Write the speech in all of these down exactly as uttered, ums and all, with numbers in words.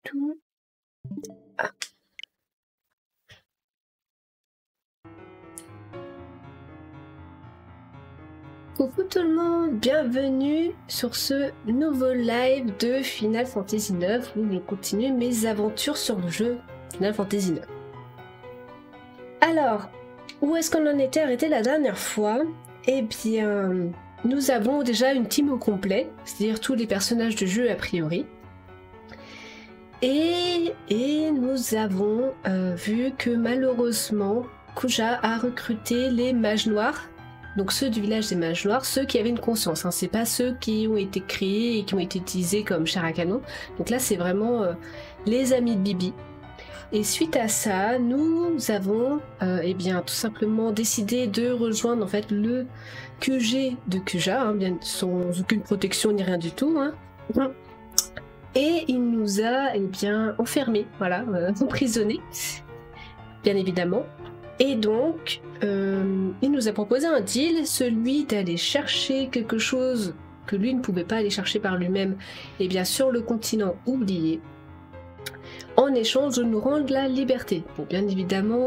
tout. Ah. Coucou tout le monde, bienvenue sur ce nouveau live de Final Fantasy neuf où je continue mes aventures sur le jeu Final Fantasy neuf. Alors, où est-ce qu'on en était arrêté la dernière fois? Eh bien, nous avons déjà une team au complet, c'est-à-dire tous les personnages du jeu a priori. Et, et nous avons euh, vu que malheureusement, Kuja a recruté les mages noirs. Donc ceux du village des mages noirs, ceux qui avaient une conscience, hein. C'est pas ceux qui ont été créés et qui ont été utilisés comme chair à canon. Donc là c'est vraiment euh, les amis de Bibi. Et suite à ça, nous avons euh, eh bien, tout simplement décidé de rejoindre en fait le Q G de Kuja, hein, bien, sans aucune protection ni rien du tout. Hein. Et il nous a eh bien, enfermés, voilà, euh, emprisonnés, bien évidemment. Et donc, euh, il nous a proposé un deal, celui d'aller chercher quelque chose que lui ne pouvait pas aller chercher par lui-même, et bien sur le continent oublié, en échange de nous rendre la liberté. Bon, bien évidemment,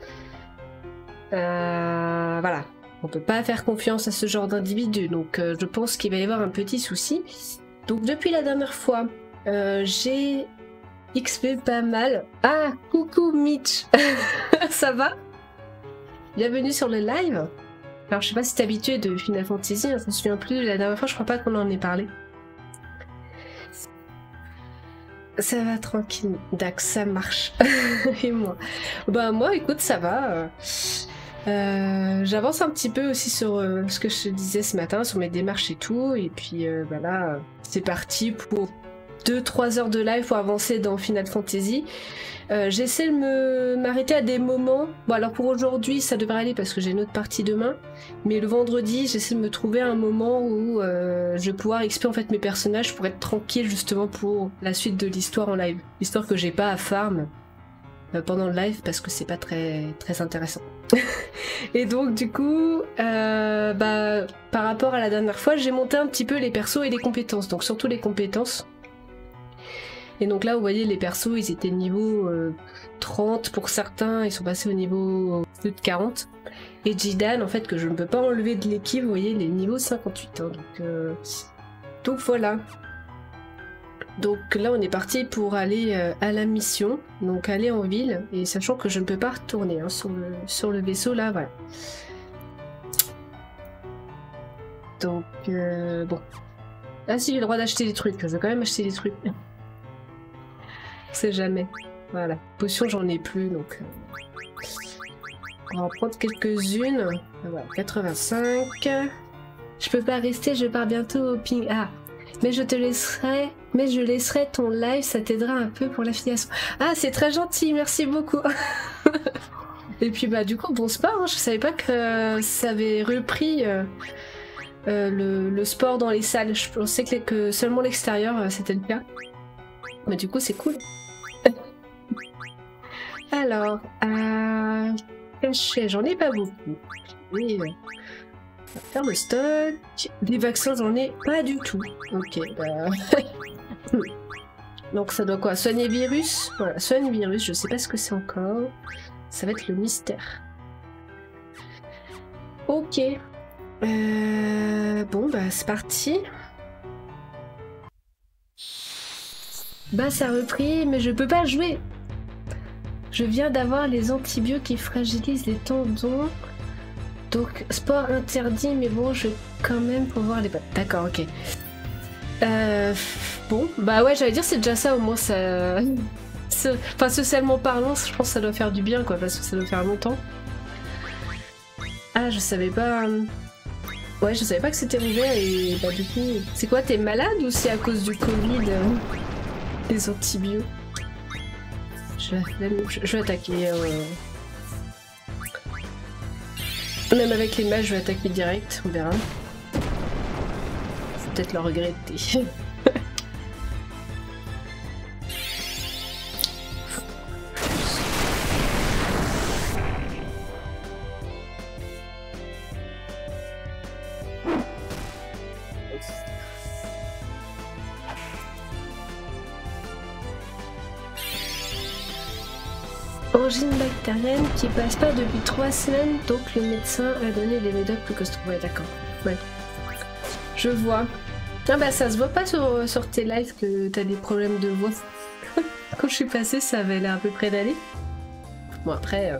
euh, voilà, on peut pas faire confiance à ce genre d'individu, donc euh, je pense qu'il va y avoir un petit souci. Donc depuis la dernière fois, euh, j'ai X P pas mal. Ah, coucou Mitch. Ça va? Bienvenue sur le live. Alors je sais pas si t'es habitué de Final Fantasy, hein, je me souviens plus, la dernière fois je crois pas qu'on en ait parlé. Ça va tranquille, Dax, ça marche. Et moi? Bah moi écoute ça va. Euh, J'avance un petit peu aussi sur euh, ce que je te disais ce matin, sur mes démarches et tout, et puis euh, bah là c'est parti pour deux trois heures de live pour avancer dans Final Fantasy. Euh, J'essaie de me m'arrêter à des moments. Bon alors pour aujourd'hui ça devrait aller parce que j'ai une autre partie demain. Mais le vendredi j'essaie de me trouver un moment où euh, je vais pouvoir expliquer en fait mes personnages pour être tranquille justement pour la suite de l'histoire en live. L'histoire que j'ai pas à farm euh, pendant le live parce que c'est pas très très intéressant. Et donc du coup, euh, bah, par rapport à la dernière fois, j'ai monté un petit peu les persos et les compétences. Donc surtout les compétences. Et donc là, vous voyez, les persos, ils étaient niveau euh, trente pour certains, ils sont passés au niveau plus de quarante. Et Jidan, en fait, que je ne peux pas enlever de l'équipe, vous voyez, il est niveau cinquante-huit. Hein, donc, euh... donc voilà. Donc là, on est parti pour aller euh, à la mission, donc aller en ville, et sachant que je ne peux pas retourner hein, sur, le, sur le vaisseau, là, voilà. Donc, euh, bon. Ah si, j'ai le droit d'acheter des trucs, je vais quand même acheter des trucs. On sait jamais. Voilà. Potions, j'en ai plus, donc... On va en prendre quelques-unes. Voilà, quatre-vingt-cinq. Je peux pas rester, je pars bientôt au ping... Ah, mais je te laisserai... Mais je laisserai ton live, ça t'aidera un peu pour l'affiliation. Ah, c'est très gentil, merci beaucoup. Et puis, bah, du coup, bon sport, hein. Je savais pas que ça avait repris euh, euh, le, le sport dans les salles. Je pensais que, que seulement l'extérieur, euh, c'était le cas. Mais du coup, c'est cool. Alors, euh, cachet, j'en ai pas beaucoup. Oui, euh, on va faire le stock. Des vaccins, j'en ai pas du tout. Ok, bah... Donc ça doit quoi? Soigner virus? Voilà, soigner virus, je sais pas ce que c'est encore. Ça va être le mystère. Ok. Euh, bon, bah c'est parti. Bah ça a repris, mais je peux pas jouer. Je viens d'avoir les antibiotiques qui fragilisent les tendons. Donc sport interdit, mais bon, je vais quand même pouvoir les battre. D'accord, ok. Euh, bon, bah ouais, j'allais dire c'est déjà ça, au moins ça... Enfin, socialement parlant, je pense que ça doit faire du bien, quoi, parce que ça doit faire longtemps. Ah, je savais pas... Ouais, je savais pas que c'était ouvert et bah du coup... C'est quoi, t'es malade ou c'est à cause du Covid euh, les antibiotiques? Je vais, je vais attaquer... Euh... Même avec les mages, je vais attaquer direct, on verra. Faut peut-être le regretter. angine bactérienne qui passe pas depuis trois semaines, donc le médecin a donné des médocs plus costauds. Ouais, d'accord. Ouais. Je vois. Ah bah ça se voit pas sur, sur tes lives que t'as des problèmes de voix. Quand je suis passée, ça avait l'air à peu près d'aller. Bon après... Euh...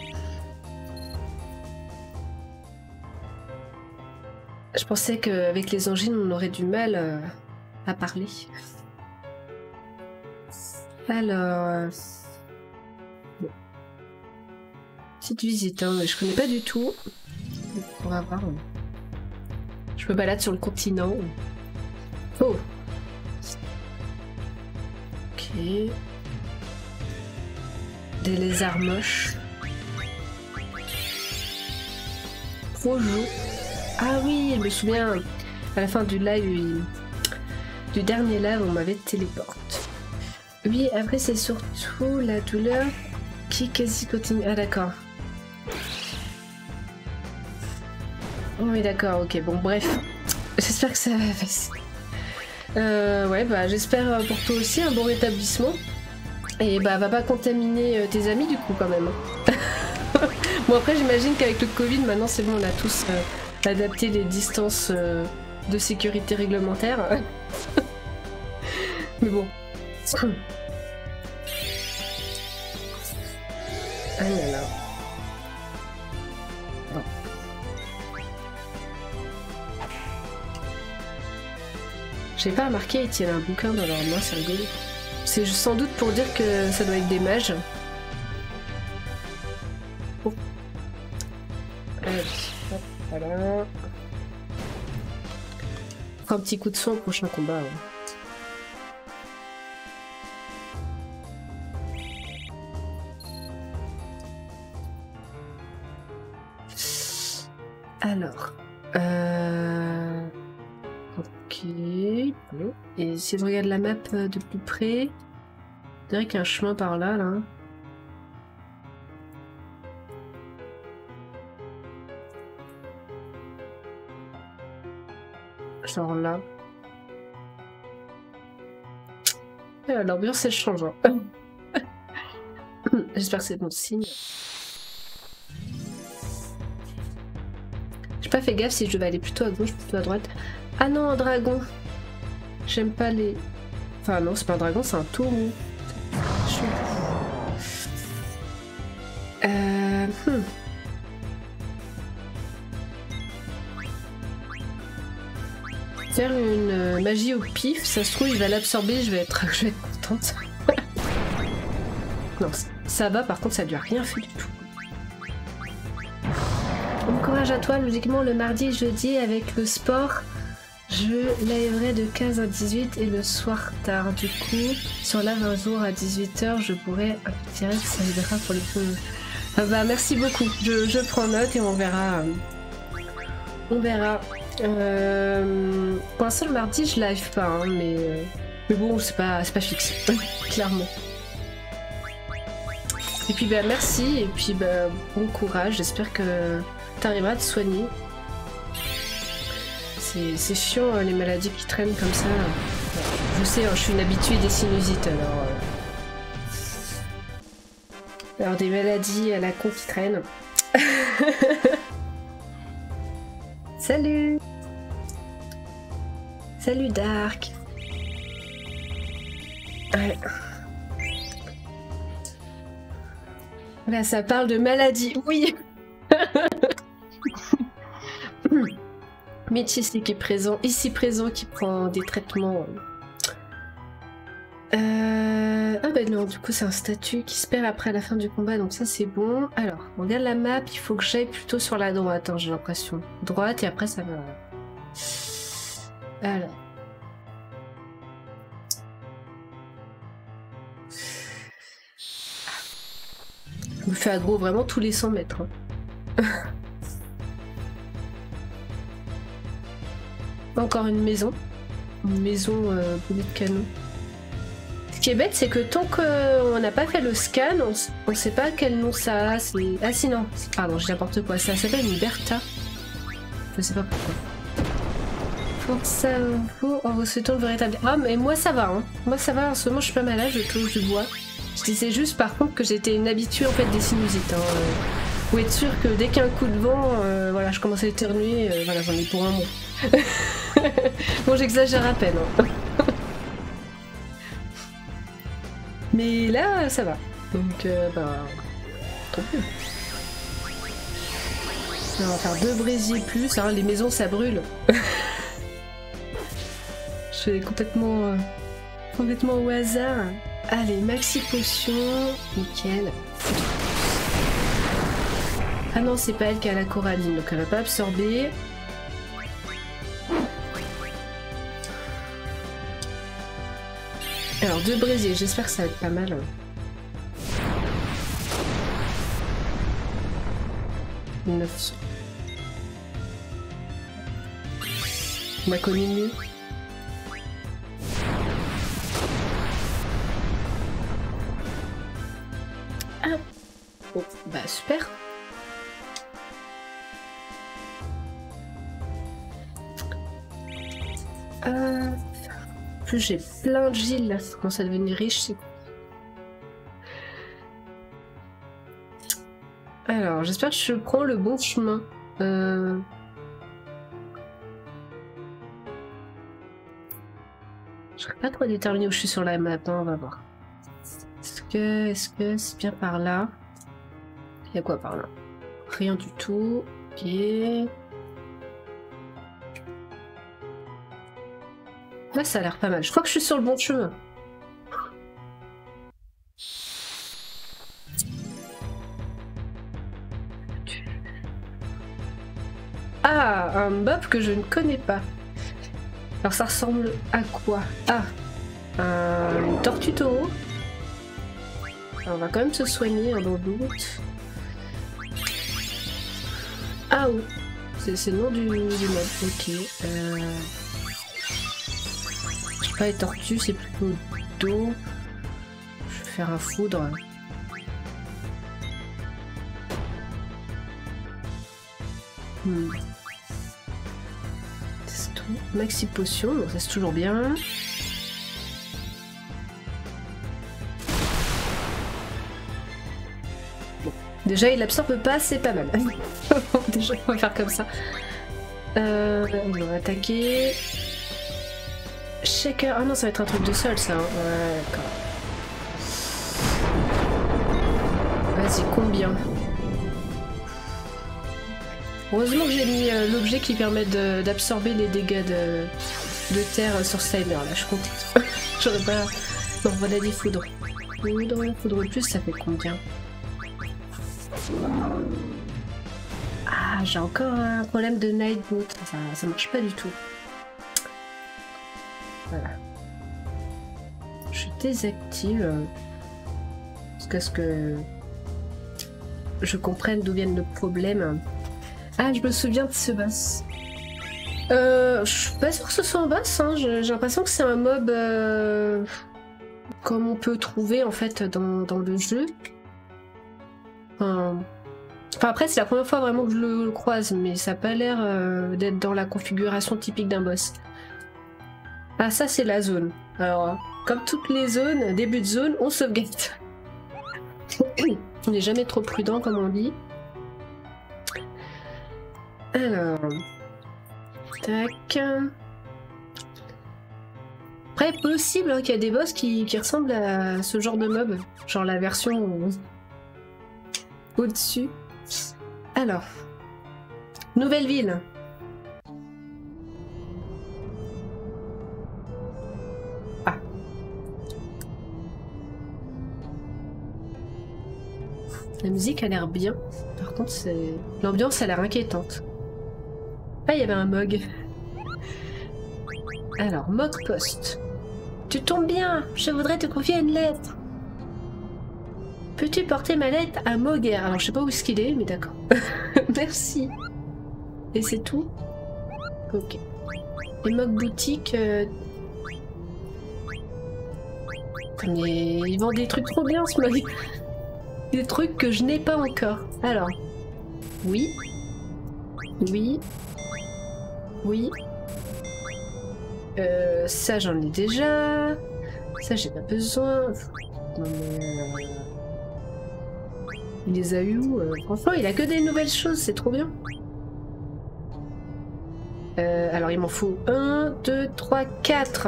Je pensais qu'avec les angines, on aurait du mal euh, à parler. Alors... Euh... Bon. Petite visite, hein, mais je connais pas du tout. On va voir. Je me balade sur le continent. Oh. Ok. Des lézards moches. Projo. Ah oui, je me souviens, à la fin du live, du dernier live, on m'avait téléporte. Oui, après c'est surtout la douleur qui quasi continue. Ah d'accord. Oui d'accord, ok, bon bref. J'espère que ça va passer. Euh, ouais, bah j'espère pour toi aussi un bon rétablissement. Et bah va pas contaminer tes amis du coup quand même. Bon après j'imagine qu'avec le Covid maintenant c'est bon, on a tous euh, adapté les distances euh, de sécurité réglementaire. Mais bon. Ah là là. Bon. J'ai pas remarqué, ils tiennent un bouquin dans leur main, c'est rigolo. C'est sans doute pour dire que ça doit être des mages. Oh. Allez, hop, voilà. On fera un petit coup de soin au prochain combat. Ouais. Alors, euh... ok. Et si je regarde la map de plus près, je dirais qu'il y a un chemin par là, là. Genre là. L'ambiance elle change. Hein. J'espère que c'est bon signe. J'ai pas fait gaffe si je devais aller plutôt à gauche, plutôt à droite. Ah non, un dragon. J'aime pas les... Enfin non, c'est pas un dragon, c'est un taureau. Euh... Hmm. Faire une euh, magie au pif, ça se trouve il va l'absorber, je vais être, je vais être contente. Non, ça va, par contre ça lui a rien fait du tout. Bon courage à toi, logiquement le mardi et jeudi avec le sport, je lèverai de quinze à dix-huit et le soir tard. Du coup, sur la vingt jours à dix-huit heures, je pourrais un petit rêve, ça aidera pour les feux. Ah bah merci beaucoup, je, je prends note et on verra. Euh, on verra. Euh, pour l'instant le mardi je live pas, hein, mais, euh, mais bon c'est pas, pas fixe, clairement. Et puis bah merci, et puis bah bon courage, j'espère que t'arriveras à te soigner. C'est chiant les maladies qui traînent comme ça. Je sais, hein, je suis une habituée des sinusites alors. Euh... Alors des maladies à la con qui traînent. Salut! Salut Dark! Ouais. Là, ça parle de maladie, oui! Métis qui est présent, ici présent, qui prend des traitements. Euh... Ah bah non, du coup c'est un statut qui se perd après la fin du combat, donc ça c'est bon. Alors, on regarde la map, il faut que j'aille plutôt sur la droite, hein, j'ai l'impression. Droite et après ça va... Alors... Je me fais aggro vraiment tous les cent mètres. Hein. Encore une maison. Une maison euh, boulet de canon. Ce qui est bête, c'est que tant qu'on n'a pas fait le scan, on ne sait pas quel nom ça a. Ah si, non. Pardon, j'ai n'importe quoi. Ça s'appelle une Bertha. Je sais pas pourquoi. Force à vous en vous souhaitant de vous rétablir. Ah, mais moi ça va. Hein. Moi ça va. En ce moment, je suis pas malade. Je touche du bois. Je disais juste par contre que j'étais une habituée en fait des sinusites. Hein. Euh, faut être sûr que dès qu'il y a un coup de vent, euh, voilà, je commence à éternuer, euh, voilà, j'en ai pour un mois. Bon, j'exagère à peine. Hein. Mais là, ça va. Donc, euh, bah, tant mieux. On va faire deux brésiers plus, hein, les maisons ça brûle. Je fais complètement, euh, complètement au hasard. Allez, maxi potion, nickel. Ah non, c'est pas elle qui a la coralline, donc elle va pas absorber. Alors, deux brésiers, j'espère que ça va être pas mal. neuf cents. On m'a connu mieux. Ah. Bon, bah super. Euh... En plus j'ai plein de Gilles là, ça commence à devenir riche. C'est... Alors, j'espère que je prends le bon chemin. Euh... Je serais pas trop déterminée où je suis sur la map, hein, on va voir. Est-ce que est-ce que c'est bien par là? Il y a quoi par là? Rien du tout. Ok. Là, ça a l'air pas mal. Je crois que je suis sur le bon chemin. Ah, un mob que je ne connais pas. Alors ça ressemble à quoi? Ah, un tortue taureau. On va quand même se soigner hein, dans le doute. Ah oui, c'est le nom du, du mob. Ok. Euh... Je sais pas, les tortues, c'est plutôt d'eau. Je vais faire un foudre. Hmm. C'est tout. Maxi potion, donc ça c'est toujours bien. Bon. Déjà il absorbe pas, c'est pas mal. Déjà on va faire comme ça. Euh, on va attaquer. Shaker. Ah non, ça va être un truc de sol ça. Hein. Ouais, d'accord. Vas-y, combien? Heureusement que j'ai mis euh, l'objet qui permet d'absorber les dégâts de, de terre sur Slimer, là, je comptais. J'aurais pas... Non, voilà des foudres. Foudre, foudre plus, ça fait combien? Ah, j'ai encore un problème de Nightboot. Ça, ça marche pas du tout. Voilà. Je désactive. Euh, jusqu'à ce que je comprenne d'où viennent le problème. Ah, je me souviens de ce boss. Euh, je suis pas sûre que ce soit un boss, hein. J'ai l'impression que c'est un mob euh, comme on peut trouver en fait dans, dans le jeu. Enfin, enfin après, c'est la première fois vraiment que je le, le croise, mais ça n'a pas l'air euh, d'être dans la configuration typique d'un boss. Ah, ça c'est la zone. Alors, comme toutes les zones, début de zone, on sauvegarde. On n'est jamais trop prudent comme on dit. Alors, tac. Après, possible hein, qu'il y a des boss qui, qui ressemblent à ce genre de mob, genre la version au-dessus. Alors, nouvelle ville. Ah. La musique a l'air bien. Par contre, c'est l'ambiance a l'air inquiétante. Ah, il y avait un Mog. Alors, Mog Post. Tu tombes bien, je voudrais te confier une lettre. Peux-tu porter ma lettre à Moger? Alors, je sais pas où est-ce qu'il est, mais d'accord. Merci. Et c'est tout? Ok. Les Mog Boutique... Euh... Mais ils vendent des trucs trop bien, ce Mog. Des trucs que je n'ai pas encore. Alors. Oui. Oui. Oui. Euh, ça j'en ai déjà. Ça j'ai pas besoin. Non mais... Euh... Il les a eu où euh... Franchement, il a que des nouvelles choses, c'est trop bien. Euh, alors il m'en faut un, deux, trois, quatre.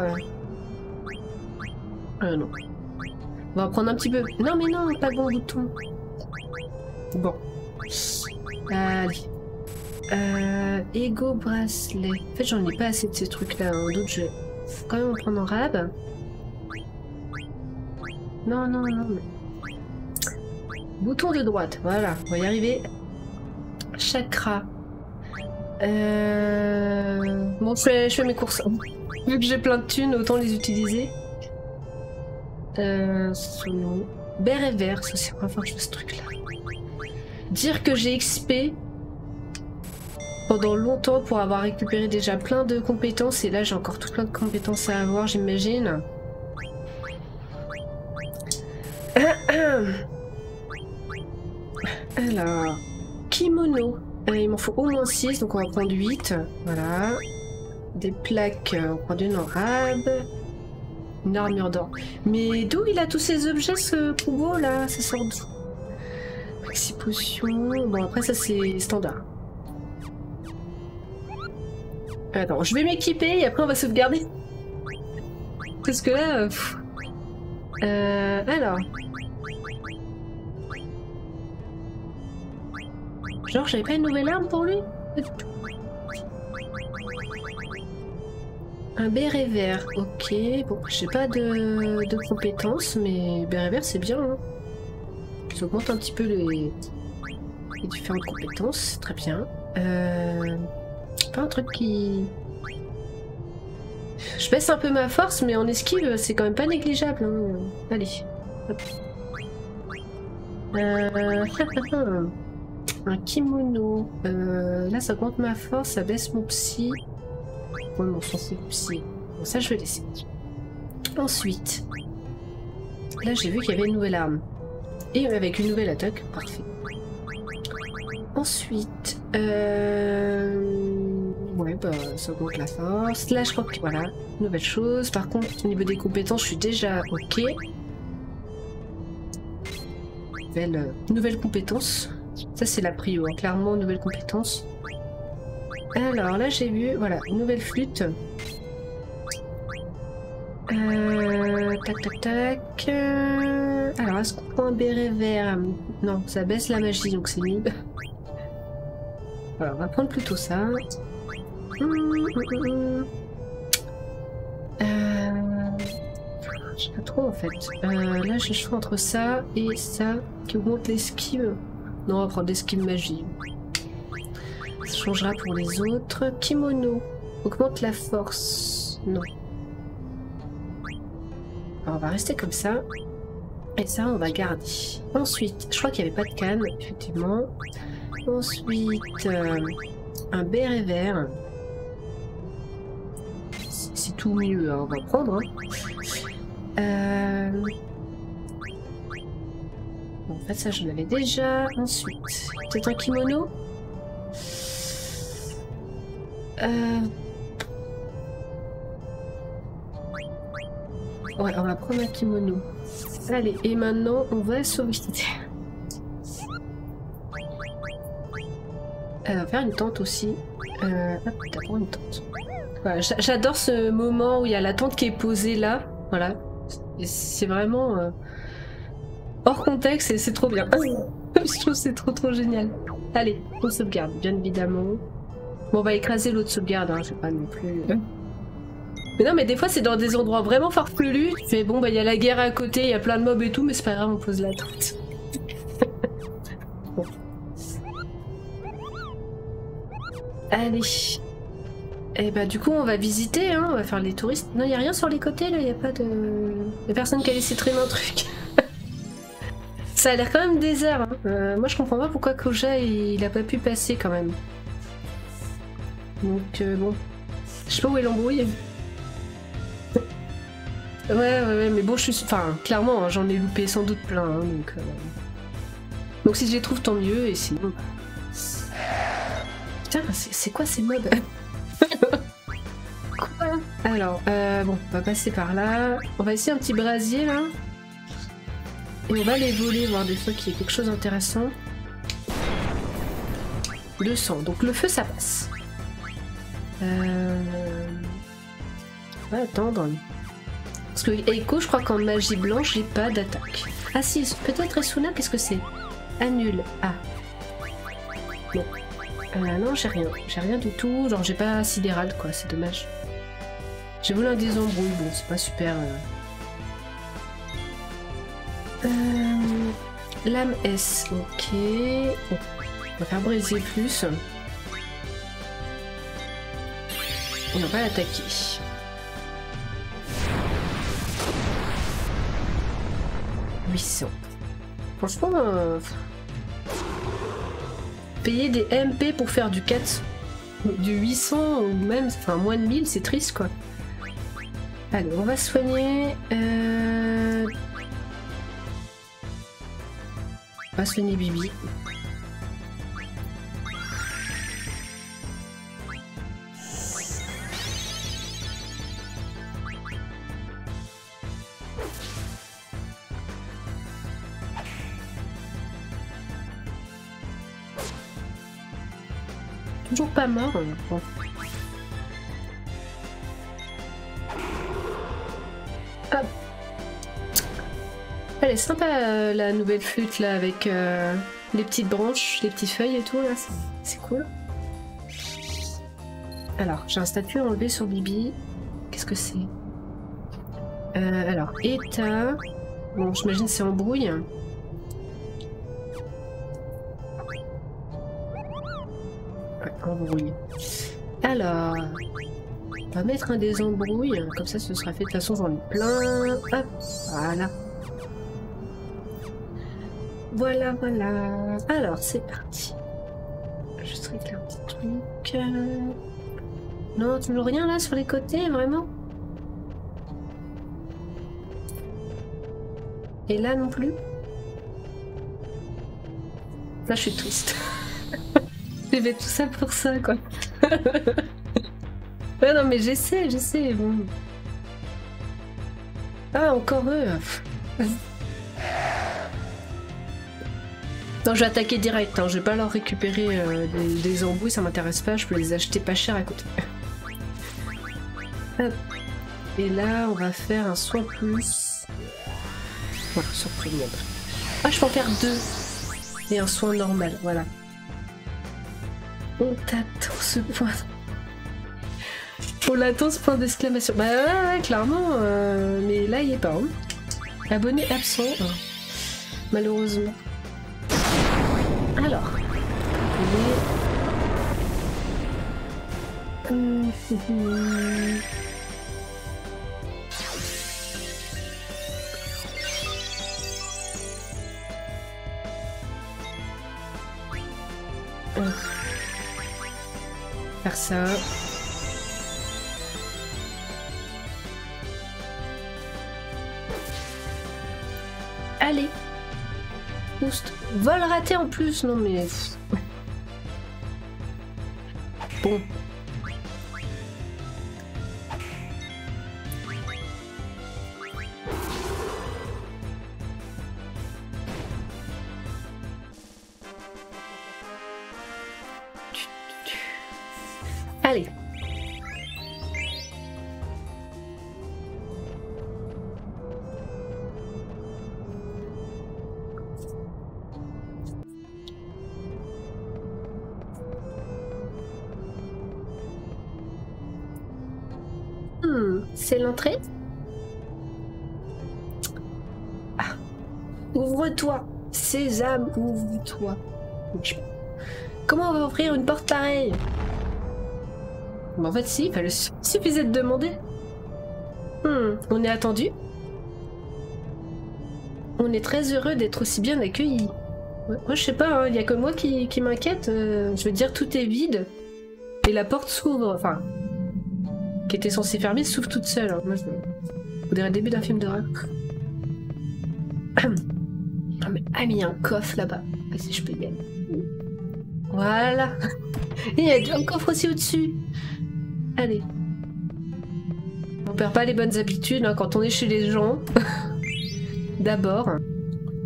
Euh, non. On va en prendre un petit peu. Non mais non, pas de bon bouton. Bon. Allez. Euh, Ego bracelet. En fait, j'en ai pas assez de ces trucs-là. Hein. D'autres, je vais quand même en prendre en rab. Non, non, non. Mais... Bouton de droite. Voilà, on va y arriver. Chakra. Euh... Bon, je fais, je fais mes courses. Vu que j'ai plein de thunes, autant les utiliser. Euh... Solo. Béret vert, ça c'est quoi faire ce truc-là. Dire que j'ai X P pendant longtemps pour avoir récupéré déjà plein de compétences et là j'ai encore tout plein de compétences à avoir, j'imagine. Alors, kimono. Euh, il m'en faut au moins six, donc on va prendre huit. Voilà. Des plaques, on prend une en rab. Une armure d'or. Mais d'où il a tous ces objets, ce Kubo là? Ça sort d'où? Maxi potion. Bon, après, ça c'est standard. Attends, je vais m'équiper et après on va sauvegarder. Parce que là. Euh, euh, alors. Genre, j'avais pas une nouvelle arme pour lui? Pas du tout. Un béret vert, ok. Bon, j'ai pas de, de compétences, mais béret vert c'est bien. Hein. Ça augmente un petit peu les, les différentes compétences, très bien. Euh, pas un truc qui... Je baisse un peu ma force, mais en esquive, c'est quand même pas négligeable. Hein. Allez. Hop. Euh... Un kimono. Euh, là, ça augmente ma force, ça baisse mon psy. Ouais, mon psy. psy. Bon, ça, je vais laisser. Ensuite, là, j'ai vu qu'il y avait une nouvelle arme. Et avec une nouvelle attaque, parfait. Ensuite, euh... ouais, bah, ça augmente la force. Là, je crois que, voilà, nouvelle chose. Par contre, au niveau des compétences, je suis déjà ok. Nouvelle, euh, nouvelle compétence. Ça, c'est la prio, hein. Clairement, nouvelle compétence. Alors, là, j'ai vu, voilà, une nouvelle flûte. Euh, tac, tac, tac. Euh, alors, est-ce qu'on prend un béret vert? Non, ça baisse la magie, donc c'est nul. Alors, on va prendre plutôt ça. Hum, hum, hum. Euh... Je sais pas trop, en fait. Euh, là, j'ai le choix entre ça et ça, qui augmente l'esquive. Non, on va prendre l'esquive magie. Ça changera pour les autres. Kimono. Augmente la force. Non. Alors, on va rester comme ça. Et ça, on va garder. Ensuite, je crois qu'il n'y avait pas de canne, effectivement. Ensuite, euh, un béret vert. C'est tout mieux, hein, on va prendre. Hein. Euh... Bon, en fait, ça, je l'avais déjà. Ensuite, peut-être un kimono. Euh... Ouais, on va prendre un kimono. Allez, et maintenant, on va sauvegarder. Elle va faire une tente aussi. Euh, hop, d'abord une tente. Voilà, j'adore ce moment où il y a la tente qui est posée là. Voilà. C'est vraiment euh, hors contexte et c'est trop bien. Je trouve que c'est trop trop génial. Allez, on sauvegarde, bien évidemment. Bon, on va écraser l'autre sauvegarde, hein, je sais pas non plus. Mais non, mais des fois c'est dans des endroits vraiment farfelus. Tu fais bon, bah il y a la guerre à côté, il y a plein de mobs et tout, mais c'est pas grave, on pose la tente. Bon. Allez. Et bah du coup on va visiter, hein, on va faire les touristes. Non, il n'y a rien sur les côtés là, il n'y a pas de... Y a personne qui a laissé traîner un truc. Ça a l'air quand même désert. Hein. Euh, moi je comprends pas pourquoi Koja il, il a pas pu passer quand même. Donc euh, bon. Je sais pas où est l'embrouille. Ouais, ouais, ouais, mais bon, je suis... Enfin, clairement, hein, j'en ai loupé sans doute plein, hein, donc... Euh... Donc si je les trouve, tant mieux, et sinon... Putain, c'est quoi ces mobs? Quoi? Alors, euh, bon, on va passer par là. On va essayer un petit brasier, là. Et on va les voler, voir des fois qu'il y a quelque chose d'intéressant. deux cents. Donc le feu, ça passe. Euh... On va attendre. Parce que Eiko, je crois qu'en magie blanche, j'ai pas d'attaque. Ah si, peut-être Esuna, qu'est-ce que c'est? Annule. Ah. Non. Euh, non, j'ai rien. J'ai rien du tout. Genre, j'ai pas sidéral, quoi. C'est dommage. J'ai voulu un des embrouilles. Bon, c'est pas super... Euh... Euh... Lame S. Ok. Bon. On va faire briser plus. Et on va l'attaquer. huit cents. Franchement, euh... payer des M P pour faire du quatre, du huit cents ou même, enfin moins de mille, c'est triste quoi. Allez, on va soigner. Euh... On va soigner Bibi. Toujours pas mort. Bon. Hop. Elle est sympa euh, la nouvelle flûte là avec euh, les petites branches, les petites feuilles et tout là, c'est cool. Alors j'ai un statut enlevé sur Bibi. Qu'est-ce que c'est? euh, Alors état. Bon j'imagine c'est embrouille. Embrouille. Alors, on va mettre un des embrouilles, comme ça ce sera fait. De toute façon, j'en ai plein. Hop, voilà. Voilà, voilà. Alors, c'est parti. Je régler un petit truc. Non, toujours rien là sur les côtés, vraiment? Et là non plus? Là, je suis triste. J'ai fait tout ça pour ça, quoi. Ouais, non, mais j'essaie, j'essaie, bon. Ah, encore eux. Non, je vais attaquer direct, hein. Je vais pas leur récupérer euh, des, des embouts, ça m'intéresse pas, je peux les acheter pas cher à côté. Hop. Et là, on va faire un soin plus. Voilà, surprenant. Ah, je peux en faire deux. Et un soin normal, voilà. On t'attend ce point. On l'attend ce point d'exclamation. Bah ouais, ouais, clairement. Euh, mais là, il est pas. Hein. Abonné absent. Hein. Malheureusement. Alors. On est... Hum, hum, hum. Hum. Faire ça. Allez. Boost. Vol raté en plus, non mais... Bon. Allez. Hmm, c'est l'entrée. Ah. Ouvre-toi. Sésame, ouvre-toi. Comment on va ouvrir une porte pareille? Mais en fait, si, il suffisait de demander. Hmm, on est attendu. On est très heureux d'être aussi bien accueillis. Ouais, moi, je sais pas, il hein, n'y a que moi qui, qui m'inquiète. Euh, je veux dire, tout est vide. Et la porte s'ouvre, enfin, qui était censée fermer, s'ouvre toute seule. Hein. Moi, je... On dirait le début d'un film d'horreur. Ah, mais, ah, mais il y a un coffre là-bas. Ah, si je peux y aller. Voilà. Et il y a un coffre aussi au-dessus. Allez. On perd pas les bonnes habitudes hein, quand on est chez les gens. D'abord.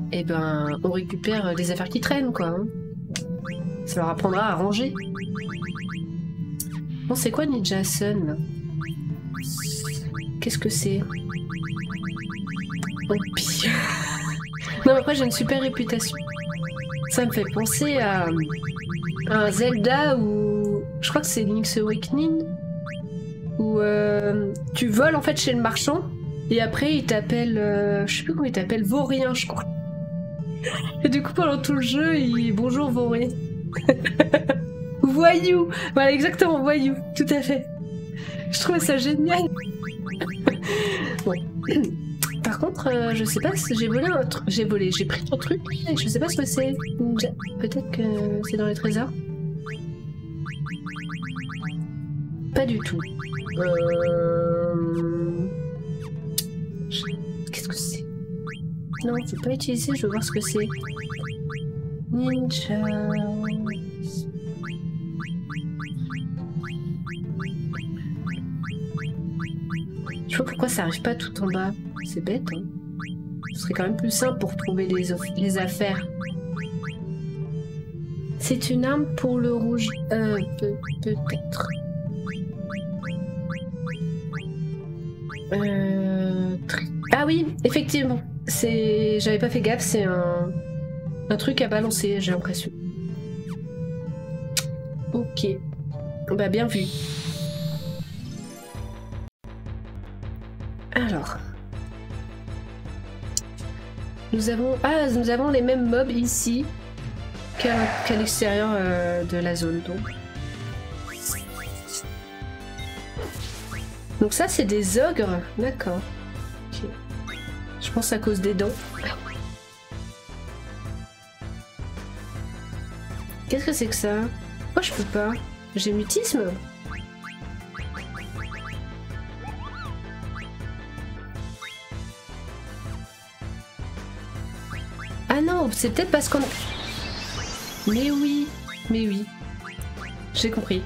et ben on récupère les affaires qui traînent, quoi. Hein. Ça leur apprendra à ranger. Bon, c'est quoi Ninja Sun? Qu'est-ce que c'est? Oh, pire. Non, après j'ai une super réputation. Ça me fait penser à, à un Zelda où... Je crois que c'est Link's Awakening. Où euh, tu voles en fait chez le marchand. Et après il t'appelle... Euh, je sais plus comment il t'appelle. Vaurien, je crois. Et du coup pendant tout le jeu, il... Bonjour Vaurien. Voyou. Voilà, exactement, voyou. Tout à fait. Je trouvais ça génial. Bon. Par contre, euh, je sais pas si j'ai volé un truc. J'ai volé, j'ai pris ton truc, et je sais pas ce que c'est. Peut-être que c'est dans les trésors. Pas du tout. Euh... Qu'est-ce que c'est? Non, je peux pas utiliser, je veux voir ce que c'est. Ninja... Je sais pas pourquoi ça arrive pas tout en bas. C'est bête, hein. Ce serait quand même plus simple pour trouver les, les affaires. C'est une arme pour le rouge. Euh, pe peut-être. Euh... Ah oui, effectivement. C'est... J'avais pas fait gaffe, c'est un... un truc à balancer, j'ai l'impression. Ok. Bah bien vu. Alors... Nous avons... Ah, nous avons les mêmes mobs ici qu'à qu'à l'extérieur euh, de la zone, donc. Donc ça, c'est des ogres. D'accord. Okay. Je pense à cause des dents. Qu'est-ce que c'est que ça? Pourquoi je peux pas? J'ai mutisme? Ah non, c'est peut-être parce qu'on... Mais oui, mais oui. J'ai compris.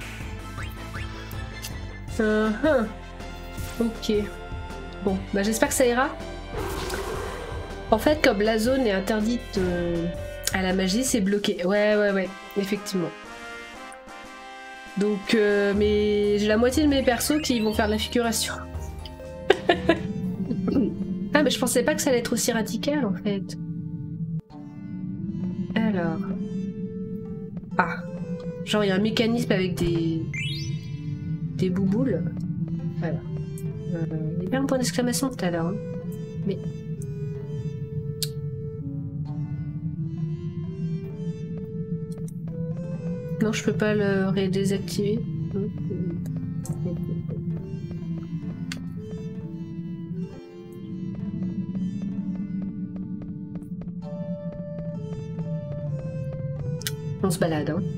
Uh -huh. Ok. Bon, bah j'espère que ça ira. En fait, comme la zone est interdite euh, à la magie, c'est bloqué. Ouais, ouais, ouais, effectivement. Donc, euh, mais j'ai la moitié de mes persos qui vont faire de la figuration. Ah, mais je pensais pas que ça allait être aussi radical, en fait. Alors... Ah. Genre, il y a un mécanisme avec des... des bouboules. Voilà. Euh, il y a pas un point d'exclamation tout à l'heure. Hein. Mais... Non, je peux pas le redésactiver. On se balade, hein.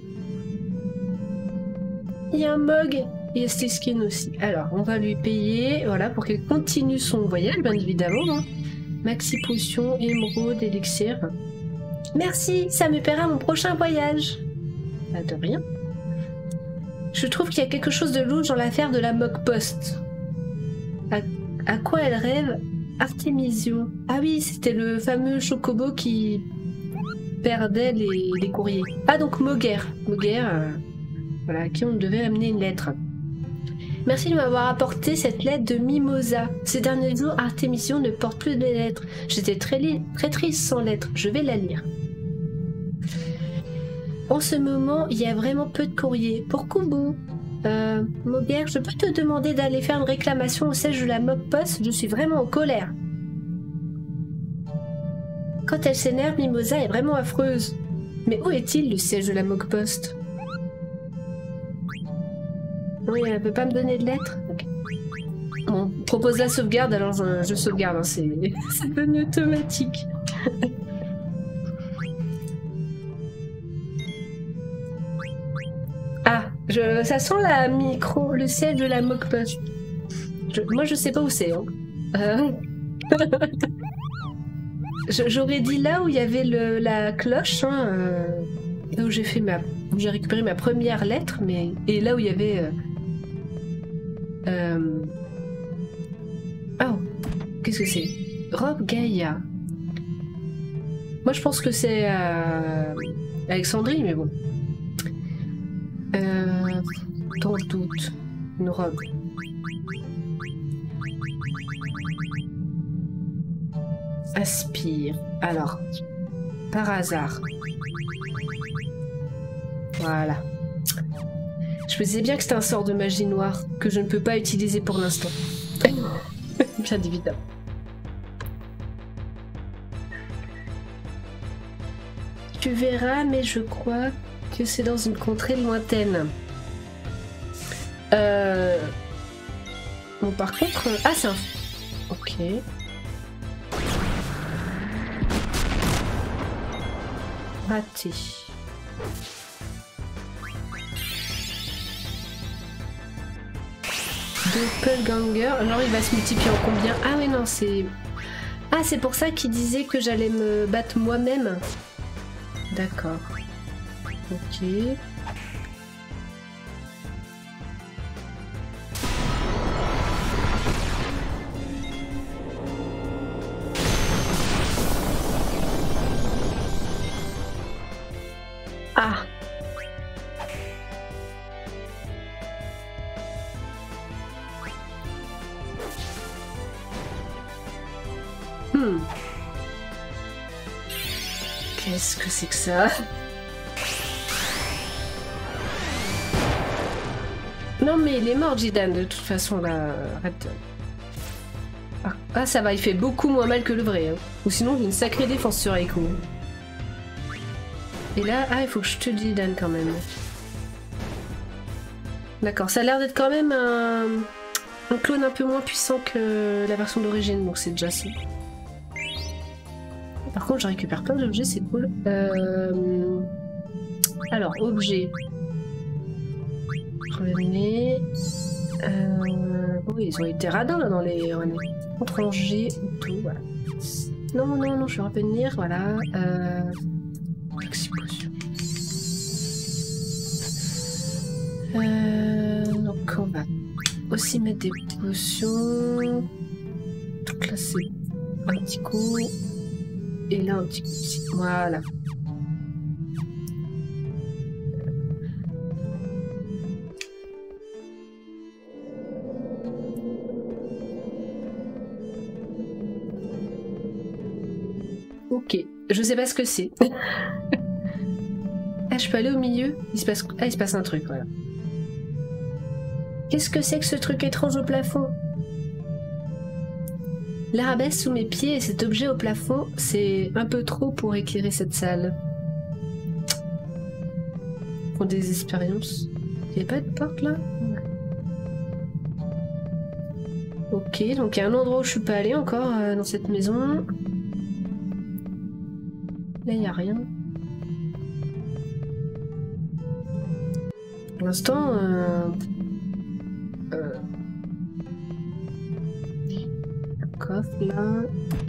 Il y a un mug et ses skins aussi. Alors, on va lui payer, voilà, pour qu'elle continue son voyage, bien évidemment. Hein. Maxi potion, émeraude, élixir. Merci, ça me paiera mon prochain voyage. Pas de rien. Je trouve qu'il y a quelque chose de louche dans l'affaire de la mock post. À, à quoi elle rêve? Artémisio. Ah oui, c'était le fameux chocobo qui perdait les, les courriers. Ah donc Moguer. Moguer, euh, voilà, à qui on devait amener une lettre. Merci de m'avoir apporté cette lettre de Mimosa. Ces derniers jours, Artémisio ne porte plus de lettres. J'étais très, très triste sans lettre. Je vais la lire. En ce moment, il y a vraiment peu de courriers. Pour Kubu, euh, Moguer, je peux te demander d'aller faire une réclamation au siège de la mock post? Je suis vraiment en colère. Quand elle s'énerve, Mimosa est vraiment affreuse. Mais où est-il, le siège de la mock post? Oui, elle peut pas me donner de lettres. Okay. On propose la sauvegarde, alors je, je sauvegarde. Hein, c'est devenu automatique. Ah, je, ça sent la micro, le siège de la mock post. Je, moi, je sais pas où c'est. Hein. Euh... J'aurais dit là où il y avait le, la cloche, hein, euh, là où j'ai fait ma, où j'ai récupéré ma première lettre, mais et là où il y avait. Euh, euh... Oh, qu'est-ce que c'est? Robe Gaïa. Moi, je pense que c'est euh, Alexandrie, mais bon. Euh, dans le doute. Une robe. Aspire. Alors, par hasard. Voilà. Je me disais bien que c'était un sort de magie noire que je ne peux pas utiliser pour l'instant. Bien évidemment. Tu verras, mais je crois que c'est dans une contrée lointaine. Euh... Bon, par contre... Ah, c'est un... Ok. Raté. Doppelganger. Alors, il va se multiplier en combien? Ah, mais non, c'est... Ah, c'est pour ça qu'il disait que j'allais me battre moi-même. D'accord. Ok. Ah. Hmm. Qu'est-ce que c'est que ça? Non mais il est mort, Jidan, de toute façon là. Arrête. Ah, ah ça va, il fait beaucoup moins mal que le vrai. Hein. Ou sinon j'ai une sacrée défense sur Eiko. Et là, ah il faut que je te Jidan quand même. D'accord, ça a l'air d'être quand même un... un clone un peu moins puissant que la version d'origine, donc c'est déjà ça. Par contre, je récupère plein d'objets, c'est cool. Euh... Alors, objets. Revenez. Euh... Oui, ils ont été radins là dans les contre-rangées et tout, voilà. Non, non, non, je vais revenir, voilà. Euh... Exposition. Euh... Donc, on va aussi mettre des potions. Donc là, c'est un petit coup. Et là, un petit coup. Voilà. Ok, je sais pas ce que c'est. Ah, je peux aller au milieu? Il se passe... Ah, il se passe un truc, voilà. Qu'est-ce que c'est que ce truc étrange au plafond? L'arabesque sous mes pieds et cet objet au plafond, c'est un peu trop pour éclairer cette salle. Pour des expériences. Il n'y a pas de porte là? Ok, donc il y a un endroit où je suis pas allée encore euh, dans cette maison. Là, il n'y a rien. Pour l'instant... Euh... Euh... Coffre là.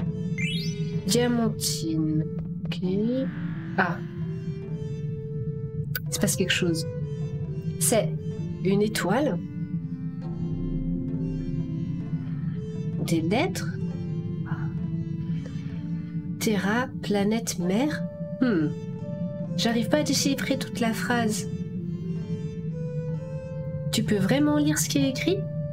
Diamantine. Ok. Ah. Il se passe quelque chose. C'est une étoile. Des lettres. Terra, planète, mer. Hmm. J'arrive pas à déchiffrer toute la phrase. Tu peux vraiment lire ce qui est écrit?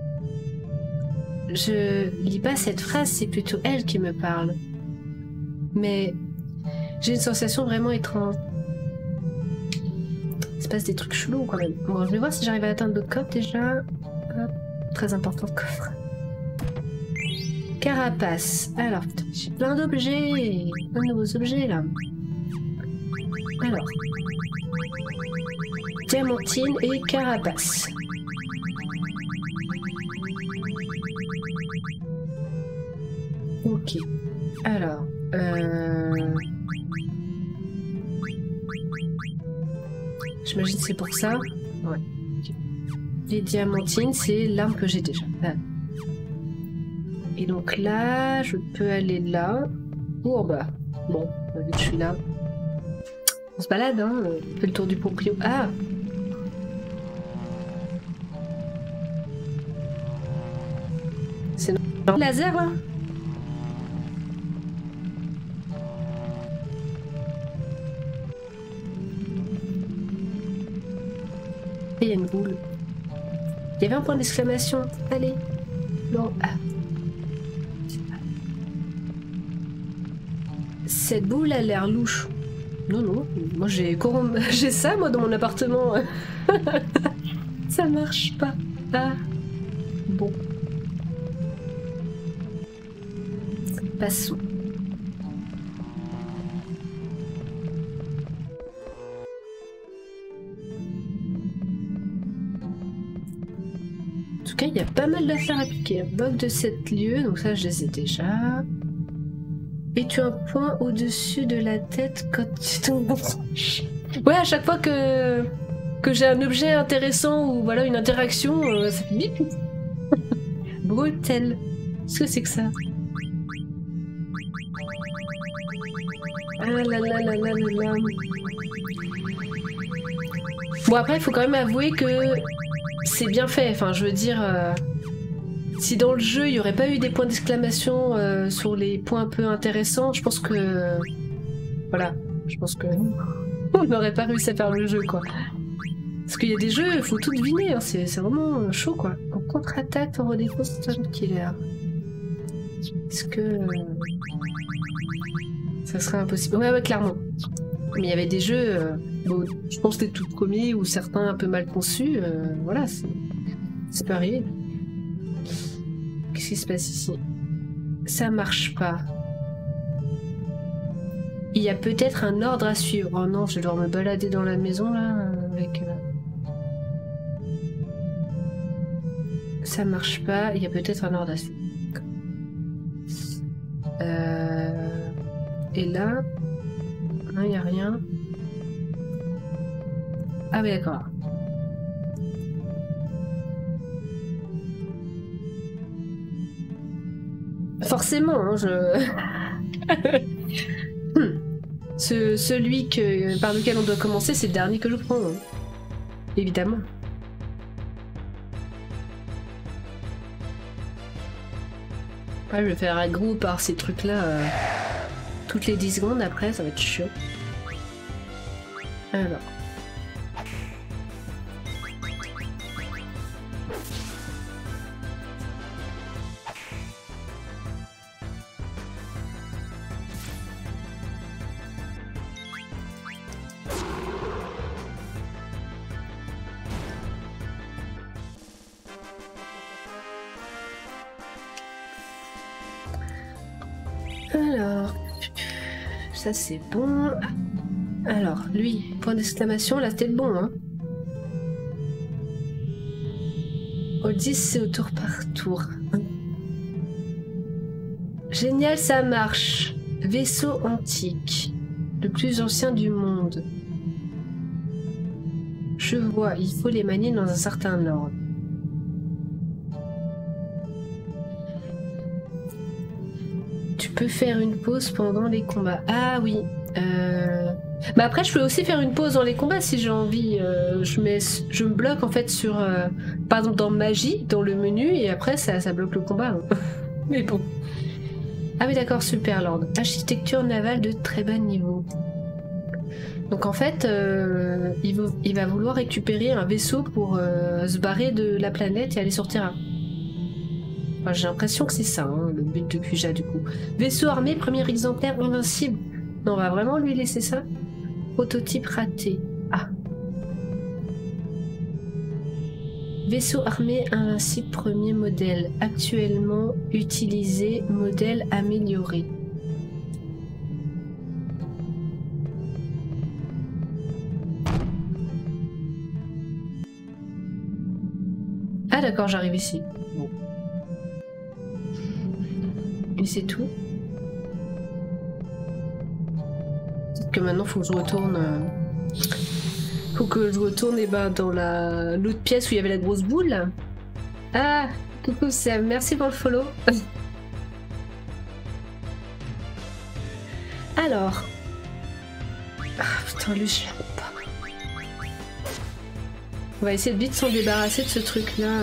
Je lis pas cette phrase, c'est plutôt elle qui me parle. Mais j'ai une sensation vraiment étrange. Il se passe des trucs chelous quand même. Bon, je vais voir si j'arrive à atteindre le coffre déjà. Hop. Très important le coffre. Carapace. Alors, j'ai plein d'objets. Plein de nouveaux objets là. Alors. Diamantine et carapace. Ok. Alors. Euh... J'imagine que c'est pour ça. Ouais. Les diamantines, c'est l'arme que j'ai déjà. Ah. Et donc là, je peux aller là. Ou en bas. Bon, vu que je suis là. On se balade, hein. On fait le tour du proprio. Ah! C'est le laser là? Et il y a une boule. Il y avait un point d'exclamation. Allez. Non. Ah. Cette boule a l'air louche. Non, non. Moi, j'ai j'ai ça, moi, dans mon appartement. Ça marche pas. Ah. Bon. Passons. En tout cas, il y a pas mal d'affaires à appliquer. Bug de sept lieux, donc ça, je les ai déjà. Et tu as un point au-dessus de la tête quand tu tombes. Ouais, à chaque fois que, que j'ai un objet intéressant ou voilà une interaction, euh, ça fait bip. Brutel. Qu'est-ce que c'est que ça? Ah là là là là là là. Bon, après, il faut quand même avouer que c'est bien fait. Enfin, je veux dire, euh, si dans le jeu, il n'y aurait pas eu des points d'exclamation euh, sur les points un peu intéressants, je pense que... Voilà, je pense que... On n'aurait pas réussi à faire le jeu, quoi. Parce qu'il y a des jeux, il faut tout deviner, hein, c'est vraiment chaud, quoi. En contre-attaque, on redéfend Stone Killer. Est-ce que... Euh... Ça serait impossible. Ouais, ouais, clairement. Mais il y avait des jeux, euh, bon, je pense que c'était tout premier ou certains un peu mal conçus. Euh, voilà, ça peut arriver. Qu'est-ce qui se passe ici? Ça marche pas. Il y a peut-être un ordre à suivre. Oh non, je vais devoir me balader dans la maison là avec. Euh... Ça marche pas. Il y a peut-être un ordre à suivre. Euh... Et là, non, il n'y a rien. Ah oui, d'accord. Forcément, hein, je... hmm. Ce, celui que, par lequel on doit commencer, c'est le dernier que je prends. Hein. Évidemment. Ah, je vais faire aggro par ces trucs-là. Euh... Toutes les dix secondes après, ça va être chiant. Alors. Alors. Ça c'est bon. Alors, lui, point d'exclamation, là c'était bon, hein. Au dix, c'est au tour par tour. Génial, ça marche. Vaisseau antique. Le plus ancien du monde. Je vois, il faut les manier dans un certain ordre. Tu peux faire une pause pendant les combats. Ah oui. Euh... Bah après, je peux aussi faire une pause dans les combats si j'ai envie. Euh, je, mets, je me bloque en fait sur, euh, par exemple dans magie, dans le menu, et après ça, ça bloque le combat. Hein. Mais bon. Ah oui d'accord, super Lord. Architecture navale de très bas niveau. Donc en fait, euh, il, va, il va vouloir récupérer un vaisseau pour euh, se barrer de la planète et aller sur Terra. Enfin, j'ai l'impression que c'est ça, hein, le but de Kuja du coup. Vaisseau armé, premier exemplaire invincible. Non, on va vraiment lui laisser ça? Prototype raté. Ah. Vaisseau armé invincible, premier modèle. Actuellement utilisé, modèle amélioré. Ah d'accord, j'arrive ici. Bon. Et c'est tout. Peut-être que maintenant faut que je retourne. Euh... Faut que je retourne et ben, dans la l'autre pièce où il y avait la grosse boule. Ah, coucou Sam, merci pour le follow. Alors. Ah putain, lui je l'aime pas. On va essayer de vite s'en débarrasser de ce truc là.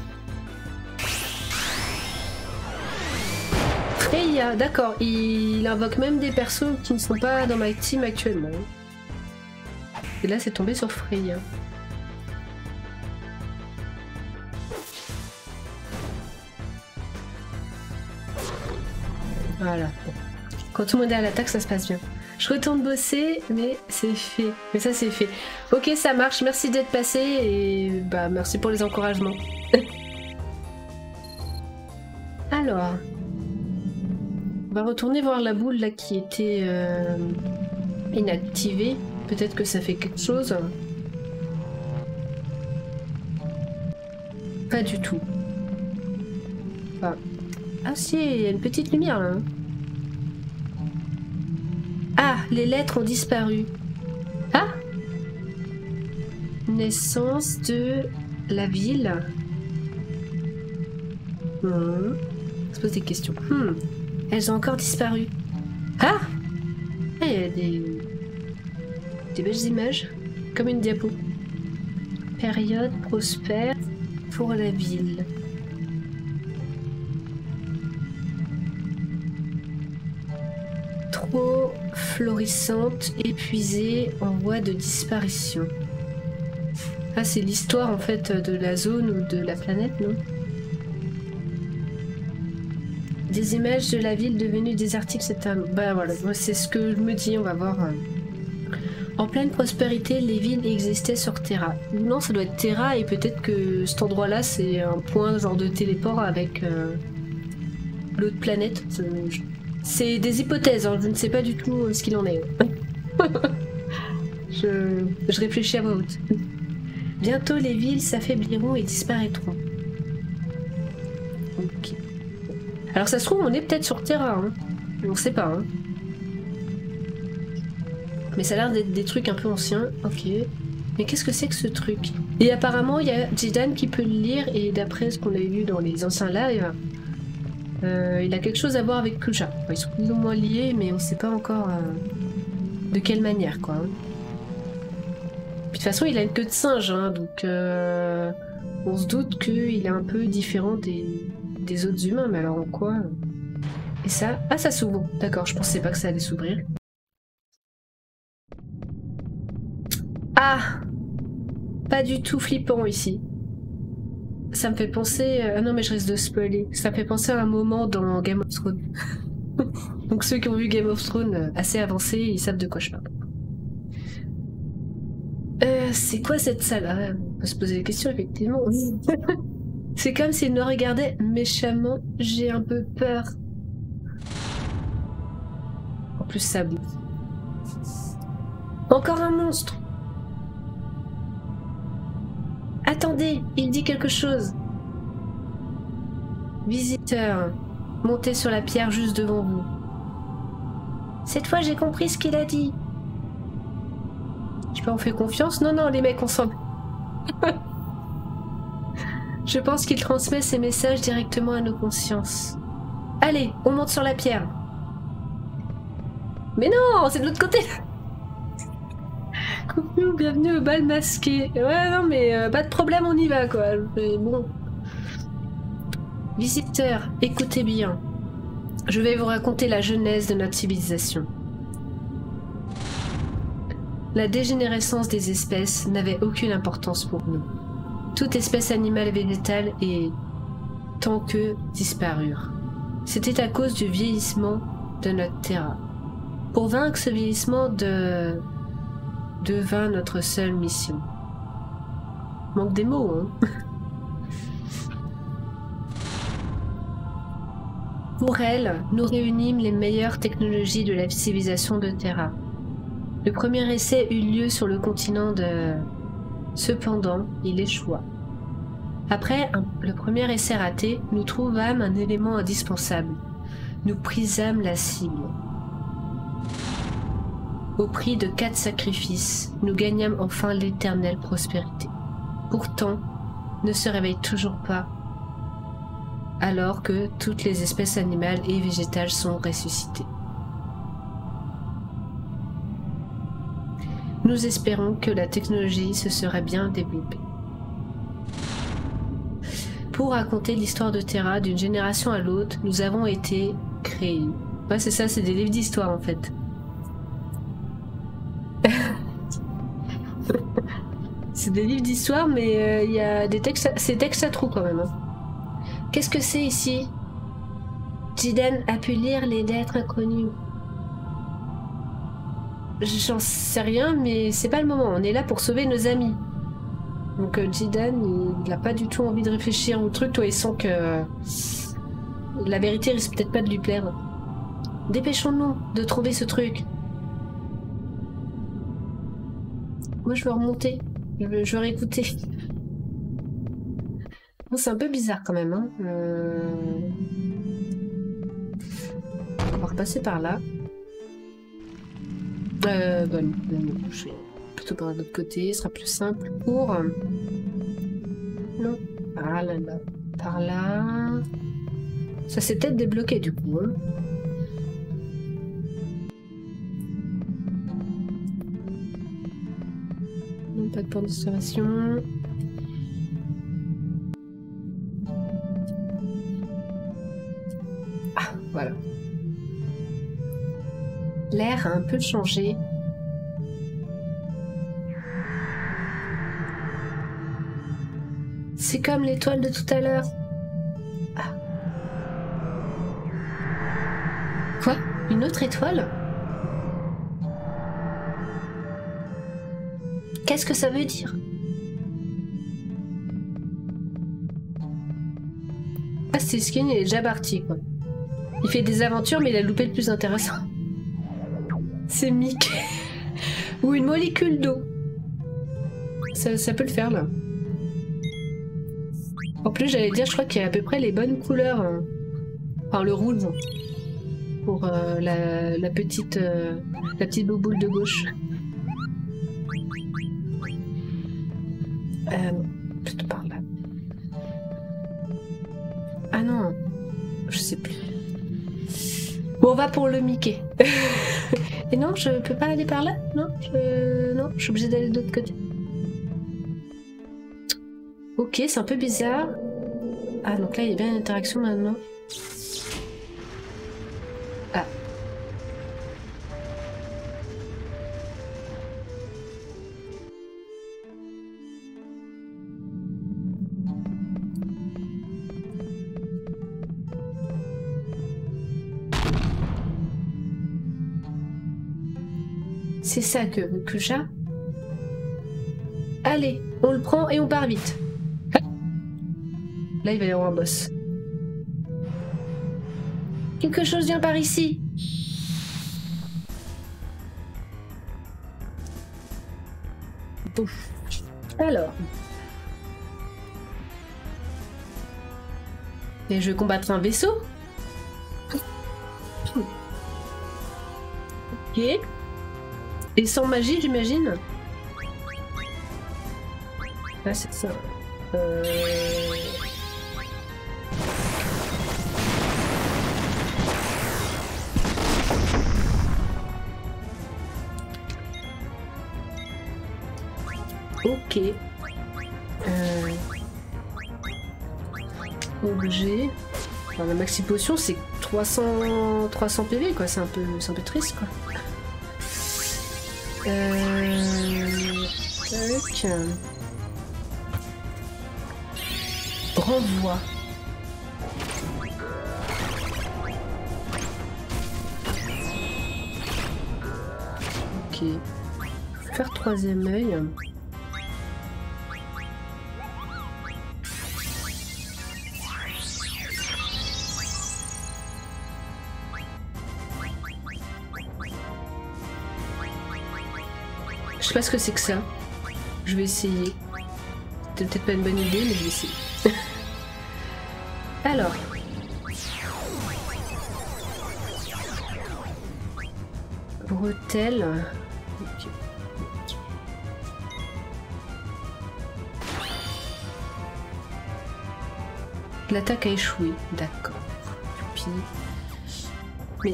Freya, d'accord, il invoque même des persos qui ne sont pas dans ma team actuellement. Et là c'est tombé sur Freya. Voilà. Bon. Quand tout le monde est à l'attaque, ça se passe bien. Je retourne bosser, mais c'est fait. Mais ça, c'est fait. Ok, ça marche. Merci d'être passé et bah merci pour les encouragements. Alors, on va retourner voir la boule là qui était euh, inactivée. Peut-être que ça fait quelque chose. Pas du tout. Enfin... Ah si, il y a une petite lumière là. Ah, les lettres ont disparu. Ah, naissance de la ville. Hmm. On se pose des questions. Hmm. Elles ont encore disparu. Ah, ah, il y a des... des belles images. Comme une diapo. Période prospère pour la ville. Trop florissante, épuisée, en voie de disparition. Ah, c'est l'histoire en fait de la zone ou de la planète, non? Des images de la ville devenue désertique, c'est un... Bah voilà, c'est ce que je me dis, on va voir. En pleine prospérité, les villes existaient sur Terra. Non, ça doit être Terra et peut-être que cet endroit-là, c'est un point genre de téléport avec euh, l'autre planète. C'est des hypothèses, hein, je ne sais pas du tout ce qu'il en est. je... je réfléchis à voix haute. Bientôt, les villes s'affaibliront et disparaîtront. Ok. Alors ça se trouve, on est peut-être sur Terra, hein. On sait pas, hein. Mais ça a l'air d'être des trucs un peu anciens. Ok. Mais qu'est-ce que c'est que ce truc? Et apparemment, il y a Jidan qui peut le lire, et d'après ce qu'on a vu dans les anciens lives, euh, il a quelque chose à voir avec Kuja. Ils sont plus ou moins liés, mais on sait pas encore euh, de quelle manière, quoi. Puis de toute façon, il a une queue de singe, hein, donc euh, on se doute qu'il est un peu différent des, des autres humains, mais alors en quoi? Et ça... Ah, ça s'ouvre. D'accord, je pensais pas que ça allait s'ouvrir. Ah! Pas du tout flippant ici. Ça me fait penser... Ah non, mais je risque de spoiler. Ça me fait penser à un moment dans Game of Thrones. Donc ceux qui ont vu Game of Thrones assez avancé, ils savent de quoi je parle. Euh, c'est quoi cette salle? Ah, on peut se poser des questions, effectivement. C'est comme s'il me regardait méchamment. J'ai un peu peur. En plus, ça boue. Encore un monstre! Attendez, il dit quelque chose. Visiteur, montez sur la pierre juste devant vous. Cette fois, j'ai compris ce qu'il a dit. Je sais pas, on fait confiance? Non, non, les mecs, on s'en... Je pense qu'il transmet ses messages directement à nos consciences. Allez, on monte sur la pierre. Mais non, c'est de l'autre côté. Coucou, bienvenue au bal masqué. Ouais, non, mais euh, pas de problème, on y va, quoi. Mais bon. Visiteurs, écoutez bien. Je vais vous raconter la genèse de notre civilisation. La dégénérescence des espèces n'avait aucune importance pour nous. Toute espèce animale et végétale est, tant que, disparurent. C'était à cause du vieillissement de notre terra. Pour vaincre ce vieillissement de... devint notre seule mission. Manque des mots, hein. Pour elle, nous réunîmes les meilleures technologies de la civilisation de Terra. Le premier essai eut lieu sur le continent de... Cependant, il échoua. Après un... le premier essai raté, nous trouvâmes un élément indispensable. Nous prisâmes la cible. Au prix de quatre sacrifices, nous gagnâmes enfin l'éternelle prospérité. Pourtant, ne se réveille toujours pas, alors que toutes les espèces animales et végétales sont ressuscitées. Nous espérons que la technologie se sera bien développée. Pour raconter l'histoire de Terra d'une génération à l'autre, nous avons été créés. Ouais, c'est ça, c'est des livres d'histoire en fait. C'est des livres d'histoire, mais il euh, y a des textes, c'est texte à trous quand même. Hein. Qu'est-ce que c'est ici? Jidan a pu lire les lettres inconnues. J'en sais rien, mais c'est pas le moment. On est là pour sauver nos amis. Donc euh, Jidan, il n'a pas du tout envie de réfléchir au truc. Toi, il sent que euh, la vérité risque peut-être pas de lui plaire. Dépêchons-nous de trouver ce truc. Moi, je veux remonter. Je veux, je veux réécouter. Bon, c'est un peu bizarre quand même. Hein. Euh... On va repasser par là. Euh, bah, non, non, je vais plutôt par l'autre côté. Ce sera plus simple pour... Non. Ah là là. Par là. Ça s'est peut-être débloqué du coup. Hein. Non, pas de point d'exclamation. Ah, voilà. L'air a un peu changé. C'est comme l'étoile de tout à l'heure. Ah. Quoi? Une autre étoile? Qu'est-ce que ça veut dire? Ah, c'est Skin, il est déjà parti, quoi. Il fait des aventures, mais il a loupé le plus intéressant. C'est Mickey. Ou une molécule d'eau. Ça, ça peut le faire, là. En plus, j'allais dire, je crois qu'il y a à peu près les bonnes couleurs. Hein. Enfin, le rouge. Pour euh, la, la petite euh, la petite bouboule de gauche. Euh, plutôt par là. Ah non. Je sais plus. Bon, on va pour le Mickey. Et non, je peux pas aller par là? Non, je... non, je suis obligée d'aller de l'autre côté. Ok, c'est un peu bizarre. Ah, donc là, il y a bien une interaction maintenant. Ah. C'est ça que veut Kusha. Allez, on le prend et on part vite. Là, il va y avoir un boss. Quelque chose vient par ici. Bon. Alors. Et je vais combattre un vaisseau. Ok. Et sans magie, j'imagine. Ah, c'est ça. Euh... Ok. Euh... Objet. Enfin, la maxi potion, c'est trois cents... trois cents P V, quoi. C'est un peu... c'est un peu triste, quoi. Euh... Tac. Renvoi. Ok. Faire troisième œil. Je sais pas ce que c'est que ça. Je vais essayer. C'était peut-être pas une bonne idée, mais je vais essayer. Alors. Bretelle. Okay. L'attaque a échoué. D'accord. Puis... Mais...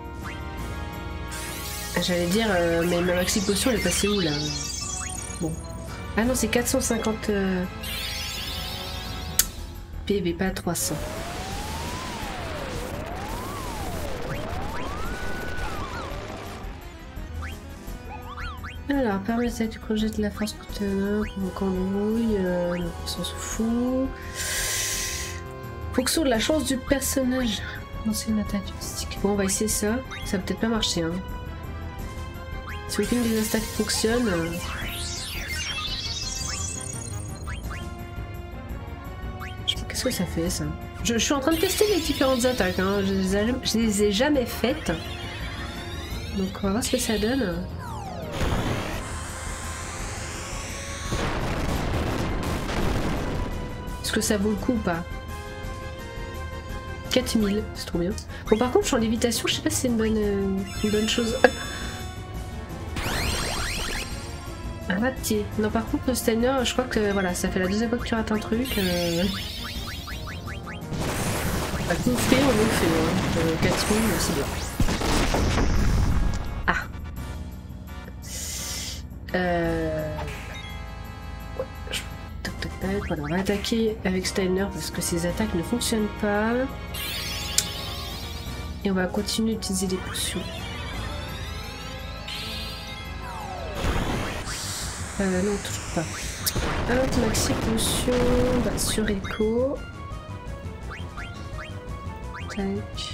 J'allais dire, euh, mais ma maxi potion elle est passée où là? Bon. Ah non, c'est quatre cent cinquante euh... P V, pas trois cents. Alors, permet que tu projettes la force pour te provoquant l'embrouille. Euh, on s'en fout. Fonction de la chance du personnage. Lancer une attaque mystique. Bon, on va essayer ça. Ça va peut-être pas marcher. Hein. Si aucune des attaques fonctionne... Euh... Qu'est-ce que ça fait, ça? je, je suis en train de tester les différentes attaques. Hein. Je, les ai, je les ai jamais faites. Donc, on va voir ce que ça donne. Est-ce que ça vaut le coup ou pas? quatre mille, c'est trop bien. Bon, par contre, je suis en lévitation, je sais pas si c'est une bonne, euh, une bonne chose. Un raté. Non, par contre, le Steiner, je crois que voilà, ça fait la deuxième fois que tu rates un truc. Euh... Bah, tout fait, on le fait. Hein. Euh, quatre mille, c'est bien. Ah. Euh... Ouais, je... Tac, tac, tac. Voilà, on va attaquer avec Steiner parce que ses attaques ne fonctionnent pas. Et on va continuer d'utiliser les potions. Euh, non, toujours pas. Un maxi potion bah, sur Echo. Tac.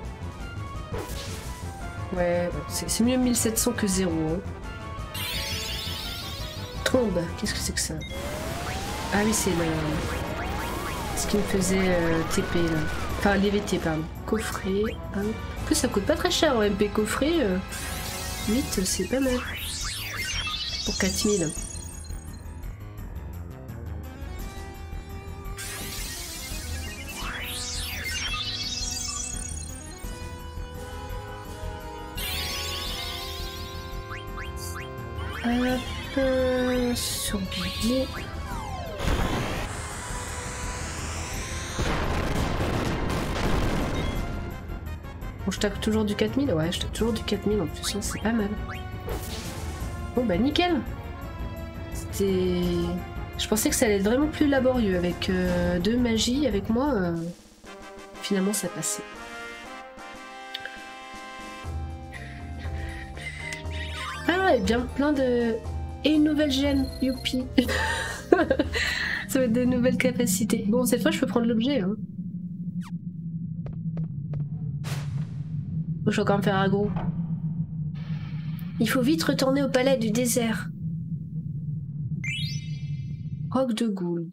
Ouais, c'est mieux mille sept cents que zéro. Hein. Trombe, qu'est-ce que c'est que ça? Ah oui, c'est le... ce qui me faisait euh, T P là. Enfin, les V T, pardon. Coffret. Hein. En plus, ça coûte pas très cher en M P coffret. Euh... huit, c'est pas mal. Pour quatre mille. Hop, euh, surveiller. Bon, je tape toujours du quatre mille. Ouais, je tape toujours du quatre mille en plus, c'est pas mal. Bon bah nickel. C'était... Je pensais que ça allait être vraiment plus laborieux avec euh, deux magies avec moi. Euh... Finalement ça passait. Ah et bien plein de... Et une nouvelle gemme, youpi. Ça va être des nouvelles capacités. Bon cette fois je peux prendre l'objet. Hein. Je vais encore me faire un gros. Il faut vite retourner au palais du désert. Roc de Gould.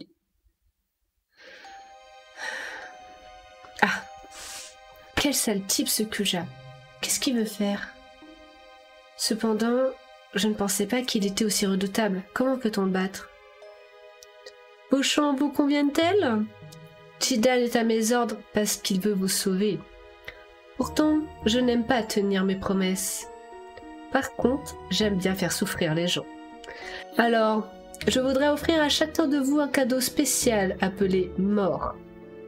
Ah. Quel sale type ce Kuja. Qu'est-ce qu'il veut faire? Cependant, je ne pensais pas qu'il était aussi redoutable. Comment peut-on le battre? Vos chants vous conviennent-elles? Jidan est à mes ordres parce qu'il veut vous sauver. Pourtant, je n'aime pas tenir mes promesses. Par contre, j'aime bien faire souffrir les gens. Alors, je voudrais offrir à chacun de vous un cadeau spécial appelé mort.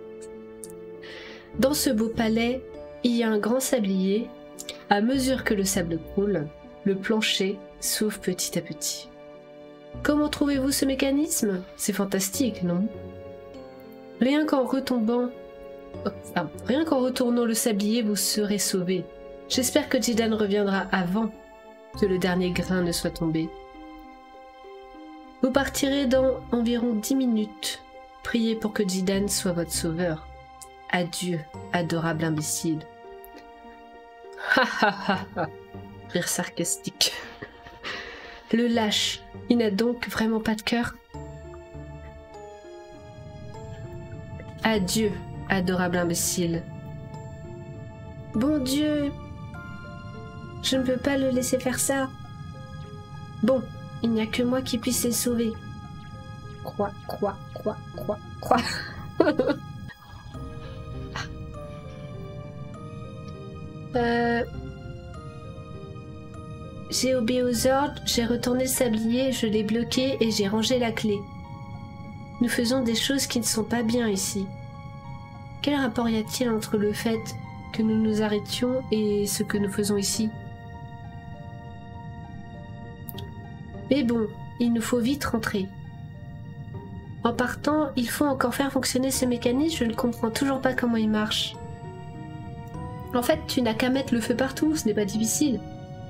Dans ce beau palais, il y a un grand sablier. À mesure que le sable coule, le plancher s'ouvre petit à petit. Comment trouvez-vous ce mécanisme? C'est fantastique, non? Rien qu'en retombant... Oh, ah, rien qu'en retournant le sablier, vous serez sauvé. J'espère que Jidan reviendra avant que le dernier grain ne soit tombé. Vous partirez dans environ dix minutes. Priez pour que Jidan soit votre sauveur. Adieu, adorable imbécile. Ha ha ha ha. Rire sarcastique. Le lâche, il n'a donc vraiment pas de cœur. Adieu, adorable imbécile. Bon Dieu, je ne peux pas le laisser faire ça. Bon, il n'y a que moi qui puisse les sauver. Croix, croix, croix, croix, croix. euh... J'ai obéi aux ordres, j'ai retourné le sablier, je l'ai bloqué et j'ai rangé la clé. Nous faisons des choses qui ne sont pas bien ici. Quel rapport y a-t-il entre le fait que nous nous arrêtions et ce que nous faisons ici? Mais bon, il nous faut vite rentrer. En partant, il faut encore faire fonctionner ce mécanisme, je ne comprends toujours pas comment il marche. En fait, tu n'as qu'à mettre le feu partout, ce n'est pas difficile.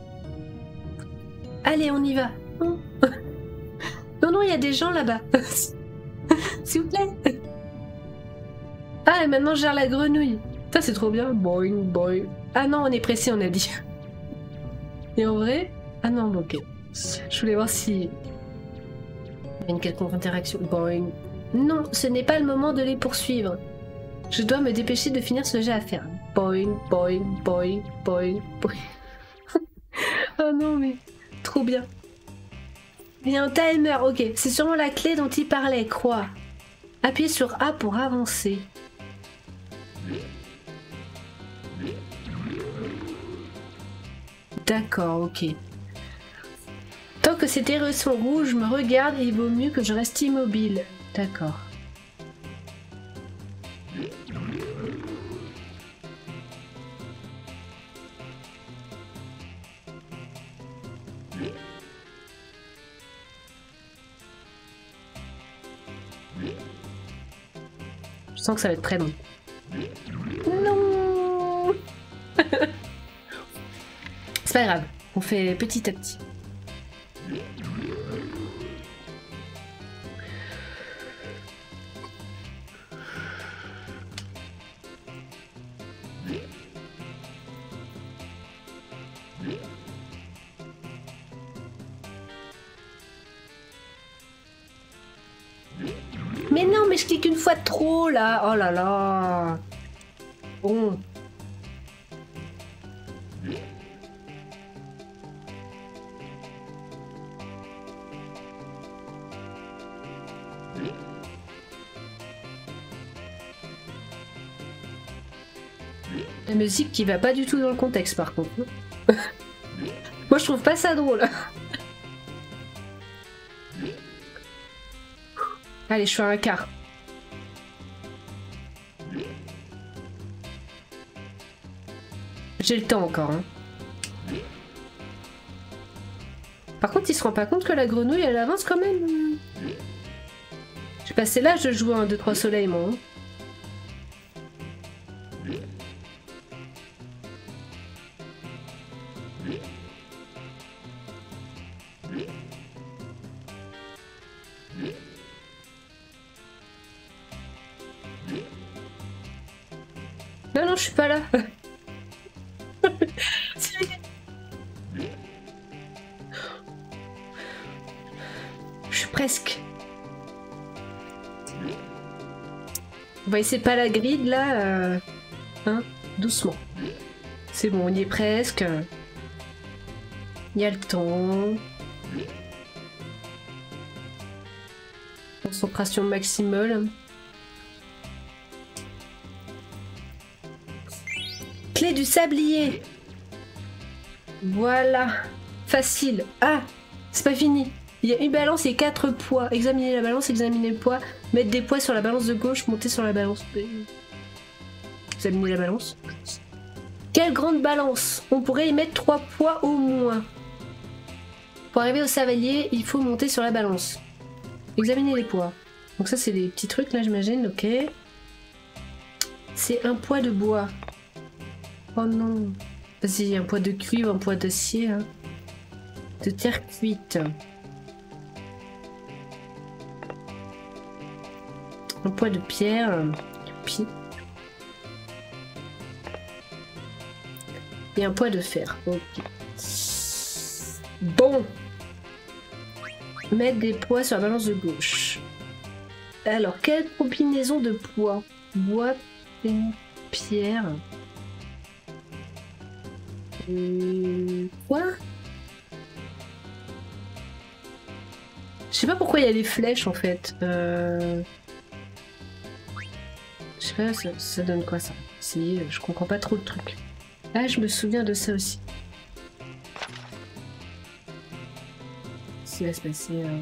Allez, on y va. Non, non, il y a des gens là-bas. S'il vous plaît. Ah, et maintenant je gère la grenouille. Ça c'est trop bien. Boing, boing. Ah non, on est pressé, on a dit. Et en vrai... Ah non, ok. Je voulais voir si... Il y a une quelconque interaction. Boing. Non, ce n'est pas le moment de les poursuivre. Je dois me dépêcher de finir ce jet à faire. Boing, boing, boing, boing, boing. Oh non, mais... Trop bien. Il y a un timer, ok. C'est sûrement la clé dont il parlait, crois. Appuyez sur A pour avancer. D'accord, ok. Tant que ces terreux sont rouges, me regarde et il vaut mieux que je reste immobile. D'accord. Je sens que ça va être très long. Non. C'est pas grave, on fait petit à petit. Mais non, mais je clique une fois de trop là. Oh là là. Bon. La musique qui va pas du tout dans le contexte par contre. Moi je trouve pas ça drôle. Allez, je fais un quart. J'ai le temps encore. Hein. Par contre, il se rend pas compte que la grenouille, elle avance quand même. J'ai passé l'âge de jouer un deux trois soleils, moi. Hein. Non, non, je suis pas là. Je suis presque. On va essayer pas la grid là. Euh... Hein, doucement. C'est bon, on y est presque. Il y a le temps. Concentration maximale. Clé du sablier. Voilà. Facile. Ah, c'est pas fini. Il y a une balance et quatre poids. Examiner la balance, examiner le poids. Mettre des poids sur la balance de gauche, monter sur la balance. Examiner la balance. Quelle grande balance. On pourrait y mettre trois poids au moins. Pour arriver au sablier, il faut monter sur la balance. Examiner les poids. Donc ça, c'est des petits trucs là, j'imagine. Ok. C'est un poids de bois. Oh non. Vas-y, un poids de cuivre, un poids d'acier. Hein. De terre cuite. Un poids de pierre. Puis... Et un poids de fer. Ok. Bon. Mettre des poids sur la balance de gauche. Alors, quelle combinaison de poids? Bois, pierre... Euh... Quoi? Je sais pas pourquoi il y a les flèches en fait. Euh... Je sais pas, ça, ça donne quoi ça? Si, je comprends pas trop le truc. Ah, je me souviens de ça aussi. Qu'est-ce qui va se passer? Euh...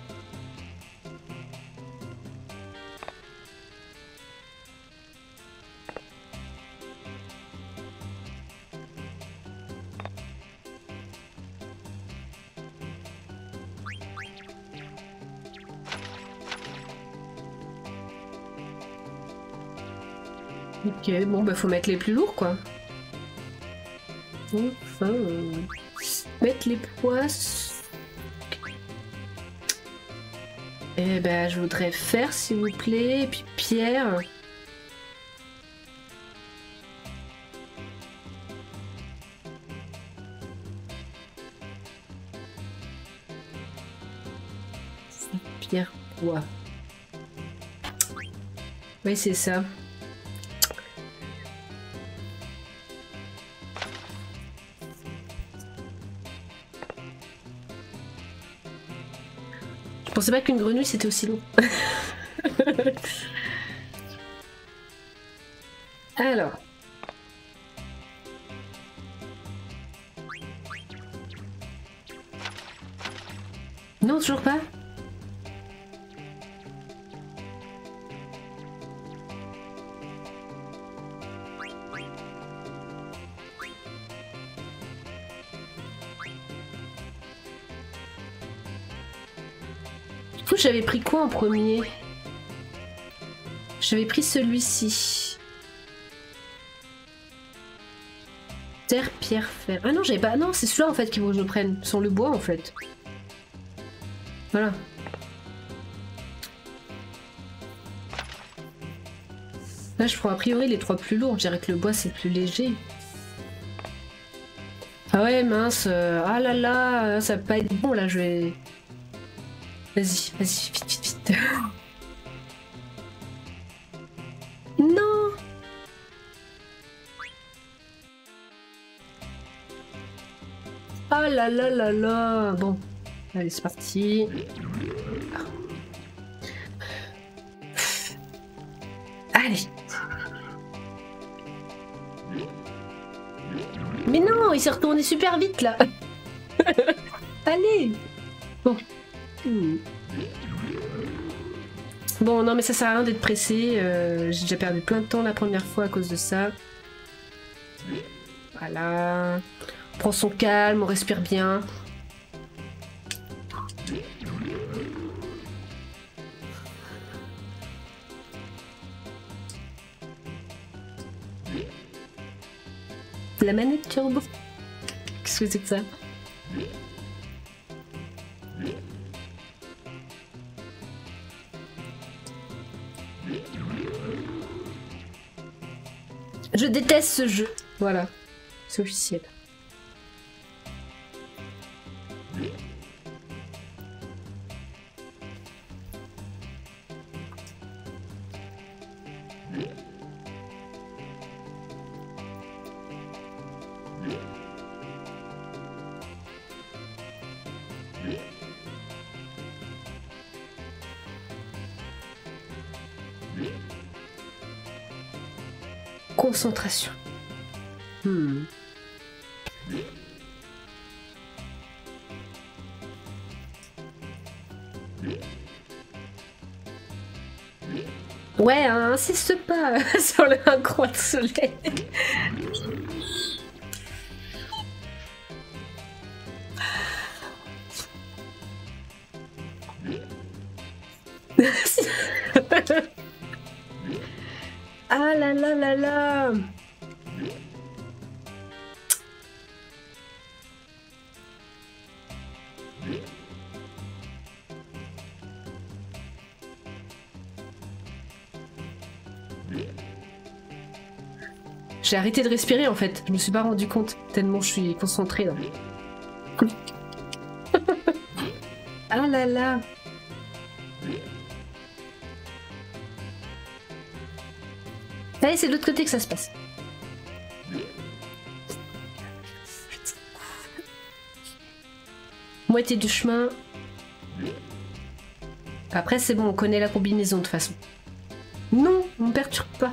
Ok, bon bah faut mettre les plus lourds quoi. Enfin, euh... mettre les poids. Eh ben je voudrais faire s'il vous plaît, et puis pierre. Pierre, bois. Oui, c'est ça. Je pensais pas qu'une grenouille c'était aussi long. Alors. Non, toujours pas. Du coup, j'avais pris quoi en premier? J'avais pris celui-ci. Terre, pierre, fer. Ah non, j'avais pas. Non, c'est celui-là en fait qu'il faut que je prenne. Sans le bois en fait. Voilà. Là, je prends a priori les trois plus lourds. Je dirais que le bois c'est plus léger. Ah ouais, mince. Euh, ah là là, ça va pas être bon là. Je vais. Vas-y, vas-y, vite, vite, vite. Non. Ah là là là là. Bon. Allez, c'est parti. Allez. Mais non, il s'est retourné super vite là. Allez. Bon. Bon, non mais ça sert à rien d'être pressé. Euh, J'ai déjà perdu plein de temps la première fois à cause de ça. Voilà. On prend son calme, on respire bien. La manette turbo. Qu'est-ce que c'est que ça? Je déteste ce jeu. Voilà. C'est officiel. Concentration. Hmm. Ouais, hein, insiste pas sur le croix de soleil. Ah là là là là. J'ai arrêté de respirer en fait, je me suis pas rendu compte tellement je suis concentrée là. Ah là là. Allez, c'est de l'autre côté que ça se passe. Moitié du chemin. Après c'est bon, on connaît la combinaison de toute façon. Non, on me perturbe pas.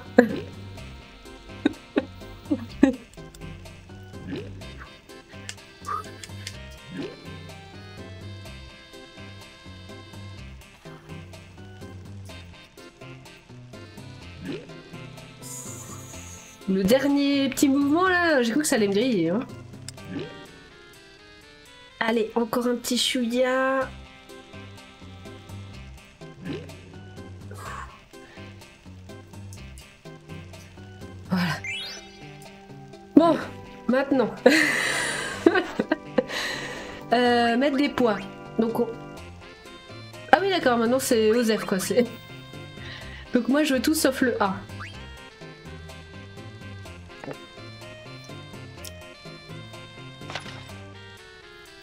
Le dernier petit mouvement là, j'ai cru que ça allait me griller. Hein. Allez, encore un petit chouïa. Voilà. Bon, maintenant. euh, mettre des poids. Donc on... Ah oui d'accord, maintenant c'est Osef quoi. Donc moi je veux tout sauf le A.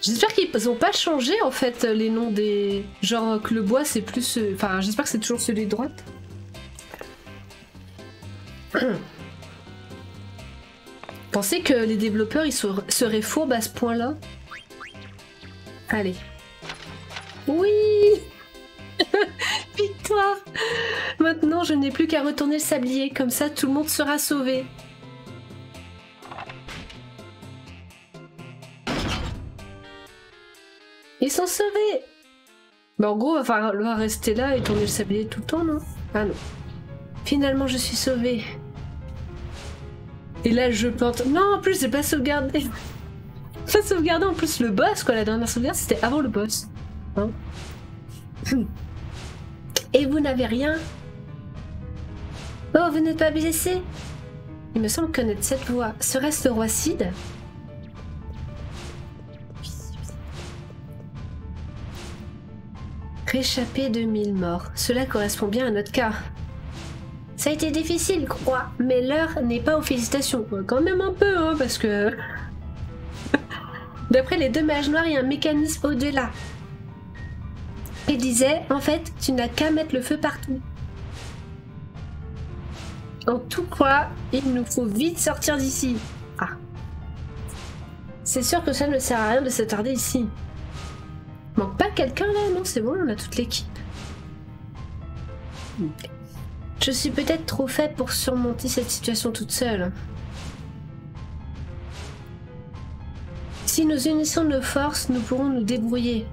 J'espère qu'ils ont pas changé en fait les noms des... Genre que le bois c'est plus... Enfin j'espère que c'est toujours celui de droite. Pensez que les développeurs ils seraient fourbes à ce point là? Allez. Oui. Victoire. Maintenant je n'ai plus qu'à retourner le sablier, comme ça tout le monde sera sauvé. Ils sont sauvés. Bah en gros, il va falloir rester là et tourner le sablier tout le temps, non? Ah non. Finalement, je suis sauvée. Et là, je plante... Non, en plus, j'ai pas sauvegardé. Pas sauvegardé, en plus, le boss, quoi. La dernière sauvegarde, c'était avant le boss. Hein? Et vous n'avez rien? Oh, vous n'êtes pas blessé? Il me semble connaître cette voix. Serait-ce le roi Cid? Réchappé de mille morts. Cela correspond bien à notre cas. Ça a été difficile, crois, mais l'heure n'est pas aux félicitations. Quand même un peu, hein, parce que... D'après les deux mages noirs, il y a un mécanisme au-delà. Il disait, en fait, tu n'as qu'à mettre le feu partout. En tout cas, il nous faut vite sortir d'ici. Ah. C'est sûr que ça ne sert à rien de s'attarder ici. Manque pas quelqu'un là? Non, c'est bon, on a toute l'équipe. Je suis peut-être trop faible pour surmonter cette situation toute seule. Si nous unissons nos forces, nous pourrons nous débrouiller.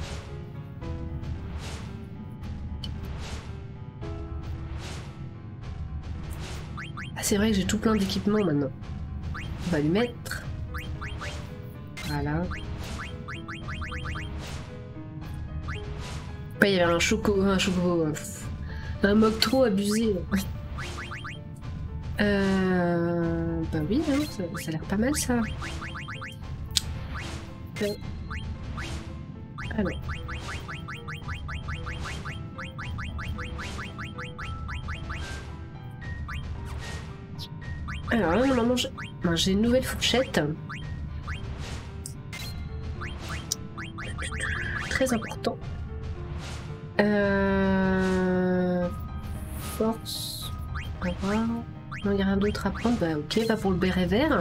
Ah, c'est vrai que j'ai tout plein d'équipements maintenant. On va lui mettre. Voilà. Il y avait un choco, un choco, un mock trop abusé. Euh, bah oui, hein, ça, ça a l'air pas mal ça. Euh, alors. Alors là, normalement, j'ai une nouvelle fourchette. Très important. Euh... Force. On va voir. Non, il n'y a rien d'autre à prendre. Bah ok, pas pour le béret vert.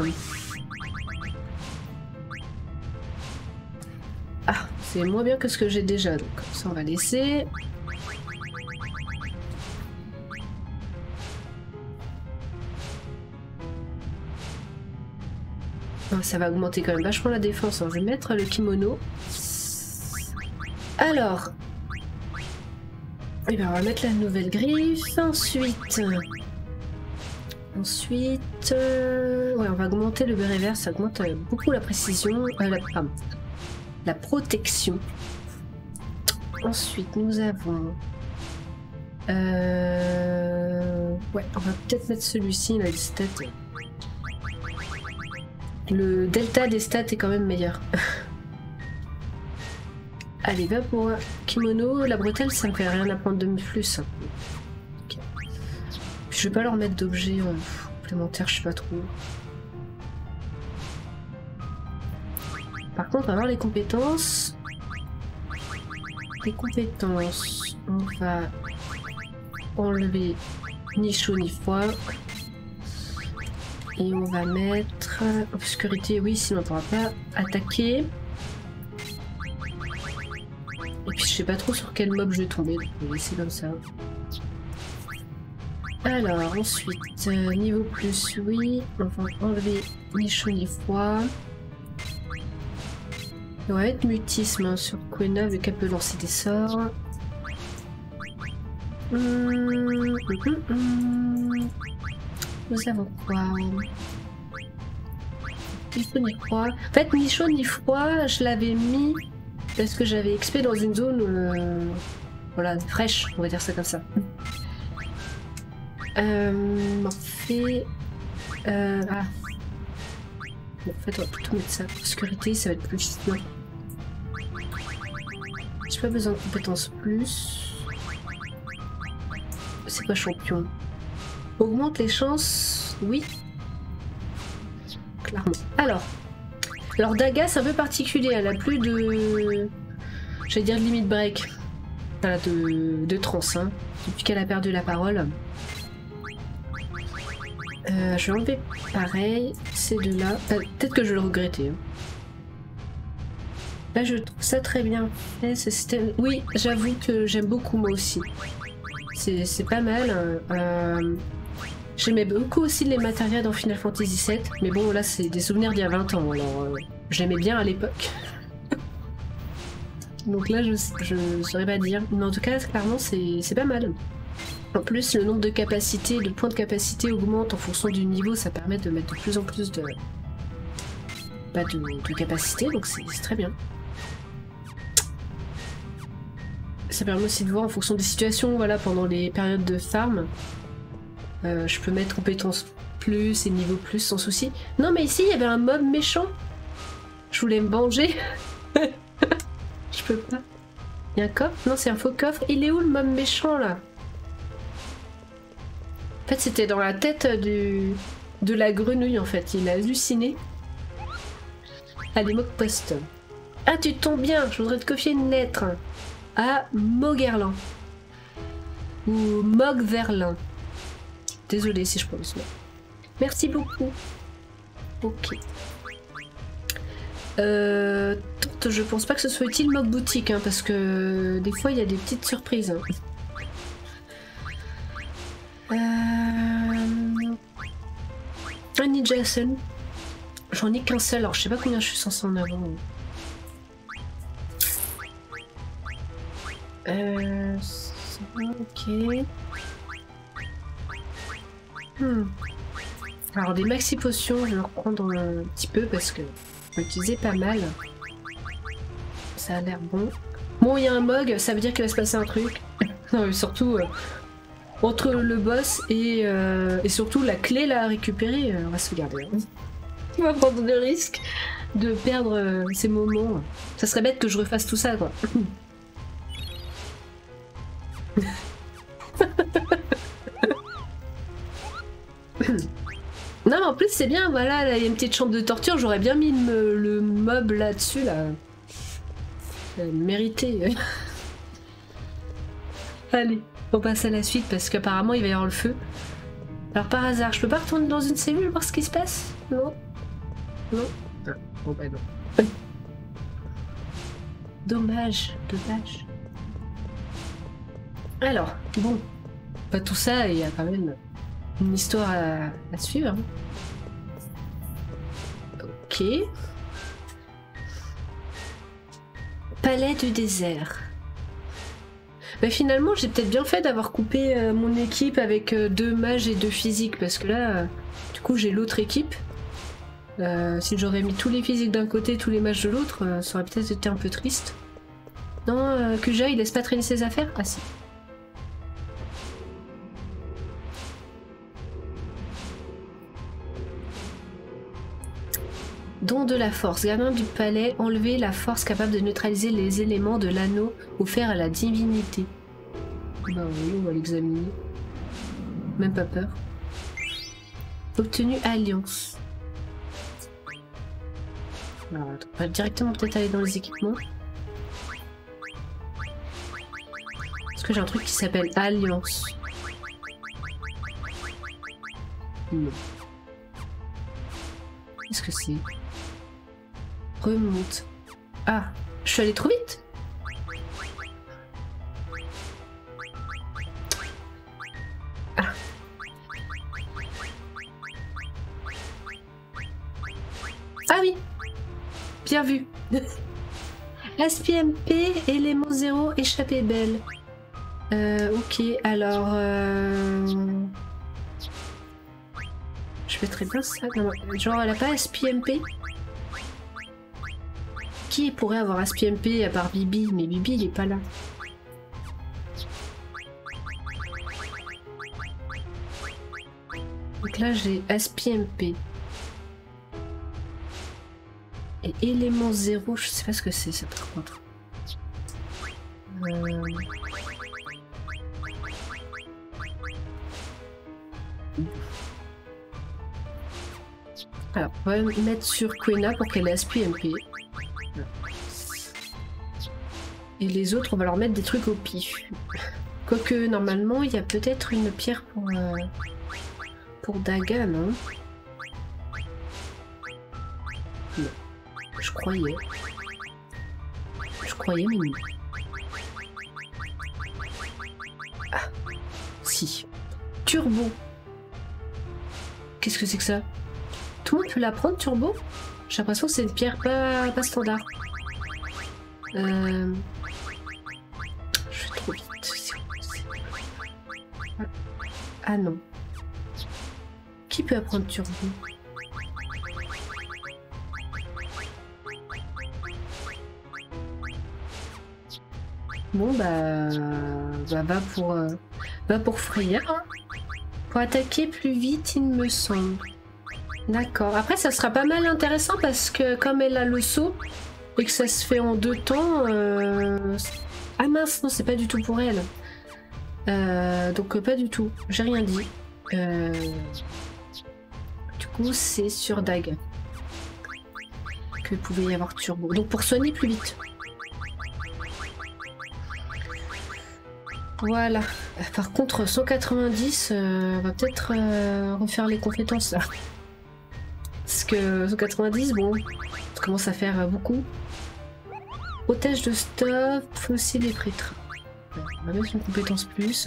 Ah, c'est moins bien que ce que j'ai déjà. Donc ça on va laisser. Oh, ça va augmenter quand même vachement la défense. Hein. Je vais mettre le kimono. Alors... Et bien on va mettre la nouvelle griffe, ensuite... Ensuite... Euh... Ouais, on va augmenter le béret vert, ça augmente euh, beaucoup la précision, euh, la... Pardon, la protection. Ensuite nous avons... Euh... Ouais, on va peut-être mettre celui-ci, là, les stats. Le delta des stats est quand même meilleur. Allez, va pour kimono. La bretelle, ça me fait rien à prendre de plus. Okay. Je vais pas leur mettre d'objets complémentaires, je sais pas trop. Par contre, on va voir les compétences. Les compétences, on va enlever ni chaud ni froid. Et on va mettre obscurité, oui, sinon on pourra pas attaquer. Et puis je sais pas trop sur quel mob je vais tomber, donc on va laisser comme ça. Alors ensuite, euh, niveau plus, oui, on va enlever ni chaud ni froid. On va mettre mutisme hein, sur Quena vu qu'elle peut lancer des sorts. Hum, hum, hum, hum. Nous avons quoi? Ni chaud ni froid. En fait, ni chaud ni froid, je l'avais mis parce que j'avais X P dans une zone euh, voilà, fraîche, on va dire ça comme ça. Euh, en fait... Euh, ah. Bon, en fait, on va plutôt mettre ça. Obscurité, ça va être plus chiant. J'ai pas besoin de compétences plus. C'est quoi champion? Augmente les chances, oui. Clairement. Alors, Alors Daga c'est un peu particulier, elle a plus de... J'allais dire de limit break. Voilà, de, de trance, hein, depuis qu'elle a perdu la parole. Euh, je vais enlever pareil, ces deux-là. Euh, Peut-être que je vais le regretter. Hein. Là, je trouve ça très bien. Et ce système... Oui, j'avoue que j'aime beaucoup moi aussi. C'est pas mal. Euh, J'aimais beaucoup aussi les matérias dans Final Fantasy sept. Mais bon, là, c'est des souvenirs d'il y a vingt ans. Alors, euh, j'aimais bien à l'époque. Donc là, je, je saurais pas dire. Mais en tout cas, clairement, c'est pas mal. En plus, le nombre de capacités, de points de capacité augmente en fonction du niveau. Ça permet de mettre de plus en plus de, bah, de, de capacité. Donc c'est très bien. Ça permet aussi de voir en fonction des situations. Voilà, pendant les périodes de farm, euh, je peux mettre compétences plus et niveau plus sans souci. Non, mais ici, il y avait un mob méchant. Je voulais me venger. Je peux pas. Il y a un coffre? Non, c'est un faux coffre. Il est où le mob méchant là? En fait, c'était dans la tête du... de la grenouille en fait. Il a halluciné. Allez, mock post. Ah, tu tombes bien. Je voudrais te confier une lettre à Mogerlin. Ou Mogverlin. Désolée si je prononce mal. Merci beaucoup. Ok. Euh, je pense pas que ce soit utile Mog Boutique, hein, parce que des fois il y a des petites surprises. Hein. Euh... Un Ninja Sun. J'en ai qu'un seul, alors je sais pas combien je suis censé en avoir. Euh... Ok. Hmm. Alors des maxi potions, je vais en reprendre un petit peu parce que je vais utiliser pas mal. Ça a l'air bon. Bon, il y a un mog, ça veut dire qu'il va se passer un truc. Non, mais surtout, euh, entre le boss et, euh, et surtout la clé là à récupérer, euh, on va se garder. Hein. On va prendre le risque de perdre euh, ces moments. Ça serait bête que je refasse tout ça, quoi. Non, mais en plus, c'est bien, voilà, là, il y a une petite chambre de torture, j'aurais bien mis le, le mob là-dessus, là. Euh, mérité. Allez, on passe à la suite parce qu'apparemment il va y avoir le feu. Alors par hasard, je peux pas retourner dans une cellule voir ce qui se passe? Non? Non? Ah, bon bah non. Dommage, dommage. Alors, bon, pas tout ça, il y a quand même une histoire à, à suivre. Ok. Palais du désert. Bah finalement, j'ai peut-être bien fait d'avoir coupé euh, mon équipe avec euh, deux mages et deux physiques, parce que là, euh, du coup, j'ai l'autre équipe. Euh, si j'aurais mis tous les physiques d'un côté, tous les mages de l'autre, euh, ça aurait peut-être été un peu triste. Non, euh, Kuja, il laisse pas traîner ses affaires? Ah si. Don de la force. Gardien du palais, enlever la force capable de neutraliser les éléments de l'anneau offert à la divinité. Bah oui, on va l'examiner. Même pas peur. Obtenu alliance. Alors, attends, on va directement peut-être aller dans les équipements. Est-ce que j'ai un truc qui s'appelle alliance? Non. Qu'est-ce que c'est? Remonte. Ah, je suis allée trop vite. Ah. Ah oui. Bien vu. S P M P, élément zéro, échappée belle. Euh, ok, alors... Euh... Je mettrais bien ça. Genre, elle a pas S P M P? Qui pourrait avoir S P M P à part Bibi? Mais Bibi, il est pas là. Donc là, j'ai S P M P. Et élément zéro, je sais pas ce que c'est, ça, par contre. Euh... Alors, on va mettre sur Quena pour qu'elle ait Aspi M P. Et les autres, on va leur mettre des trucs au pif. Quoique, normalement, il y a peut-être une pierre pour, euh, pour Daga, non? Non. Je croyais. Je croyais, mais non. Ah. Si. Turbo. Qu'est-ce que c'est que ça? Tout le monde peut la prendre, Turbo? J'ai l'impression que c'est une pierre pas, pas standard. Euh... Je vais trop vite. Ah non. Qui peut apprendre Turbo? Bon bah, bah va pour euh, va pour Freya. Pour attaquer plus vite, il me semble. D'accord. Après, ça sera pas mal intéressant parce que comme elle a le saut et que ça se fait en deux temps. Euh... Ah mince, non, c'est pas du tout pour elle. Euh, donc euh, pas du tout. J'ai rien dit. Euh... Du coup, c'est sur Dag que pouvait y avoir Turbo. Donc pour soigner plus vite. Voilà. Par contre, cent quatre-vingt-dix, euh, on va peut-être euh, refaire les compétences là. Parce que cent quatre-vingt-dix, bon, ça commence à faire beaucoup. Otage de stop, fossile et prêtre. On va mettre une compétence plus.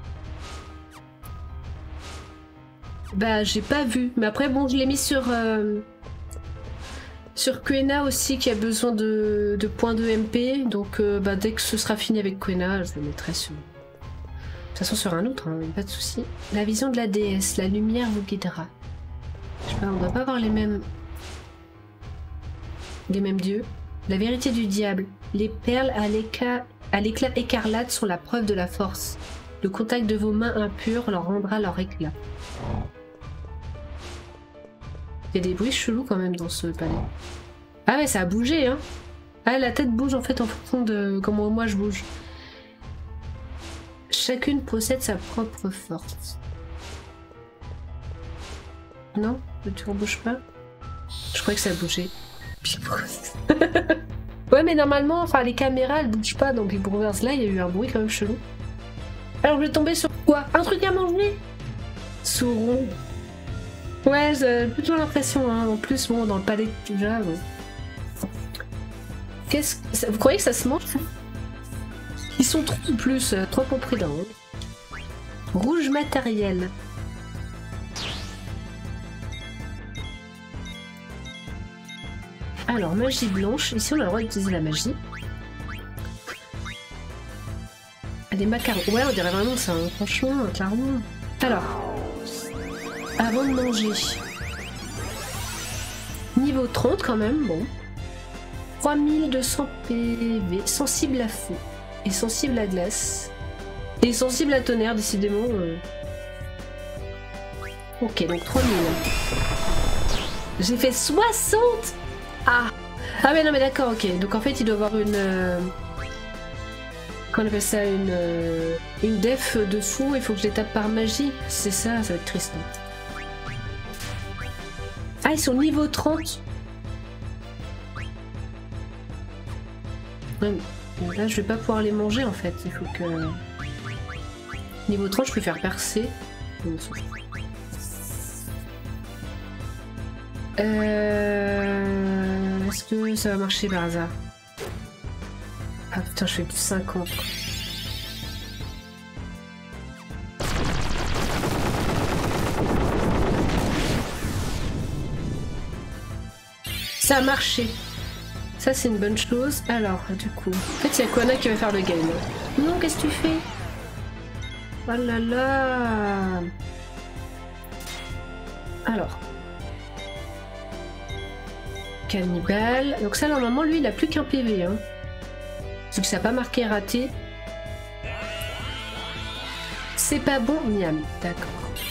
Bah, j'ai pas vu. Mais après, bon, je l'ai mis sur... Euh, sur Quena aussi, qui a besoin de, de points de M P. Donc, euh, bah, dès que ce sera fini avec Quena, je le mettrai sur... De toute façon, sur un autre, hein, pas de souci. La vision de la déesse, la lumière vous guidera. Je sais pas, on doit pas avoir les mêmes... les mêmes dieux. La vérité du diable. Les perles à l'éclat écarlate sont la preuve de la force. Le contact de vos mains impures leur rendra leur éclat. Il y a des bruits chelous quand même dans ce palais. Ah ouais, ça a bougé, hein. Ah, la tête bouge en fait en fonction de comment moi je bouge. Chacune possède sa propre force. Non, le tour bouge pas. Je croyais que ça bougeait. Ouais, mais normalement, enfin les caméras elles bougent pas, donc les brouillards là, il y a eu un bruit quand même chelou. Alors je vais tomber sur quoi? Un truc à manger? Sauron. Ouais, j'ai plutôt l'impression, hein. En plus, bon, dans le palais déjà. Bon. Qu'est-ce que... Vous croyez que ça se mange? Ils sont trop en plus, euh, trop compris dans. Hein. Rouge matériel. Alors, magie blanche. Ici, on a le droit d'utiliser la magie. Des macarons. Ouais, on dirait vraiment ça, hein. Franchement, clairement. Alors, avant de manger. Niveau trente quand même, bon. trois mille deux cents P V. Sensible à feu. Et sensible à glace. Et sensible à tonnerre, décidément. Euh... Ok, donc trois mille. J'ai fait soixante. Ah Ah mais non mais d'accord, ok. Donc en fait il doit avoir une... Euh... Qu'on appelle ça une... Euh... Une def dessous, il faut que je les tape par magie. C'est ça, ça va être triste. Ah, ils sont niveau trente. Ouais, là je vais pas pouvoir les manger en fait. Il faut que... Niveau trente, je préfère percer. Euh... Est-ce que ça va marcher par hasard? Ah putain, je fais plus de cinquante. Ça a marché. Ça, c'est une bonne chose. Alors, du coup... En fait, il y a Quena qui va faire le game. Non, qu'est-ce que tu fais? Oh là là. Alors... Cannibale. Donc ça, normalement, lui, il a plus qu'un P V. Hein. Parce que ça n'a pas marqué raté. C'est pas bon, miam. D'accord.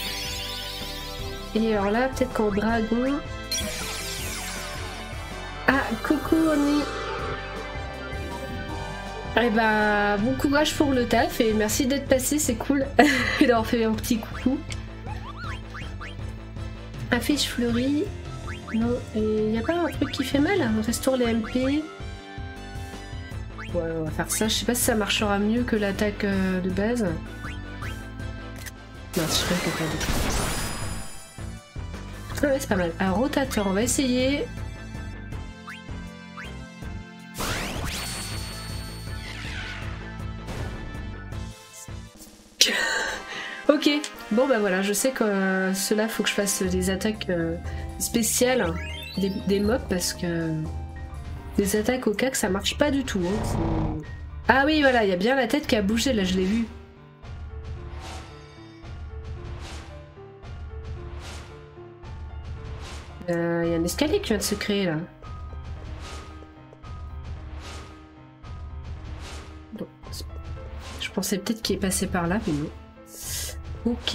Et alors là, peut-être qu'en dragon... Ah, coucou, Oni. Eh bah, bon courage pour le taf et merci d'être passé, c'est cool. Et d'avoir fait un petit coucou. Affiche fleurie. Non, et y a pas un truc qui fait mal? Restaure les M P. Ouais, on va faire ça. Je sais pas si ça marchera mieux que l'attaque euh, de base. Non, je sais pas qu'il y a pas de... Ah ouais, c'est pas mal. Un rotateur, on va essayer. Ok, bon bah voilà, je sais que euh, cela faut que je fasse des attaques euh, spéciales, des, des mobs, parce que des attaques au cac ça marche pas du tout. Hein, ah oui, voilà, il y a bien la tête qui a bougé, là je l'ai vu. Il euh, y a un escalier qui vient de se créer là. Bon, je pensais peut-être qu'il est passé par là, mais non. Ok.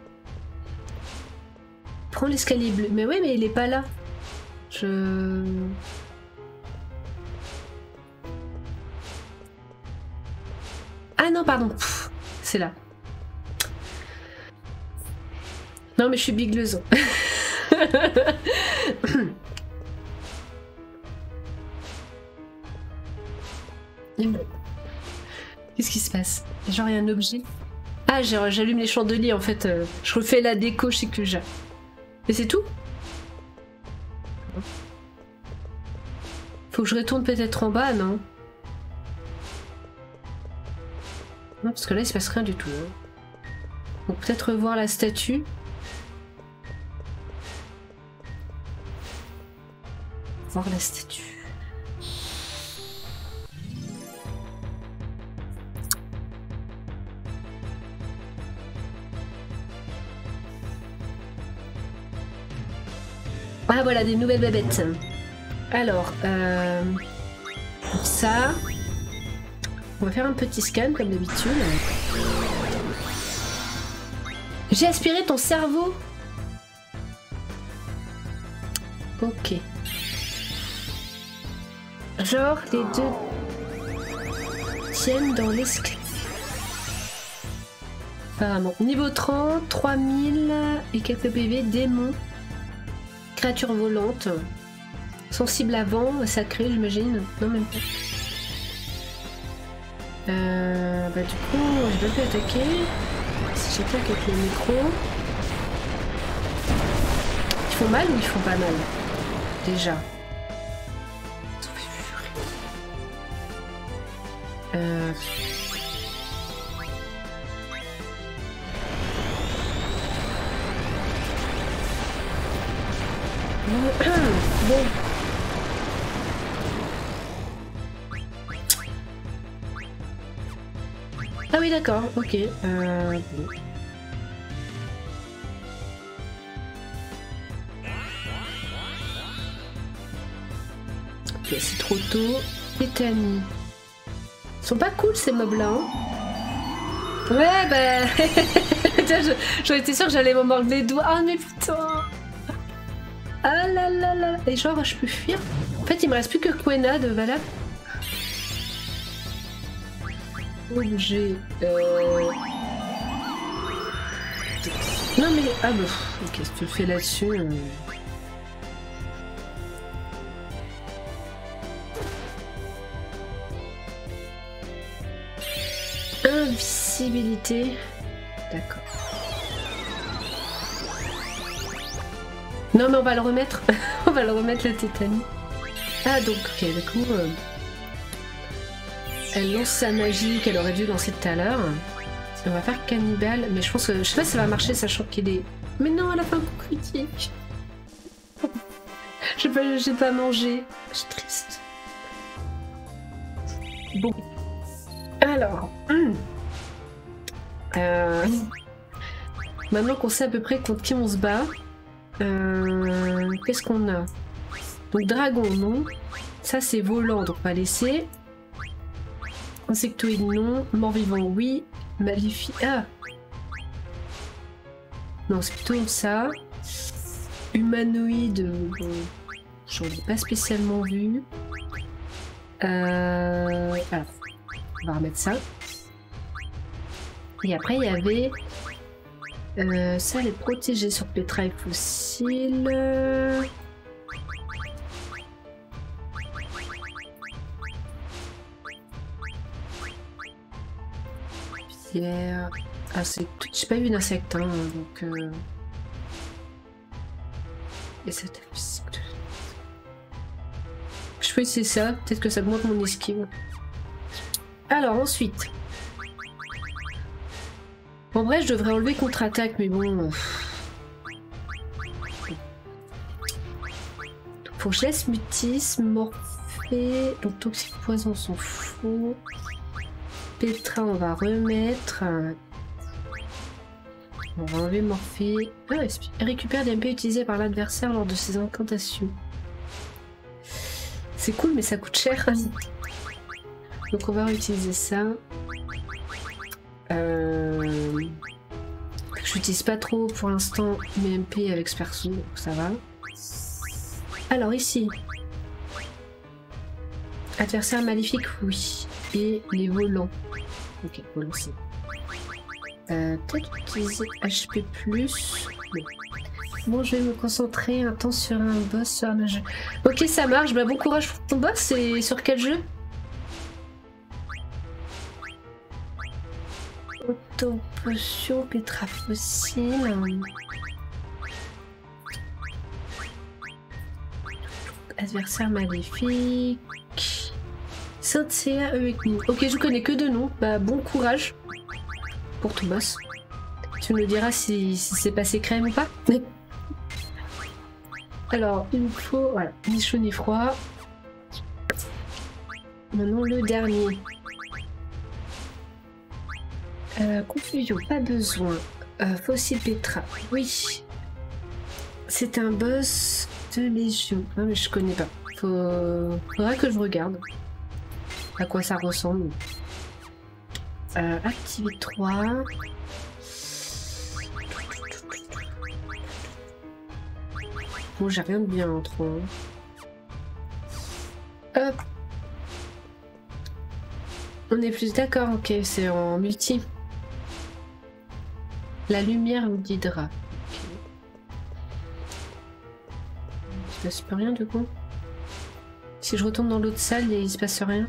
Prends l'escalier bleu. Mais ouais, mais il est pas là. Je... Ah non, pardon. C'est là. Non, mais je suis bigleuse. Qu'est-ce qui se passe? Genre, il y a un objet. Ah, j'allume les chandeliers en fait. Euh, je refais la déco chez Kuja. Et c'est tout? Faut que je retourne peut-être en bas, non? Non, parce que là il se passe rien du tout. Hein. Donc peut-être revoir la statue. Voir la statue. Ah voilà, des nouvelles babettes. Alors, euh, pour ça, on va faire un petit scan comme d'habitude. J'ai aspiré ton cerveau. Ok. Genre, les deux tiennent dans l'escalier. Apparemment. Niveau trente, trois mille et quelques P V, démon. Créature volante. Sensible à vent, sacré, j'imagine. Non, même pas. Euh, bah, du coup, je vais pas attaquer. Si j'attaque avec le micro. Ils font mal ou ils font pas mal? Déjà. Euh... Bon. Ah oui d'accord, ok. Euh... Bon. Ok, c'est trop tôt. Tétanie. Ils sont pas cool ces mobs là. Hein ouais bah... J'aurais été sûre que j'allais me mordre les doigts. Ah mais putain. Ah là là là. Et genre je peux fuir. En fait il me reste plus que Quena de Valak. Objet. Euh... Non mais... Ah bah... Qu'est-ce que tu fais là-dessus euh... Invisibilité. D'accord. Non mais on va le remettre. On va le remettre la tétanie. Ah donc ok du coup... Euh... Elle lance sa magie qu'elle aurait dû lancer tout à l'heure. On va faire cannibale, mais je pense que je sais pas si ça va marcher sachant qu'il est. Mais non, elle a fait un coup critique. J'ai pas, j'ai pas mangé. Je suis triste. Bon. Alors. Hum. Euh... Maintenant qu'on sait à peu près contre qui on se bat, euh... qu'est-ce qu'on a? Donc dragon, non. Ça c'est volant, donc on va laisser. Insectoïde, non. Mort-vivant, oui. Maléfique. Ah non, c'est plutôt ça. Humanoïde, bon, j'en ai pas spécialement vu. Euh... Alors, on va remettre ça. Et après, il y avait... Euh, ça, les protéger sur pétrail fossile. pierre. Ah, c'est... J'ai pas vu d'insecte, hein, donc... Euh... Et ça Je peux essayer ça, peut-être que ça augmente mon esquive. Alors, ensuite... En vrai, je devrais enlever contre-attaque, mais bon... Faut que je laisse mutisme, morphée... Donc toxique poison, on s'en fout. Petra, on va remettre... On va enlever morphée. Ah, récupère des M P utilisés par l'adversaire lors de ses incantations. C'est cool, mais ça coûte cher. Donc on va réutiliser ça. Euh... Je n'utilise pas trop pour l'instant mes M P avec ce perso, donc ça va. Alors ici. Adversaire maléfique, oui. Et les volants. Ok, volants aussi. Euh, peut-être utiliser H P plus. Bon. Bon, je vais me concentrer un temps sur un boss, sur un jeu. Ok, ça marche. Bah, bon courage pour ton boss. C'est sur quel jeu? Auto-potion, Petra fossile. Adversaire maléfique. Saint-Céa avec nous. Ok, je connais que deux noms. Bah, bon courage pour ton boss. Tu me diras si, si c'est passé crème ou pas. Alors, il me faut, voilà, ni chaud ni froid. Maintenant, le dernier. Euh, confusion, pas besoin. Euh, Fossile Petra, oui. C'est un boss de Légion. Non, mais je connais pas. Faut... Faudra que je regarde à quoi ça ressemble. Euh, activer trois. Bon, j'ai rien de bien en trop. Hop. On est plus d'accord, ok, c'est en multi. La lumière nous guidera. Okay. Il se passe plus rien du coup. Si je retourne dans l'autre salle, il se passe rien.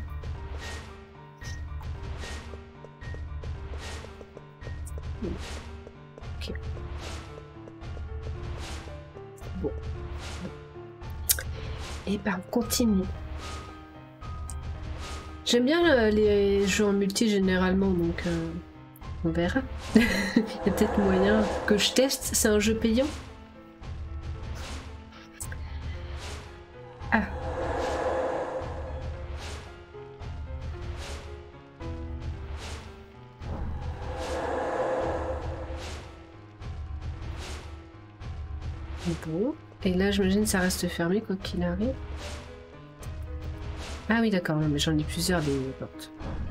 Ok. Bon. Et ben on continue. J'aime bien euh, les jeux en multi généralement, donc euh, on verra. Il y a peut-être moyen que je teste. C'est un jeu payant. Ah. Bon. Et là, j'imagine ça reste fermé quoi qu'il arrive. Ah oui, d'accord, mais j'en ai plusieurs des portes.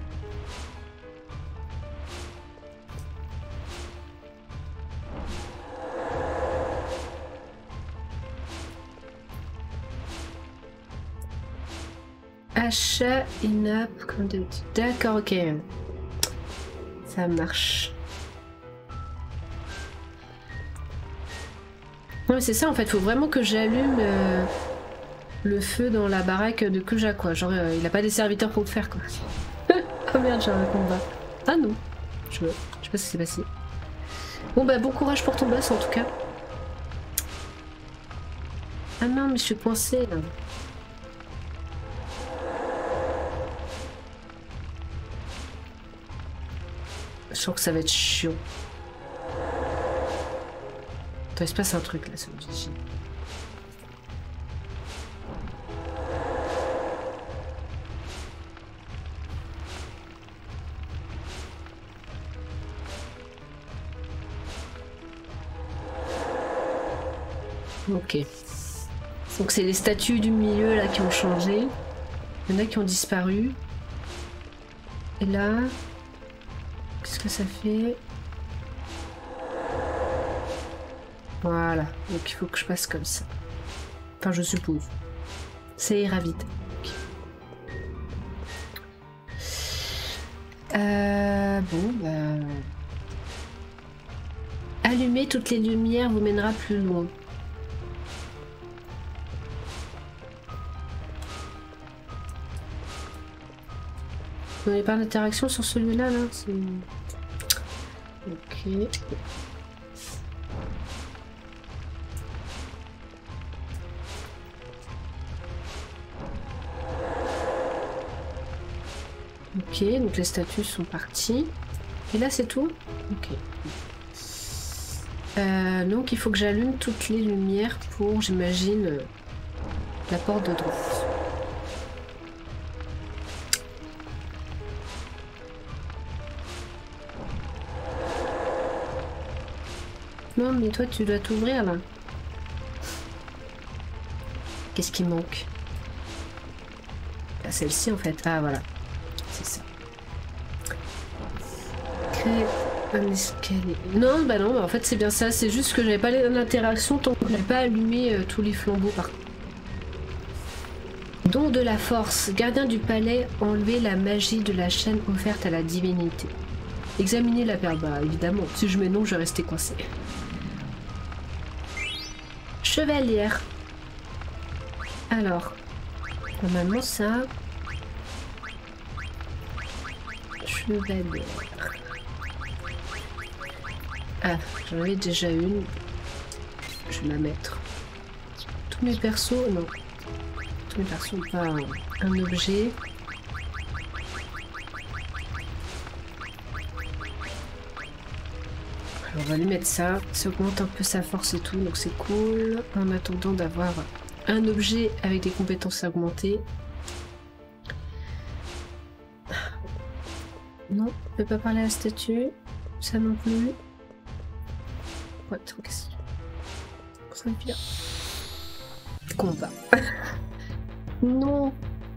Achat in-app comme d'habitude. D'accord, ok. Ça marche. Non, mais c'est ça en fait, faut vraiment que j'allume euh, le feu dans la baraque de Kuja quoi. Genre, euh, il a pas des serviteurs pour le faire quoi. Oh merde, j'ai un combat. Ah non, je, je sais pas ce qui s'est passé. Bon bah, bon courage pour ton boss en tout cas. Ah non, mais je suis coincée là. Je sens que ça va être chiant. Attends, il se passe un truc là sur le G G. Ok. Donc c'est les statues du milieu là qui ont changé. Il y en a qui ont disparu. Et là... Qu'est-ce que ça fait? Voilà, donc il faut que je passe comme ça. Enfin, je suppose. Ça ira vite. Okay. Euh, bon, bah... Allumer toutes les lumières vous mènera plus loin. Vous n'avez pas d'interaction sur celui-là, là, là Ok. Ok, donc les statues sont parties. Et là c'est tout? Ok. Euh, donc il faut que j'allume toutes les lumières pour, j'imagine, la porte de droite. Non mais toi tu dois t'ouvrir là. Qu'est-ce qui manque? Ah, celle-ci en fait. Ah voilà. C'est ça. Créer un escalier. Non, bah non, bah en fait c'est bien ça. C'est juste que j'avais pas l'interaction tant que j'avais pas allumé euh, tous les flambeaux par contre. Don de la force. Gardien du palais, enlever la magie de la chaîne offerte à la divinité. Examiner la perle. Bah évidemment, si je mets non, je vais rester coincé. Chevalière. Alors, normalement ça... Chevalière. Ah, j'en avais déjà une. Je vais la mettre. Tous mes persos, non. Tous mes persos n'ont pas un, un objet. Alors, on va lui mettre ça. Ça augmente un peu sa force et tout, donc c'est cool. En attendant d'avoir un objet avec des compétences augmentées. Non, je peux pas parler à la statue. Ça non plus. Ouais, trop question. Ça vient. Combat. Non.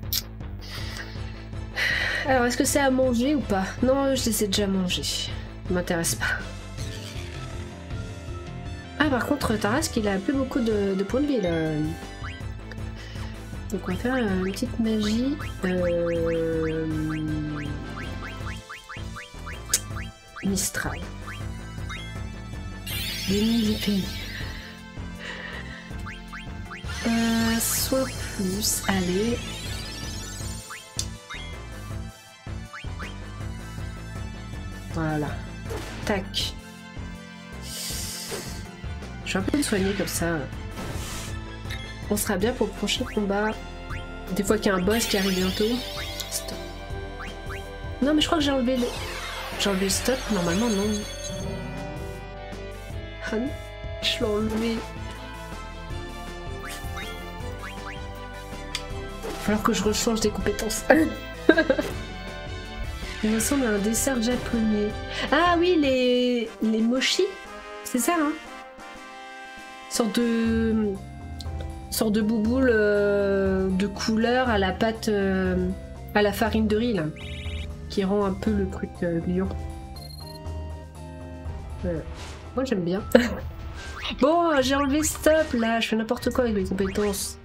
Alors, est-ce que c'est à manger ou pas? Non, je les ai déjà mangés. Ça m'intéresse pas. Ah, par contre, Tarasque, il a plus beaucoup de, de points de vie là. Donc, on va faire une petite magie. Euh... Mistral. Des mille épées. Euh, soit plus, allez. Voilà. Tac. Je vais un peu me soigner comme ça. On sera bien pour le prochain combat. Des fois qu'il y a un boss qui arrive bientôt. Stop. Non mais je crois que j'ai enlevé le... J'ai enlevé le stop, normalement non. Ah non, je l'ai enlevé. Il va falloir que je rechange des compétences. Il ressemble à un dessert japonais. Ah oui, les, les mochi. C'est ça, hein? Sorte de... Sorte de bouboule euh, de couleur à la pâte... Euh, à la farine de riz, là. Qui rend un peu le truc euh, gluant. Voilà. Moi, j'aime bien. Bon, j'ai enlevé stop, là. Je fais n'importe quoi avec mes compétences.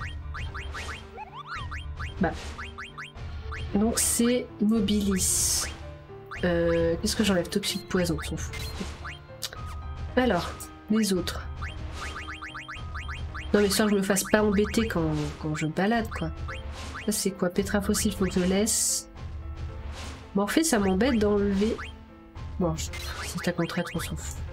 Bah... Donc c'est Mobilis. Euh, Qu'est-ce que j'enlève? Toxique poison, on s'en fout. Alors, les autres. Non mais ça, je me fasse pas embêter quand, quand je balade, quoi. Ça c'est quoi? Pétra fossile, faut que je laisse. Morphée, ça m'embête d'enlever. Bon, c'est ta contrainte, on s'en fout.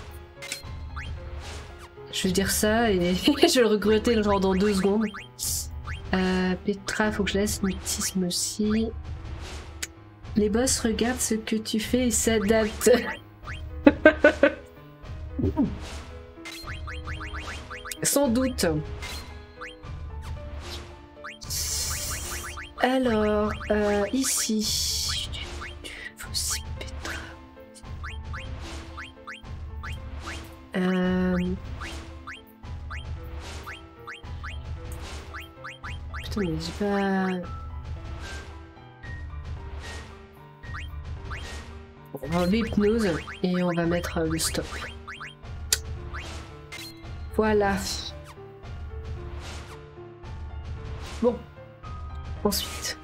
Je vais dire ça et je vais le regretter genre dans deux secondes. Euh, Petra, faut que je laisse mutisme aussi. Les boss regardent ce que tu fais et s'adaptent. Sans doute. Alors, euh, ici. Aussi Petra. Euh... Mais j'ai pas... On va enlever hypnose et on va mettre le stop. Voilà. Bon. Ensuite.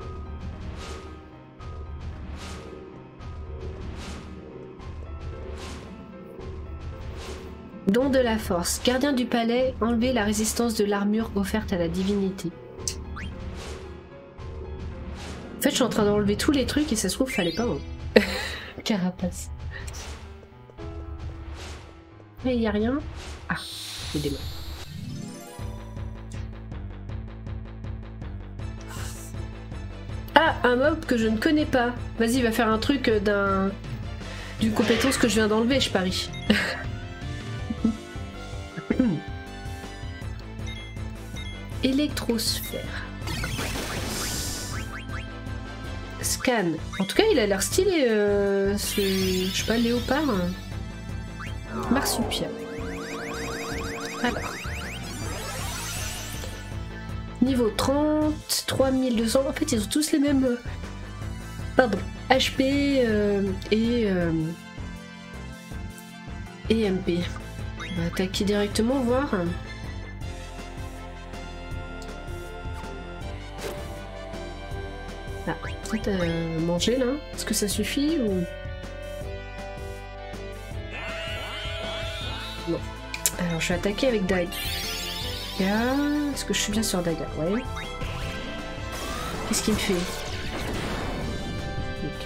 Don de la force. Gardien du palais, enlever la résistance de l'armure offerte à la divinité. En fait, je suis en train d'enlever tous les trucs et ça se trouve, fallait pas. Hein. Carapace. Mais il n'y a rien. Ah, le démon. Ah, un mob que je ne connais pas. Vas-y, il va faire un truc d'un... d'une compétence que je viens d'enlever, je parie. Électrosphère. Scan. En tout cas, il a l'air stylé, euh, ce... je sais pas, léopard. Marsupial. Alors. Niveau trente, trois mille deux cents. En fait, ils ont tous les mêmes... Euh... Pardon. H P euh, et... Euh... et M P. On va attaquer directement, voir... Ah, peut-être euh, manger là. Est-ce que ça suffit ou... Non. Alors je vais attaquer avec Daga. Est-ce que je suis bien sur Daga? Ouais. Qu'est-ce qu'il me fait? Okay.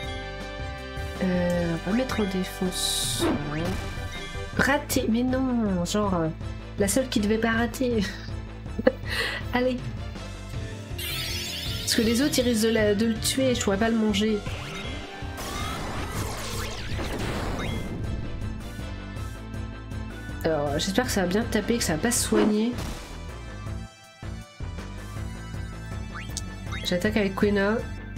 euh, On va mettre en défense. Ouais. Raté. Mais non, genre euh, la seule qui devait pas rater. Allez. Parce que les autres ils risquent de, la, de le tuer, je pourrais pas le manger. Alors j'espère que ça va bien taper, que ça va pas se soigner. J'attaque avec Quena.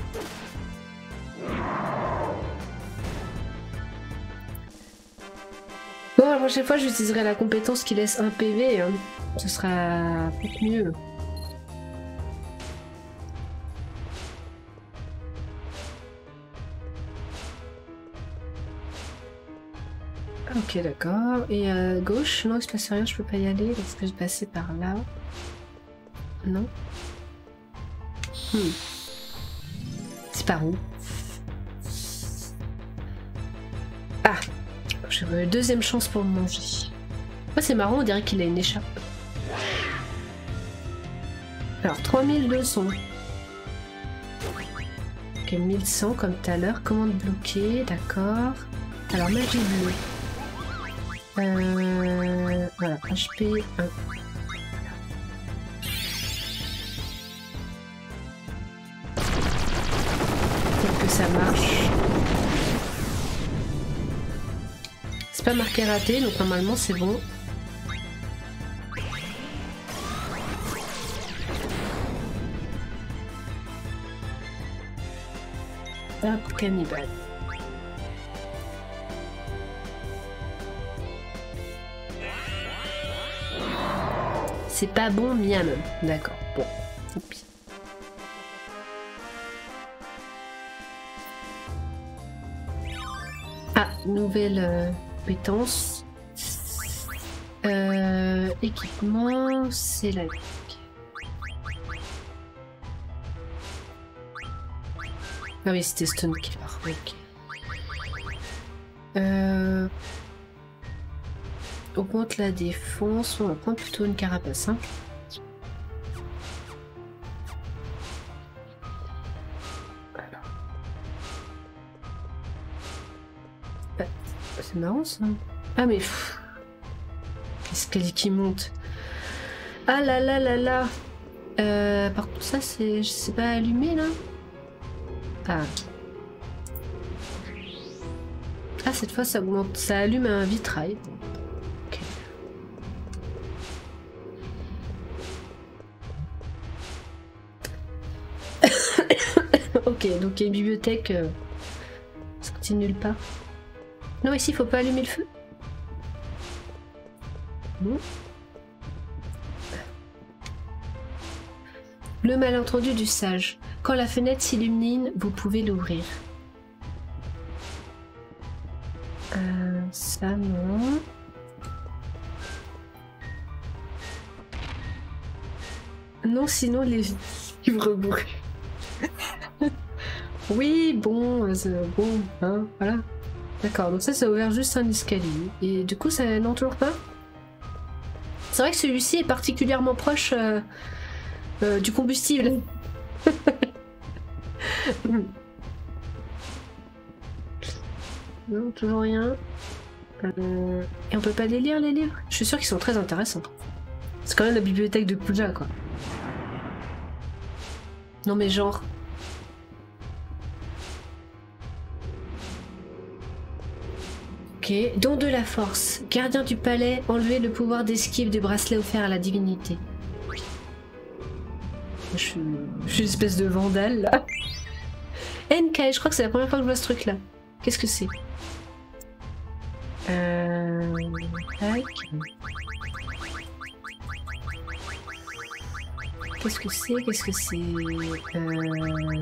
Bon, la prochaine fois j'utiliserai la compétence qui laisse un P V, hein. Ce sera peut-être mieux. Ok, d'accord. Et à gauche, non, il se passe rien, je peux pas y aller parce que je passais par là. Non. Hmm. C'est par où? Ah, j'ai une deuxième chance pour le manger. Oh, c'est marrant, on dirait qu'il a une écharpe. Alors, trois mille deux cents. Ok, mille cent comme tout à l'heure. Commande bloquée, d'accord. Alors, magie bleue. Euh, voilà, H P un. Peut-être que ça marche. C'est pas marqué raté, donc normalement c'est bon. Hop, cannibale. C'est pas bon, miam. D'accord, bon. Oups. Ah, nouvelle euh, compétence. Euh, équipement, c'est la... Ah oui, c'était Stone Killer. Ok. Euh... Augmente la défense, on va prendre plutôt une carapace. Hein. Ah, c'est marrant ça. Ah mais... L'escalier qui monte. Ah là là là là. Euh, par contre ça c'est... Je sais pas allumé là. Ah. Ah cette fois ça augmente. Ça allume un vitrail. Ok, donc il y a une bibliothèque. Euh, ça continue nulle part. Non, ici il faut pas allumer le feu. Bon. Le malentendu du sage. Quand la fenêtre s'illumine, vous pouvez l'ouvrir. Euh, ça non. Non, sinon les livres bourrés. Oui, bon, euh, bon, hein, voilà. D'accord, donc ça, ça a ouvert juste un escalier. Et du coup, ça n'en toujours pas. C'est vrai que celui-ci est particulièrement proche euh, euh, du combustible. Non, toujours rien. Euh, et on peut pas les lire, les livres? Je suis sûre qu'ils sont très intéressants. C'est quand même la bibliothèque de Kuja, quoi. Non mais genre... Ok, don de la force. Gardien du palais, enlever le pouvoir d'esquive du bracelet offert à la divinité. Je suis, je suis une espèce de vandale, là. N K, je crois que c'est la première fois que je vois ce truc-là. Qu'est-ce que c'est? Euh... Qu'est-ce que c'est? Qu'est-ce que c'est? euh...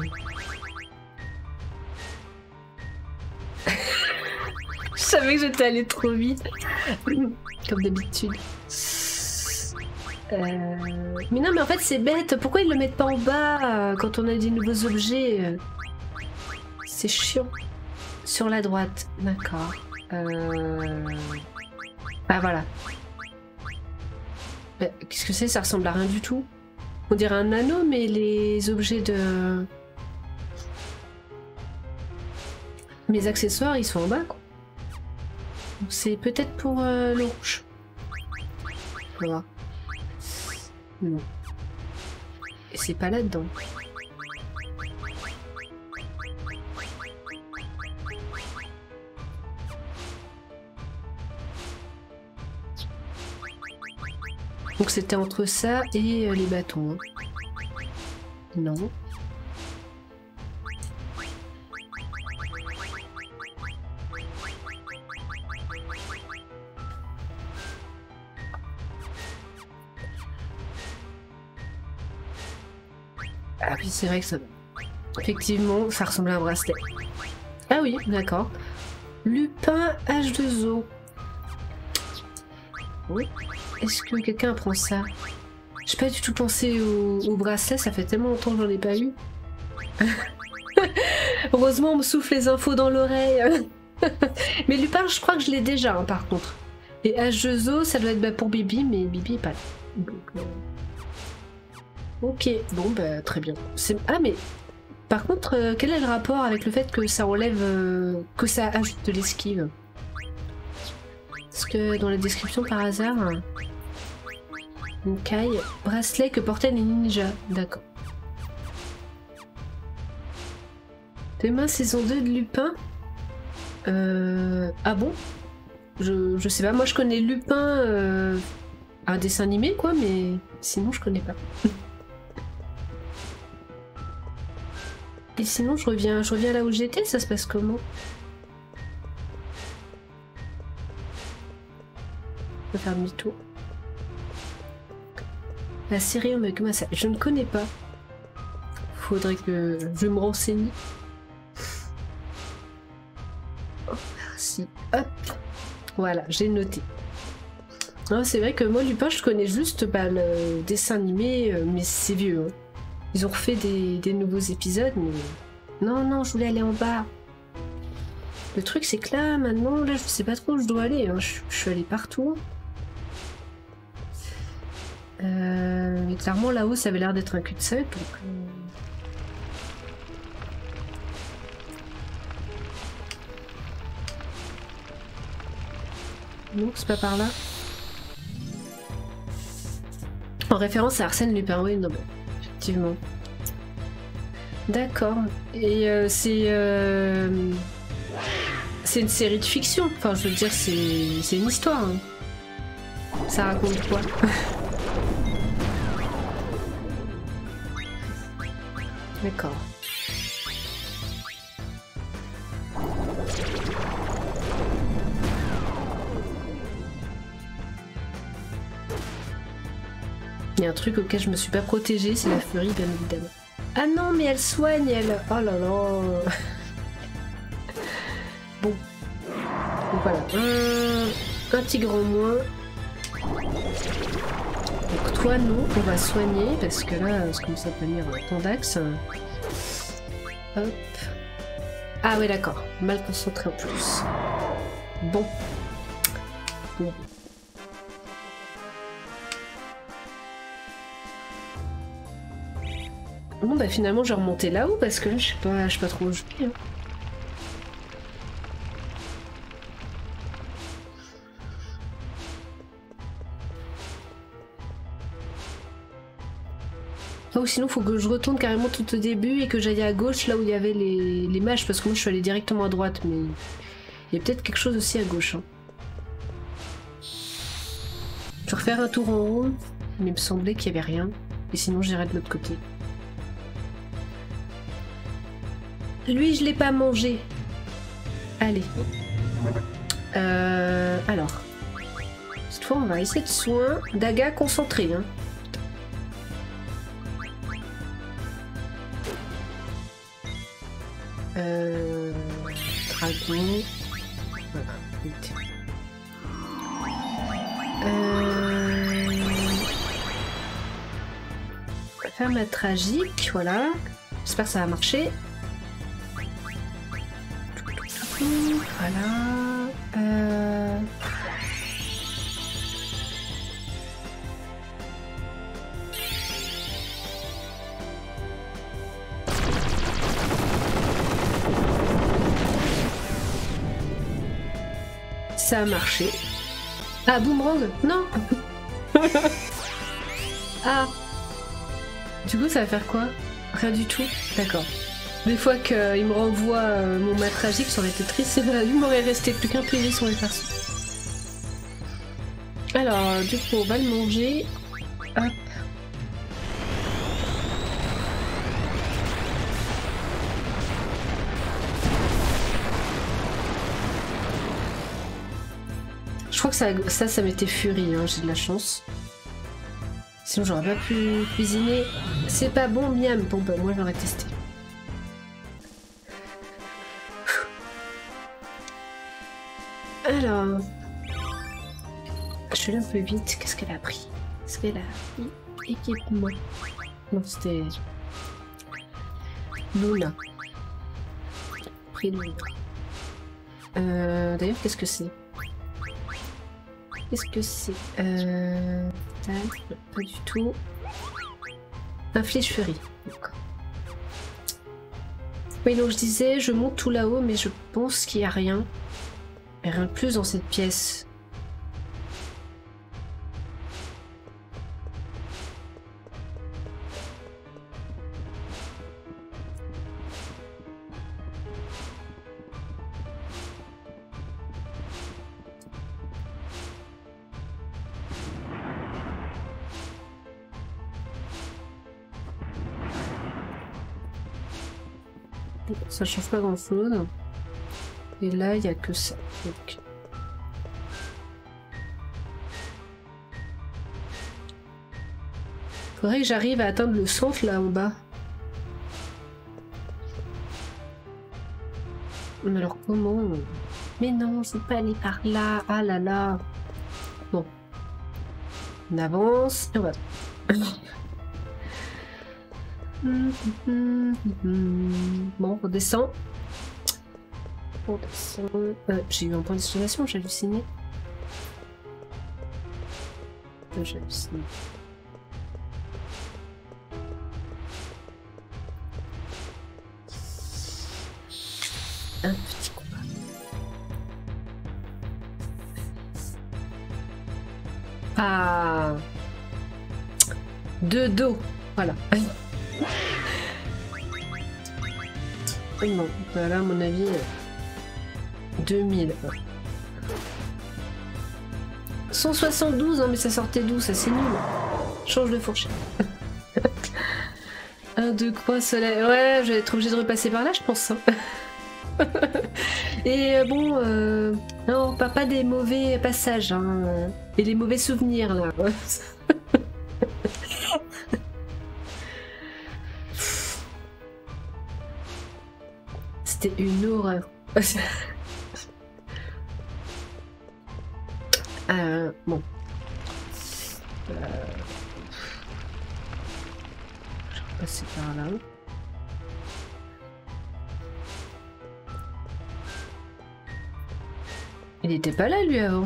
Je savais que j'étais allée trop vite. Comme d'habitude. Euh... Mais non, mais en fait, c'est bête. Pourquoi ils le mettent pas en bas euh, quand on a des nouveaux objets euh... C'est chiant. Sur la droite. D'accord. Euh... Ah, voilà. Bah, qu'est-ce que c'est? Ça ressemble à rien du tout. On dirait un anneau, mais les objets de... Mes accessoires, ils sont en bas, quoi. C'est peut-être pour euh, le rouge. On va voir. Non. Et c'est pas là-dedans. Donc c'était entre ça et euh, les bâtons. Non. Ah oui, c'est vrai que ça... Effectivement, ça ressemble à un bracelet. Ah oui, d'accord. Lupin H deux O. Oui. Est-ce que quelqu'un prend ça? J'ai pas du tout pensé au, au bracelet, ça fait tellement longtemps que j'en ai pas eu. Heureusement, on me souffle les infos dans l'oreille. Mais Lupin, je crois que je l'ai déjà, hein, par contre. Et H deux O, ça doit être bah, pour Bibi, mais Bibi est pas là. Donc, euh... Ok, bon, bah très bien. Ah, mais par contre, euh, quel est le rapport avec le fait que ça enlève, euh, que ça ajoute de l'esquive? Parce que dans la description, par hasard, une caille, bracelet que portaient les ninjas. D'accord. Demain, saison deux de Lupin. Euh... Ah bon? je, je sais pas, moi je connais Lupin, euh... un dessin animé quoi, mais sinon je connais pas. Et sinon je reviens, je reviens là où j'étais, ça se passe comment? Je vais faire demi-tour. La série Omega, ça, je ne connais pas. Faudrait que je me renseigne. Oh, merci. Hop. Voilà, j'ai noté. C'est vrai que moi, Lupin, je connais juste bah, le dessin animé, mais c'est vieux. Hein. Ils ont refait des, des nouveaux épisodes, mais... Non, non, je voulais aller en bas. Le truc, c'est que là, maintenant, là, je sais pas trop où je dois aller. Hein. Je, je suis allée partout. Euh, mais clairement, là-haut, ça avait l'air d'être un cul-de-sac, donc... Euh... Non, c'est pas par là. En référence à Arsène Lupin, oui, non, bon, effectivement. D'accord. Et euh, c'est... Euh... C'est une série de fiction. Enfin, je veux dire, c'est une histoire. Hein. Ça raconte quoi? D'accord. Il y a un truc auquel je me suis pas protégée, c'est la furie, bien évidemment. Ah non, mais elle soigne, elle. Oh là là. Bon. Donc voilà. Un, un tigre en moins. Donc toi, non, on va soigner, parce que là, ce qu'on s'appelle lire ton d'axe. Hop. Ah ouais, d'accord. Mal concentré en plus. Bon. Bon. Bon bah finalement je vais remonter là-haut parce que là je sais pas, je sais pas trop où je vais. Hein. Ah, ou sinon, faut que je retourne carrément tout au début et que j'aille à gauche là où il y avait les, les mages, parce que moi je suis allée directement à droite, mais il y a peut-être quelque chose aussi à gauche. Hein. Je vais refaire un tour en haut, mais il me semblait qu'il n'y avait rien, et sinon j'irai de l'autre côté. Lui, je l'ai pas mangé. Allez. Euh, alors. Cette fois, on va essayer de soin. Daga concentré. Hein. Euh, dragon. Voilà. Euh, Femme tragique, voilà. J'espère que ça va marcher. Voilà. Euh... Ça a marché. Ah, boomerang? Non. Ah. Du coup, ça va faire quoi? Rien du tout. D'accord. Des fois qu'il me renvoie euh, mon mat tragique, ça aurait été triste. C'est vrai, il m'aurait resté plus qu'un P V sur les persos. Alors, du coup, on va le manger. Hop. Je crois que ça, ça, ça m'était furie, hein, j'ai de la chance. Sinon, j'aurais pas pu cuisiner. C'est pas bon, miam. Bon, bah, moi, j'aurais testé. Alors, je suis là un peu vite. Qu'est-ce qu'elle a pris? Est-ce qu'elle a pris équipement? Non, c'était Luna. Pris Luna. Euh, D'ailleurs, qu'est-ce que c'est? Qu'est-ce que c'est? Euh... Pas du tout. Un Flèche Furie. D'accord. Oui, donc je disais, je monte tout là-haut, mais je pense qu'il n'y a rien. Il n'y a rien de plus dans cette pièce. Ça change pas grand chose. Et là, il n'y a que ça. Donc... faudrait que j'arrive à atteindre le centre là en bas. Mais alors comment? Mais non, je ne peux pas aller par là. Ah là là. Bon. On avance. Et on va. Bon, on descend. On descend. Euh, J'ai eu un point d'exclamation, j'ai halluciné. Euh, j'ai halluciné. Un petit combat. Ah. De dos. Voilà. Non, bah là à mon avis deux mille. cent soixante-douze, hein, mais ça sortait d'où? Ça c'est nul. Change de fourchette. Un, deux, coin, soleil. Ouais, je vais être obligée de repasser par là, je pense. Hein. Et euh, bon, euh, non, on parle pas des mauvais passages. Hein, et les mauvais souvenirs là. C'était une horreur. euh, bon. Euh... Je vais passer par là. Il était pas là lui avant.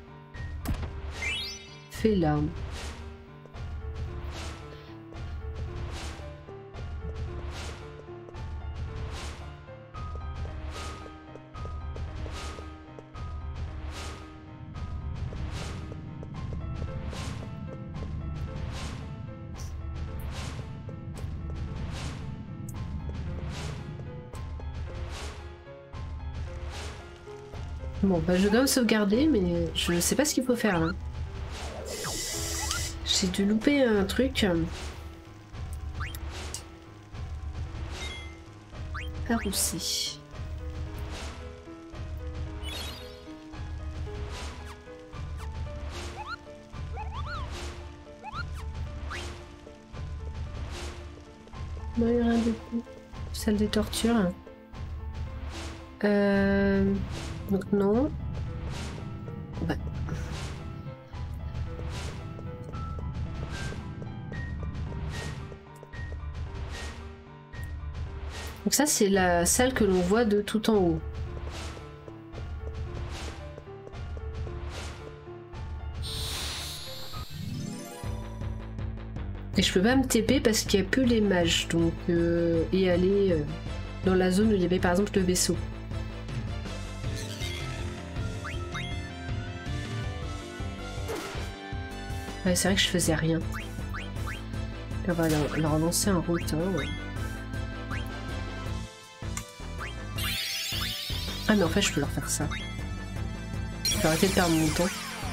Fais l'arme. Bon, bah je dois me sauvegarder, mais je ne sais pas ce qu'il faut faire là. J'ai dû louper un truc. Par aussi. Non, il n'y a rien du tout. Salle des tortures. Euh... Donc non. Ouais. Donc ça c'est la salle que l'on voit de tout en haut. Et je peux pas me T P parce qu'il n'y a plus les mages, donc euh, et aller euh, dans la zone où il y avait par exemple le vaisseau. Ouais, c'est vrai que je faisais rien. On va leur, leur lancer un route. Hein, ouais. Ah mais en fait je peux leur faire ça. Je vais arrêter de perdre mon temps.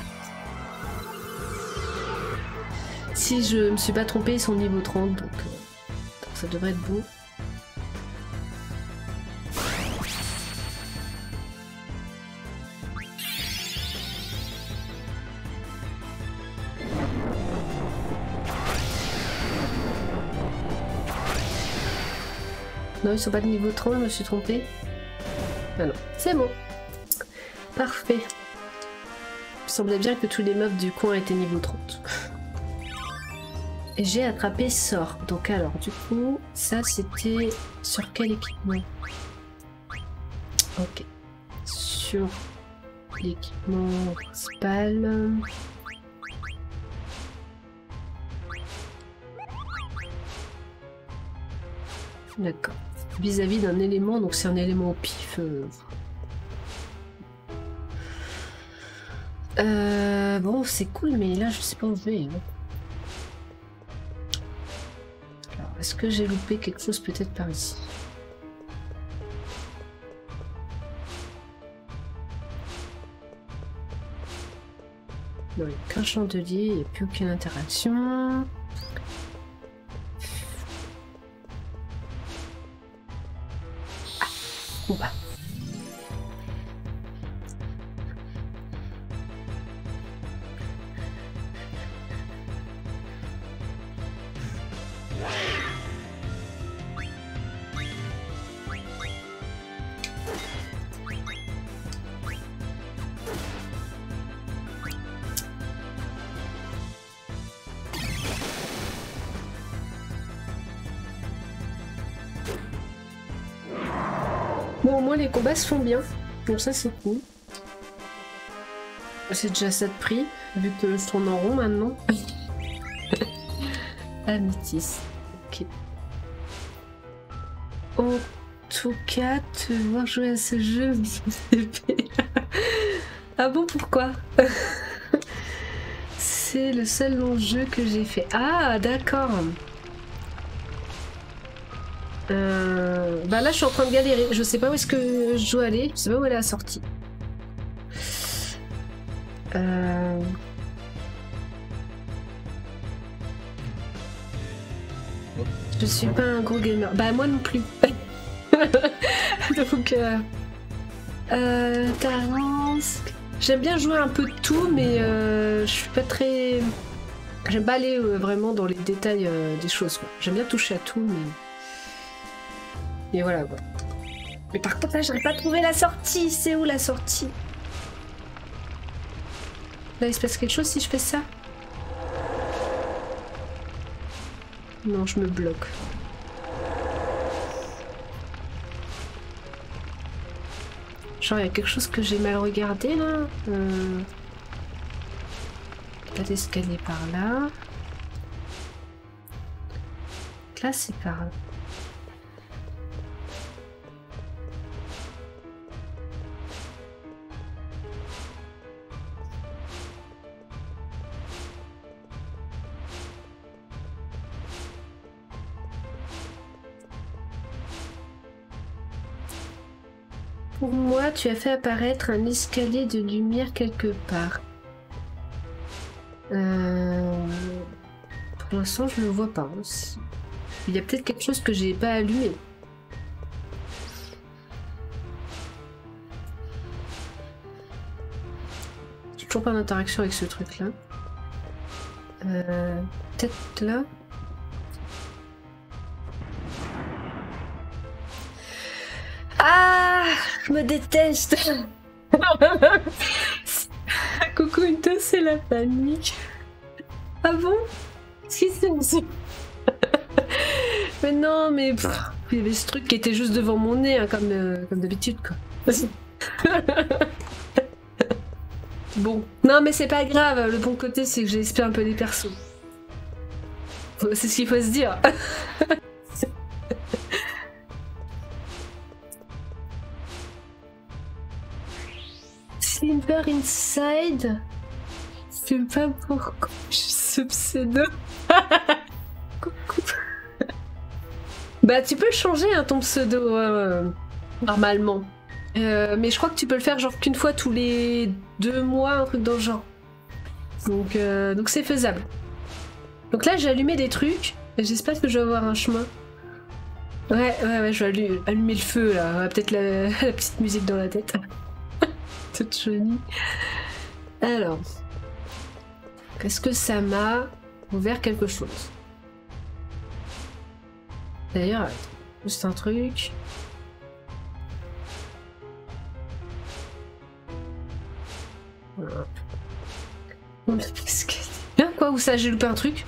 Si je me suis pas trompée, ils sont niveau trente, donc, euh, donc ça devrait être bon. Non, ils sont pas de niveau trente, je me suis trompée. Ah non, c'est bon. Parfait. Il semblait bien que tous les mobs du coin étaient niveau trente. Et j'ai attrapé sort. Donc alors, du coup, ça c'était sur quel équipement? Ok. Sur l'équipement principal. D'accord. Vis-à-vis d'un élément, donc c'est un élément au pif. Euh... Euh, bon, c'est cool, mais là je sais pas où je vais. Hein. Est-ce que j'ai loupé quelque chose peut-être par ici? Non, il n'y a qu'un chandelier, il n'y a plus aucune interaction. Ah, bon bah. Bon, au moins les combats se font bien, donc ça c'est cool. C'est déjà ça de prix, vu que je tourne en rond maintenant. Améthyste, ok. En tout cas, te voir jouer à ce jeu, ah bon, pourquoi? C'est le seul long jeu que j'ai fait. Ah, d'accord. Euh, bah là je suis en train de galérer, je sais pas où est-ce que je dois aller, je sais pas où elle est la sortie. Euh... Je suis pas un gros gamer, bah moi non plus. Donc euh... Euh, Tarance... J'aime bien jouer un peu de tout, mais euh, je suis pas très... J'aime pas aller euh, vraiment dans les détails euh, des choses. J'aime bien toucher à tout, mais... Et voilà quoi. Mais par contre là j'arrive pas à trouver la sortie. C'est où la sortie? Là il se passe quelque chose si je fais ça? Non, je me bloque. Genre il y a quelque chose que j'ai mal regardé là. Euh... T'as l'escalier par là. Là c'est par là. Pour moi, tu as fait apparaître un escalier de lumière quelque part. Euh... Pour l'instant, je ne le vois pas. Il y a peut-être quelque chose que j'ai pas allumé. J'ai toujours pas d'interaction avec ce truc-là. Euh... Peut-être là. Ah, je me déteste. Coucou Into, c'est la panique. Ah bon? Qu'est-ce qui s'est passé? Mais non, mais pff, il y avait ce truc qui était juste devant mon nez, hein, comme, euh, comme d'habitude, quoi. Bon, non, mais c'est pas grave. Le bon côté, c'est que j'ai espéré un peu des persos. C'est ce qu'il faut se dire. Silver Inside. Je sais pas pourquoi je suis ce pseudo. Coucou. Bah tu peux changer hein, ton pseudo euh, normalement. Euh, mais je crois que tu peux le faire genre qu'une fois tous les deux mois, un truc dans le genre. Donc euh, donc c'est faisable. Donc là j'ai allumé des trucs. J'espère que je vais avoir un chemin. Ouais ouais ouais je vais allumer, allumer le feu là. Peut-être la, la petite musique dans la tête. Toute jolie. Alors. Est-ce que ça m'a ouvert quelque chose? D'ailleurs, juste un truc. Voilà. Qu'est-ce que... Bien quoi? Où ça? J'ai loupé un truc?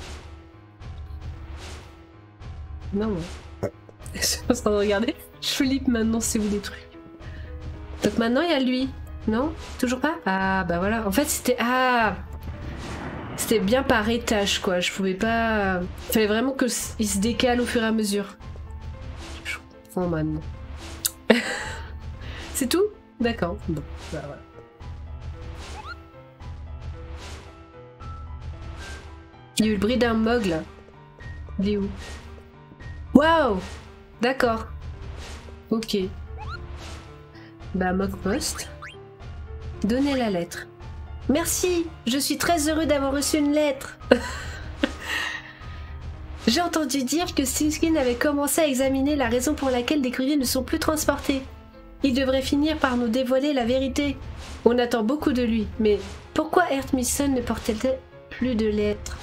Non. Je suis en train de regarder. Je flippe maintenant, c'est où des trucs? Donc maintenant il y a lui. Non? Toujours pas? Ah bah voilà. En fait c'était... Ah, c'était bien par étage quoi. Je pouvais pas... Il fallait vraiment qu'il se décale au fur et à mesure. Je comprends maintenant. C'est tout? D'accord. Bon, bah voilà. Il y a eu le bruit d'un mog là. Il est où? Waouh! D'accord. Ok. Bah mog post. Donnez la lettre. Merci, je suis très heureux d'avoir reçu une lettre. J'ai entendu dire que Siskin avait commencé à examiner la raison pour laquelle des courriers ne sont plus transportés. Il devrait finir par nous dévoiler la vérité. On attend beaucoup de lui, mais pourquoi Earth Mission ne portait-elle plus de lettres?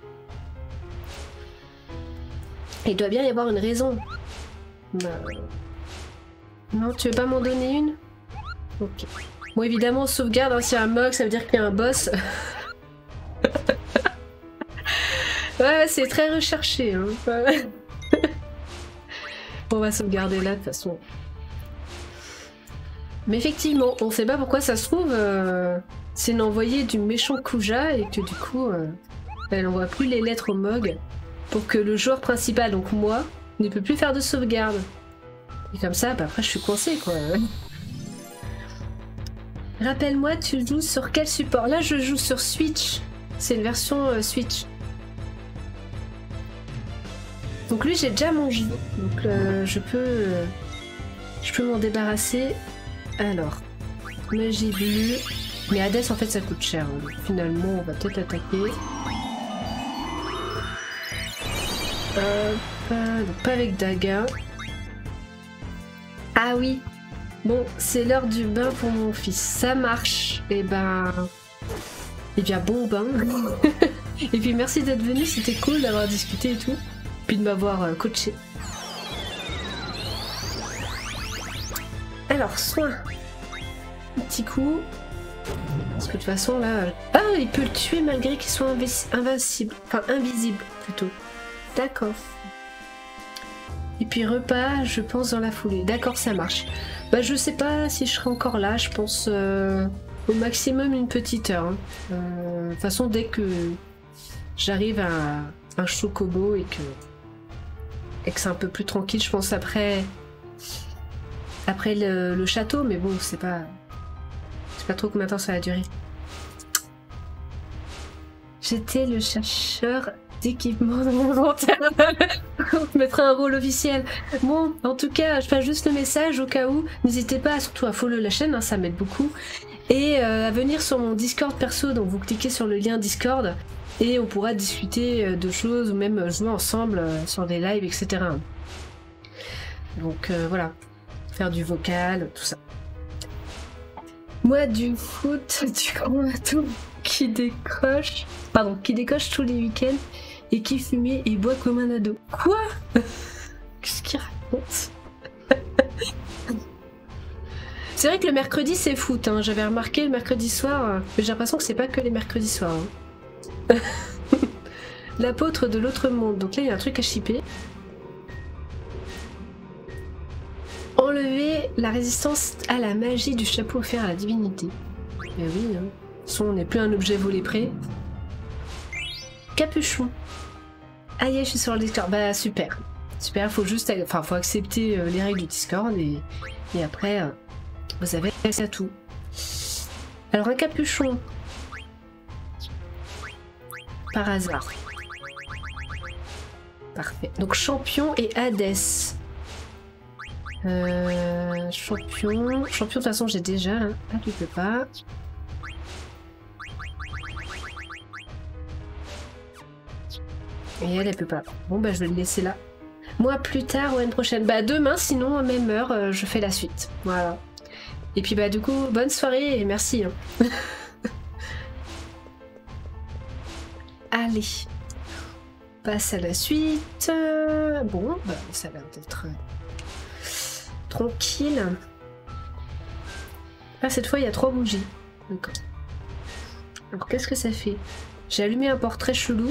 Il doit bien y avoir une raison. Bah... Non, tu veux pas m'en donner une? Ok. Bon, évidemment, sauvegarde, hein, s'il y a un mog, ça veut dire qu'il y a un boss. Ouais, c'est très recherché. Hein. On va sauvegarder là, de toute façon. Mais effectivement, on sait pas pourquoi ça se trouve. Euh, c'est une envoyée du méchant Kuja et que du coup, euh, elle envoie plus les lettres au mog pour que le joueur principal, donc moi, ne peut plus faire de sauvegarde. Et comme ça, bah, après, je suis coincée, quoi. Rappelle-moi, tu joues sur quel support? Là, je joue sur Switch. C'est une version euh, Switch. Donc lui, j'ai déjà mangé. Donc euh, je peux... Euh, je peux m'en débarrasser. Alors, magie bleue. Mais Hades, en fait, ça coûte cher. Donc, finalement, on va peut-être attaquer. Euh, pas, donc, pas avec Daga. Ah oui. Bon, c'est l'heure du bain pour mon fils. Ça marche. Et ben... Et bien bon bain. Et puis merci d'être venu, c'était cool d'avoir discuté et tout. Puis de m'avoir euh, coaché. Alors, soin. Un petit coup. Parce que de toute façon là... Ah, il peut le tuer malgré qu'il soit invincible. Enfin, invisible plutôt. D'accord. Et puis repas, je pense dans la foulée. D'accord, ça marche. Bah je sais pas si je serai encore là, je pense euh, au maximum une petite heure. Hein. Euh, de toute façon, dès que j'arrive à un chocobo et que, et que c'est un peu plus tranquille, je pense après, après le, le château, mais bon, c'est pas, je sais pas trop combien de temps ça va durer. J'étais le chercheur d'équipement dans mon inventaire. Je mettrai un rôle officiel. Bon, en tout cas, je fais juste le message au cas où. N'hésitez pas surtout à follow la chaîne, hein, ça m'aide beaucoup. Et euh, à venir sur mon Discord perso, donc vous cliquez sur le lien Discord et on pourra discuter de choses ou même jouer ensemble euh, sur des lives, et cetera. Donc euh, voilà, faire du vocal, tout ça. Moi du foot, du grand atout qui décroche, pardon, qui décoche tous les week-ends et qui fume et boit comme un ado. Quoi? Qu'est-ce qu'il raconte? C'est vrai que le mercredi c'est foot, hein. J'avais remarqué le mercredi soir, euh, mais j'ai l'impression que c'est pas que les mercredis soirs. Hein. L'apôtre de l'autre monde, donc là il y a un truc à shipper. Enlever la résistance à la magie du chapeau offert à la divinité. Eh oui, hein. Son n'est plus un objet volé près. Capuchon. Ah yeah, je suis sur le Discord. Bah super. Super, faut juste... Enfin, faut accepter euh, les règles du Discord et, et après, euh, vous avez accès à tout. Alors un capuchon. Par hasard. Parfait. Donc champion et Hadès. Euh, champion. Champion, de toute façon, j'ai déjà. Hein. Ah, tu peux pas. Et elle, elle peut pas. Bon, bah, je vais le laisser là. Moi, plus tard ou une prochaine. Bah, demain, sinon, à même heure, euh, je fais la suite. Voilà. Et puis, bah, du coup, bonne soirée et merci. Hein. Allez. Passe à la suite. Bon, bah, ça a l'air d'être tranquille. Ah, cette fois, il y a trois bougies. D'accord. Alors, qu'est-ce que ça fait? J'ai allumé un portrait chelou.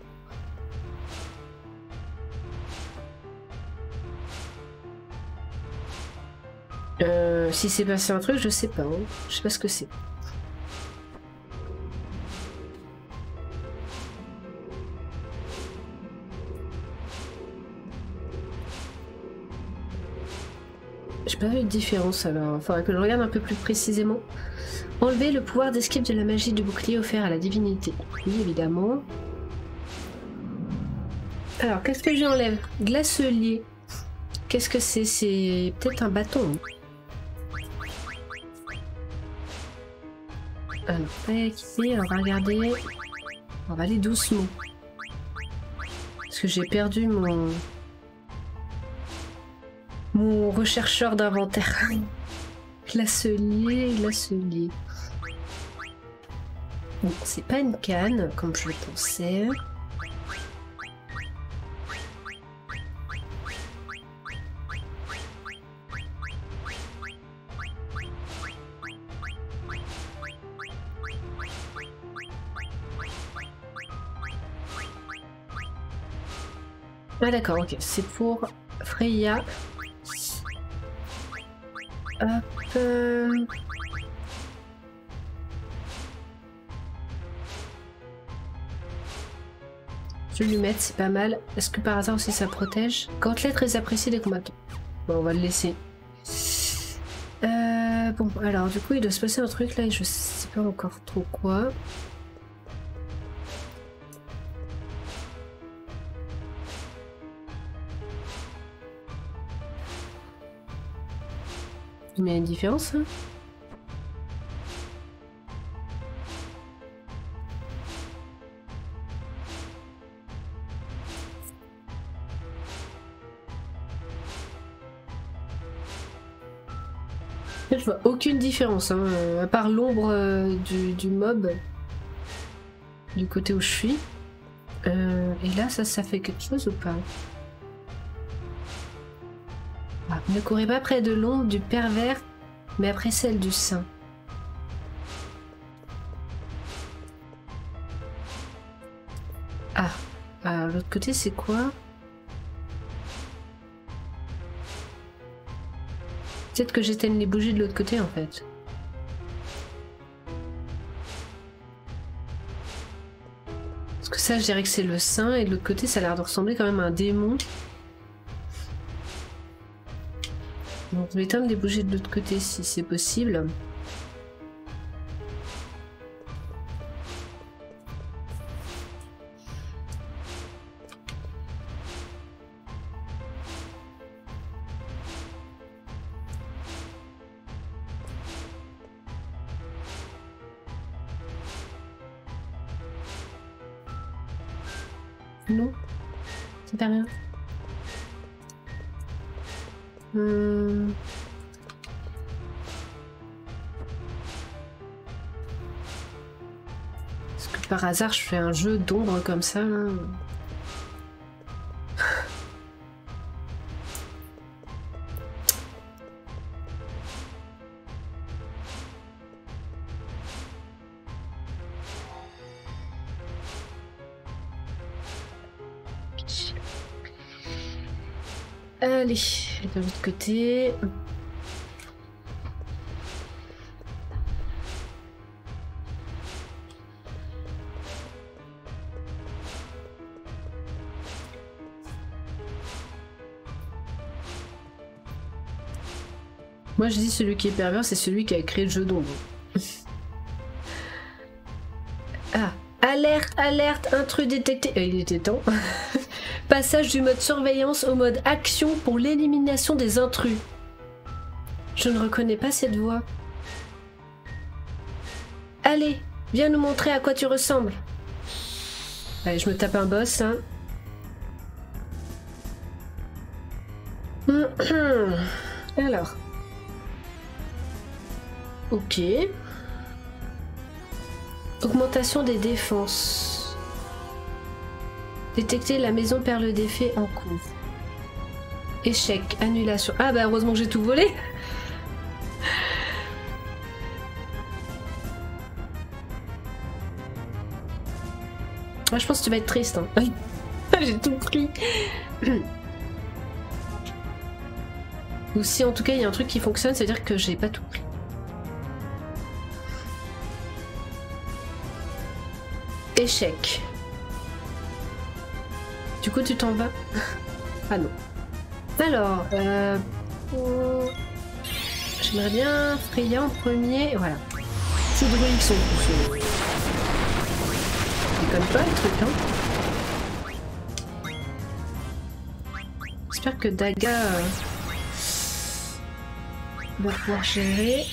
Euh, si c'est passé un truc, je sais pas. Hein. Je sais pas ce que c'est. J'ai pas vu de différence alors. Il faudrait que je regarde un peu plus précisément. Enlever le pouvoir d'esquive de la magie du bouclier offert à la divinité. Oui, évidemment. Alors, qu'est-ce que j'enlève? Glaçelier. Qu'est-ce que c'est? C'est peut-être un bâton. Alors, pas équipé, on va regarder. On va aller doucement. Parce que j'ai perdu mon... Mon rechercheur d'inventaire. Glaçelier, glaçelier. Bon, c'est pas une canne, comme je le pensais. Ah d'accord, ok, c'est pour Freya. Hop. Euh... Je vais lui mettre, c'est pas mal. Est-ce que par hasard aussi ça protège? Gantelet très apprécié des combattants. Bon, on va le laisser. Euh, bon, alors du coup il doit se passer un truc là et je sais pas encore trop quoi. Mais il y a une différence, hein? Je vois aucune différence, hein, à part l'ombre euh, du, du mob du côté où je suis. Euh, et là, ça, ça fait quelque chose ou pas? Ah, ne courez pas près de l'ombre du pervers, mais après celle du saint. Ah, ah l'autre côté, c'est quoi? Peut-être que j'éteigne les bougies de l'autre côté en fait. Parce que ça, je dirais que c'est le saint et de l'autre côté, ça a l'air de ressembler quand même à un démon. Donc je vais éteindre les bougies de l'autre côté si c'est possible. Non, ça fait rien. Hum... Est-ce que par hasard je fais un jeu d'ombre comme ça là? Allez, de l'autre côté. Moi je dis celui qui est pervers, c'est celui qui a créé le jeu d'ombre. Ah, alerte, alerte, intrus détecté. Euh, il était temps. Passage du mode surveillance au mode action pour l'élimination des intrus. Je ne reconnais pas cette voix. Allez, viens nous montrer à quoi tu ressembles. Allez, je me tape un boss, hein. Alors. Ok. Augmentation des défenses. Détecter la maison perle d'effet en cours. Échec, annulation. Ah bah heureusement que j'ai tout volé. Ah, je pense que tu vas être triste. Hein. J'ai tout pris. Ou si en tout cas il y a un truc qui fonctionne, c'est-à-dire que j'ai pas tout pris. Échec. Du coup, tu t'en vas? Ah non. Alors, euh... j'aimerais bien Freya en premier. Voilà. C'est de ils sont tous. C'est comme pas le truc, hein. J'espère que Daga euh... va pouvoir gérer.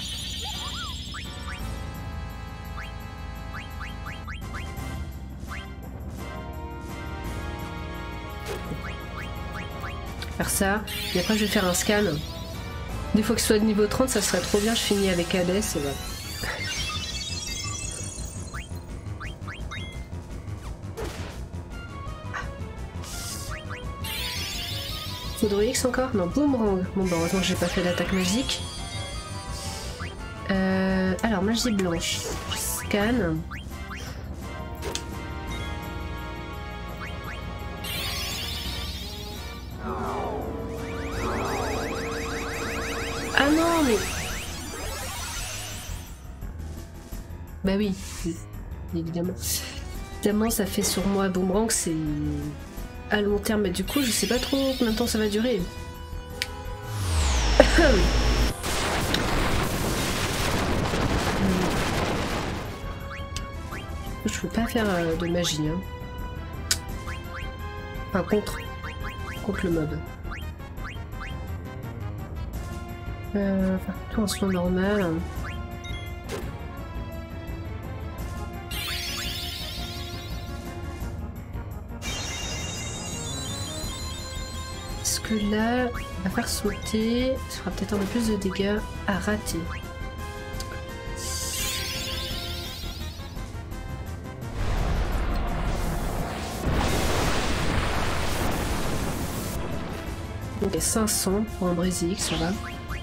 Faire ça, et après je vais faire un scan. Des fois que ce soit de niveau trente, ça serait trop bien, je finis avec Hades et voilà. Foudroix encore? Non, boomerang. Bon bah heureusement que j'ai pas fait d'attaque magique. Euh, alors, magie blanche. Scan. Ah non, mais... Bah oui, évidemment. Évidemment, ça fait sur moi boomerang, c'est à long terme. Mais du coup, je sais pas trop combien de temps ça va durer. Je peux pas faire euh, de magie. Hein. Enfin, contre. Contre le mob. Euh, enfin, tout en soin normal. Est-ce que là, on va faire sauter, ça fera peut-être un peu plus de dégâts à rater. Ok, cinq cents pour un brésil, ça va.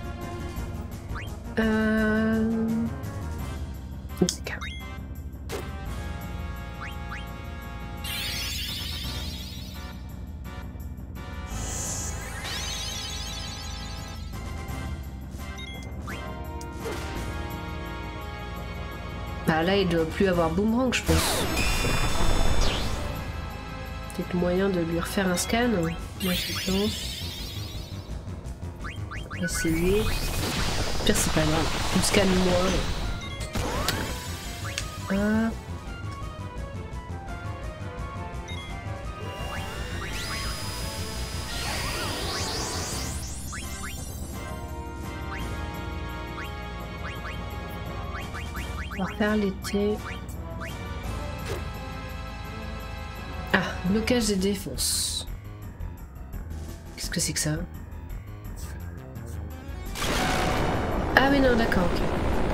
Euh... Okay. Bah là il doit plus avoir boomerang je pense. Peut-être moyen de lui refaire un scan. Moi je pense. Essayer. Pire c'est pas grave. On scanne moins. Ah. On va refaire l'été. Ah, Blocage des défenses. Qu'est-ce que c'est que ça? Ah mais non, d'accord, ok.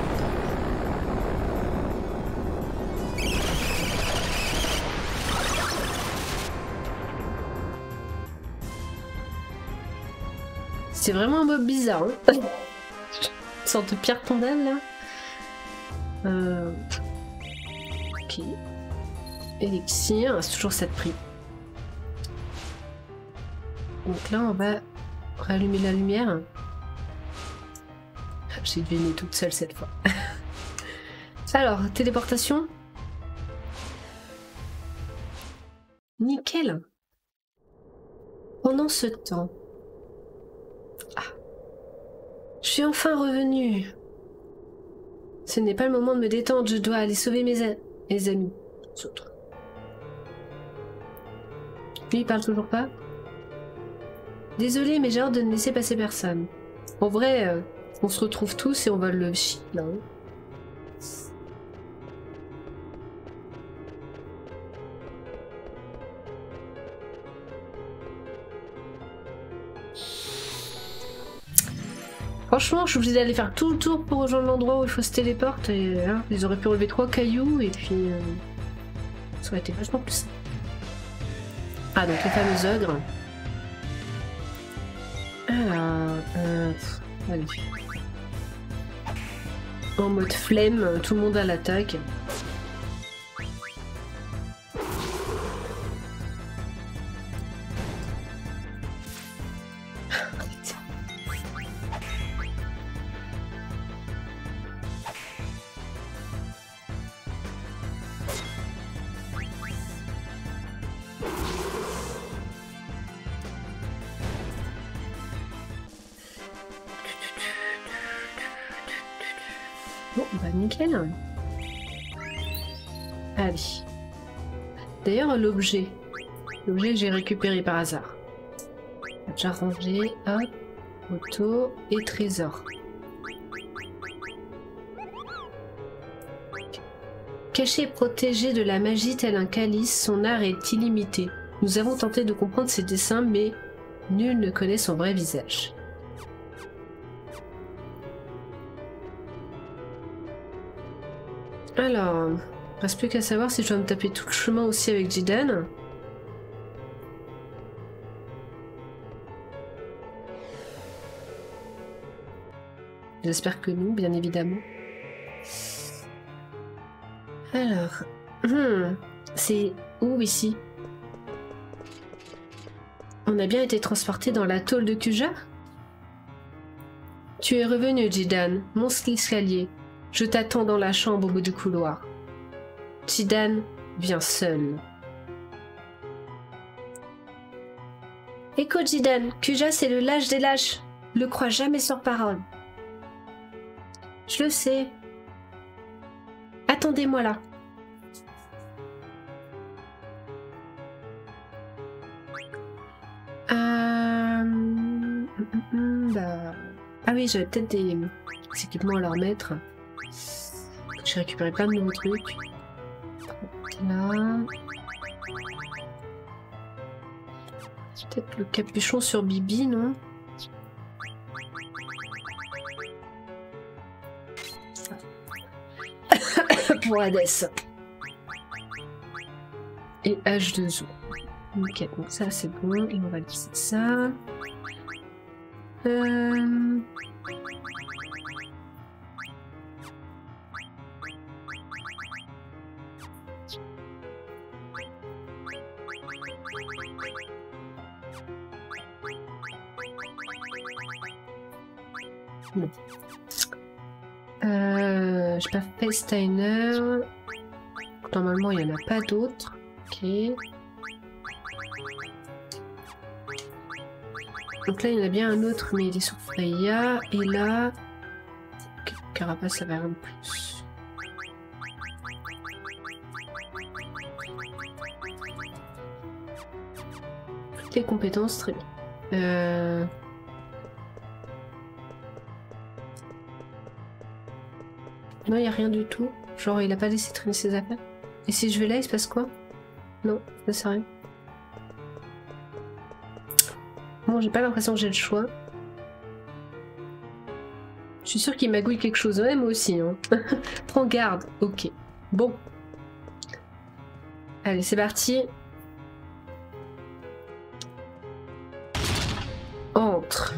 C'est vraiment un mob bizarre, hein. Une sorte de pierre tombale là. Euh... Ok. Élixir, c'est toujours ça de prix. Donc là on va rallumer la lumière. J'ai deviné toute seule cette fois. Alors, téléportation. Nickel. Pendant ce temps... Ah. Je suis enfin revenue. Ce n'est pas le moment de me détendre, je dois aller sauver mes, a mes amis. Les autres. Lui, il parle toujours pas. Désolé, mais j'ai hâte de ne laisser passer personne. En vrai, euh, on se retrouve tous et on vole le shit là. Hein. Franchement, je suis obligée d'aller faire tout le tour pour rejoindre l'endroit où il faut se téléporter. Et hein, ils auraient pu relever trois cailloux et puis euh, ça aurait été vachement plus simple. Ah, donc les fameux ogres. Alors, euh, pff, allez. En mode flemme, tout le monde à l'attaque. Bon, bah nickel. Allez. D'ailleurs, l'objet. L'objet que j'ai récupéré par hasard. Déjà rangé. Hop. Auto et trésor. Caché et protégé de la magie tel un calice, son art est illimité. Nous avons tenté de comprendre ses dessins, mais nul ne connaît son vrai visage. Alors, reste plus qu'à savoir si je dois me taper tout le chemin aussi avec Jidan. J'espère que non, bien évidemment. Alors, hmm, c'est où ici? On a bien été transporté dans la tôle de Kuja? Tu es revenu, Jidan. Monte l'escalier. Je t'attends dans la chambre au bout du couloir. Jidan, viens seul. Écoute, Jidan, Kuja c'est le lâche des lâches. Ne crois jamais sur parole. Je le sais. Attendez-moi là. Euh... Bah... Ah oui, j'avais peut-être des... des équipements à leur mettre. J'ai récupéré plein de nouveaux trucs. Là. C'est peut-être le capuchon sur Bibi, non? Pour Hades. Et H deux O. Ok, donc ça c'est bon. Et on va laisser ça. Euh... Bon. Euh, j'ai pas fait Steiner. Normalement, il n'y en a pas d'autres. Ok. Donc là, il y en a bien un autre, mais il est sur Freya. Et là... Carapace, ça va rien de plus. Toutes les compétences, très bien. Euh... Non, il n'y a rien du tout. Genre, il a pas laissé traîner ses affaires. Et si je vais là, il se passe quoi? Non, ça sert à rien. honnêtement, j'ai pas l'impression que j'ai le choix. Je suis sûre qu'il magouille quelque chose. Ouais, moi aussi. Hein. Prends garde. Ok. Bon. Allez, c'est parti. Entre.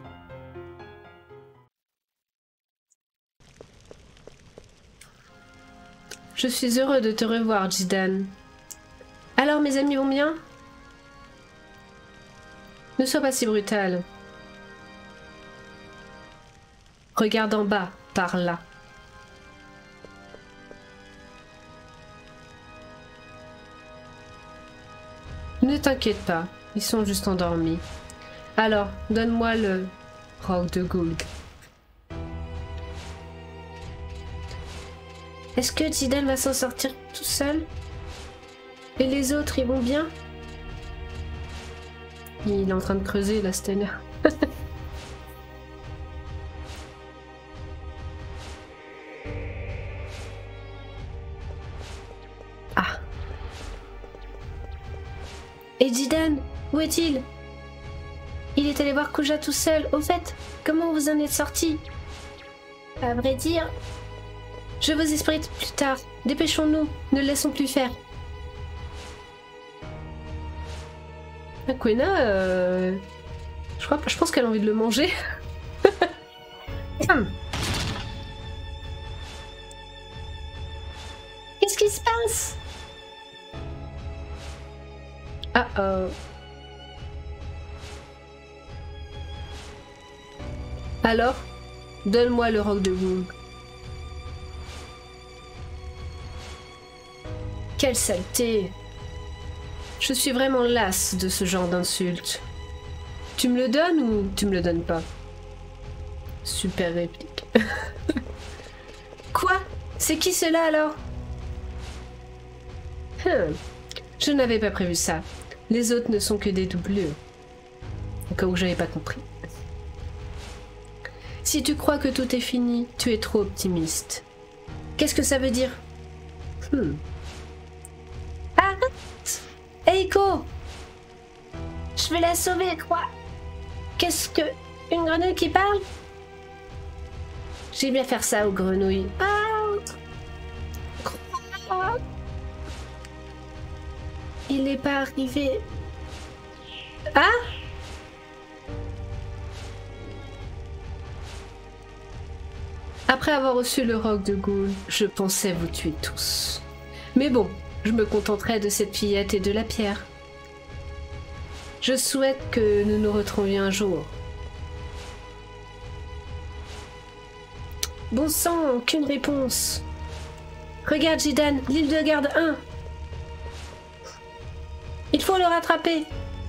Je suis heureux de te revoir, Jidan. Alors, mes amis vont bien? Ne sois pas si brutal. Regarde en bas, par là. Ne t'inquiète pas, ils sont juste endormis. Alors, donne-moi le roc de Gulg. Est-ce que Jidan va s'en sortir tout seul? Et les autres, ils vont bien? Il est en train de creuser, la Stella. Ah. Et Jidan, où est-il? Il est allé voir Kuja tout seul. Au fait, comment vous en êtes sorti? À vrai dire, je vous explique plus tard. Dépêchons-nous, ne le laissons plus faire. Aquena, euh... je crois, je pense qu'elle a envie de le manger. Qu'est-ce qui se passe? Ah oh. Alors, donne-moi le roc de Gulg. Quelle saleté! Je suis vraiment lasse de ce genre d'insultes. Tu me le donnes ou tu me le donnes pas? Super réplique. Quoi? C'est qui cela alors? hum. Je n'avais pas prévu ça. Les autres ne sont que des doublures. Au cas où j'avais pas compris. Si tu crois que tout est fini, tu es trop optimiste. Qu'est-ce que ça veut dire? hmm. Arrête! Eiko! Je vais la sauver, quoi? Qu'est-ce que... Une grenouille qui parle? J'aime bien faire ça aux grenouilles. Ah! Il n'est pas arrivé. Ah? Après avoir reçu le roc de Gulg, je pensais vous tuer tous. Mais bon, je me contenterai de cette fillette et de la pierre. Je souhaite que nous nous retrouvions un jour. Bon sang, aucune réponse. Regarde, Jidan, l'île de garde un. Il faut le rattraper.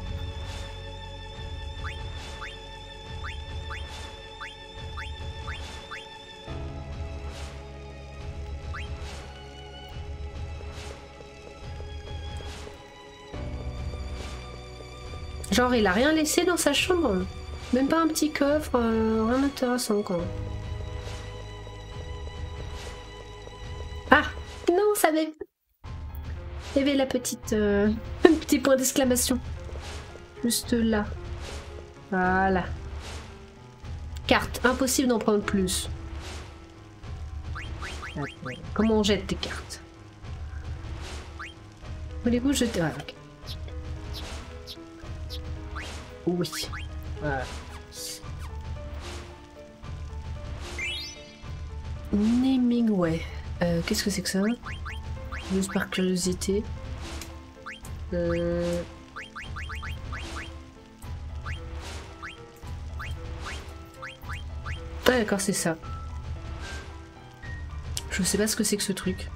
Genre, il a rien laissé dans sa chambre. Même pas un petit coffre, euh, rien d'intéressant, quoi. Ah! Non, ça avait... Il y avait la petite... Euh... un petit point d'exclamation. Juste là. Voilà. Carte. Impossible d'en prendre plus. Comment on jette tes cartes? Voulez-vous jeter... Ah, ok. Oui. Voilà. Namingway. Euh, Qu'est-ce que c'est que ça? Juste par curiosité. Euh... Ah d'accord, c'est ça. Je sais pas ce que c'est que ce truc.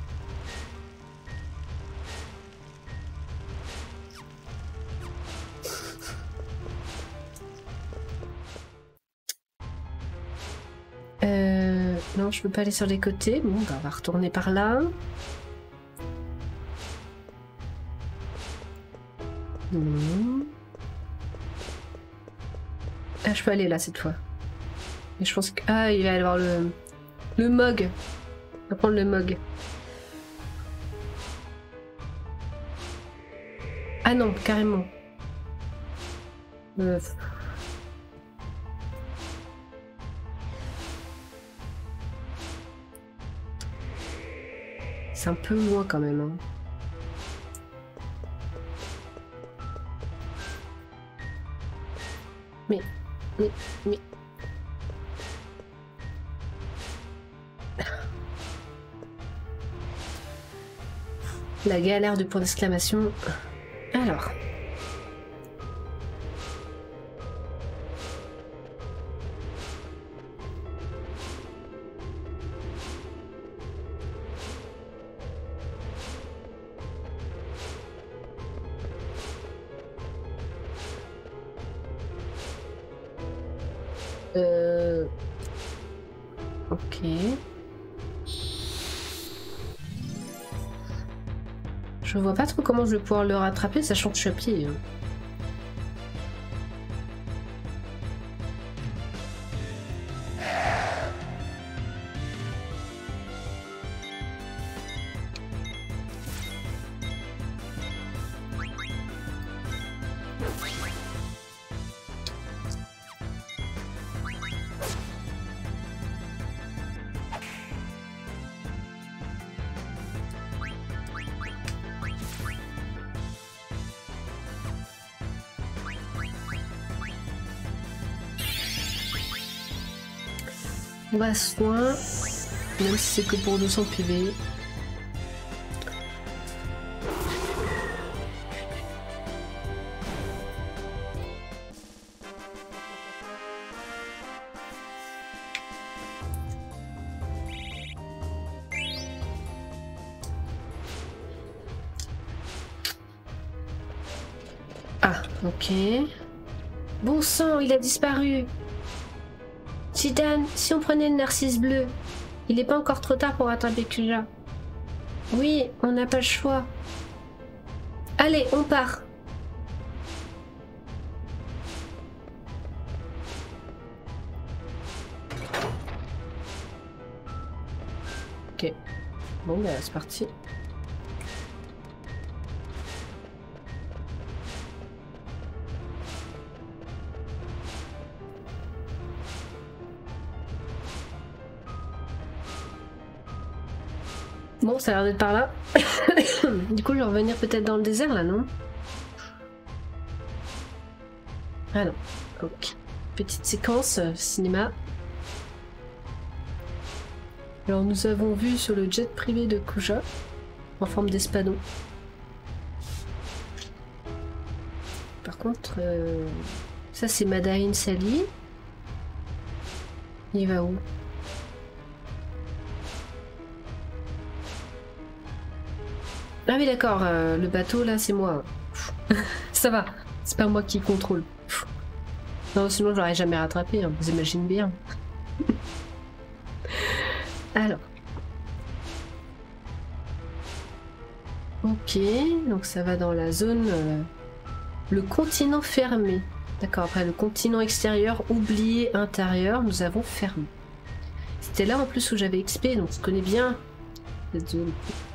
Euh... Non, je peux pas aller sur les côtés. Bon, bah, on va retourner par là. Non. Ah, je peux aller là cette fois. Et je pense que... Ah, il va y avoir le... Le mog. On va prendre le mog. Ah non, carrément. Euh... C'est un peu loin quand même. Hein. Mais, mais, mais... La galère de point d'exclamation. Alors... Euh... Ok. Je vois pas trop comment je vais pouvoir le rattraper, sachant que je suis à pied. Hein. On va soin, même si c'est que pour deux cents P V. Ah, ok. Bon sang, il a disparu. Zidane, si on prenait le narcisse bleu, il n'est pas encore trop tard pour attraper Kuja. Oui, on n'a pas le choix. Allez, on part. Ok. Bon, bah c'est parti. Bon, ça a l'air d'être par là. Du coup, je vais revenir peut-être dans le désert, là, non? Ah non. Ok. Petite séquence euh, cinéma. Alors, nous avons vu sur le jet privé de Kuja, en forme d'espadon. Par contre, euh, ça c'est Madain Sally. Il va où? Ah oui d'accord, euh, le bateau là c'est moi. Ça va, c'est pas moi qui contrôle. Non sinon je l'aurais jamais rattrapé, hein, vous imaginez bien. Alors. Ok, donc ça va dans la zone... Euh, le continent fermé. D'accord, après le continent extérieur, oublié, intérieur, nous avons fermé. C'était là en plus où j'avais X P, donc je connais bien cette zone.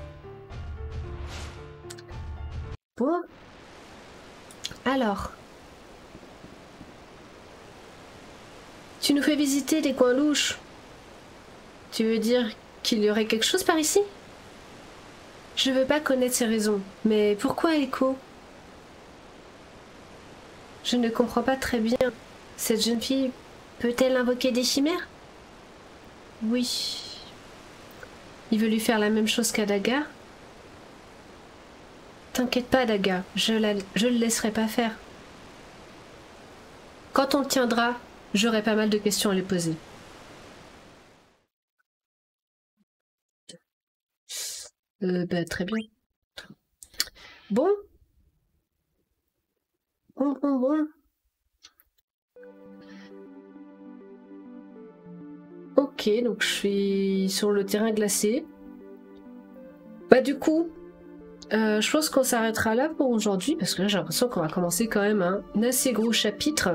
Bon. Alors. Tu nous fais visiter des coins louches. Tu veux dire qu'il y aurait quelque chose par ici? Je veux pas connaître ces raisons, mais pourquoi Echo? Je ne comprends pas très bien. Cette jeune fille peut-elle invoquer des chimères? Oui. Il veut lui faire la même chose qu'à Daga? T'inquiète pas, Daga, je, la... je le laisserai pas faire. Quand on le tiendra, j'aurai pas mal de questions à lui poser. Euh, bah, très bien. Bon. Bon, bon, bon. Ok, donc je suis sur le terrain glacé. Bah du coup, euh, je pense qu'on s'arrêtera là pour aujourd'hui, parce que là j'ai l'impression qu'on va commencer quand même un assez gros chapitre.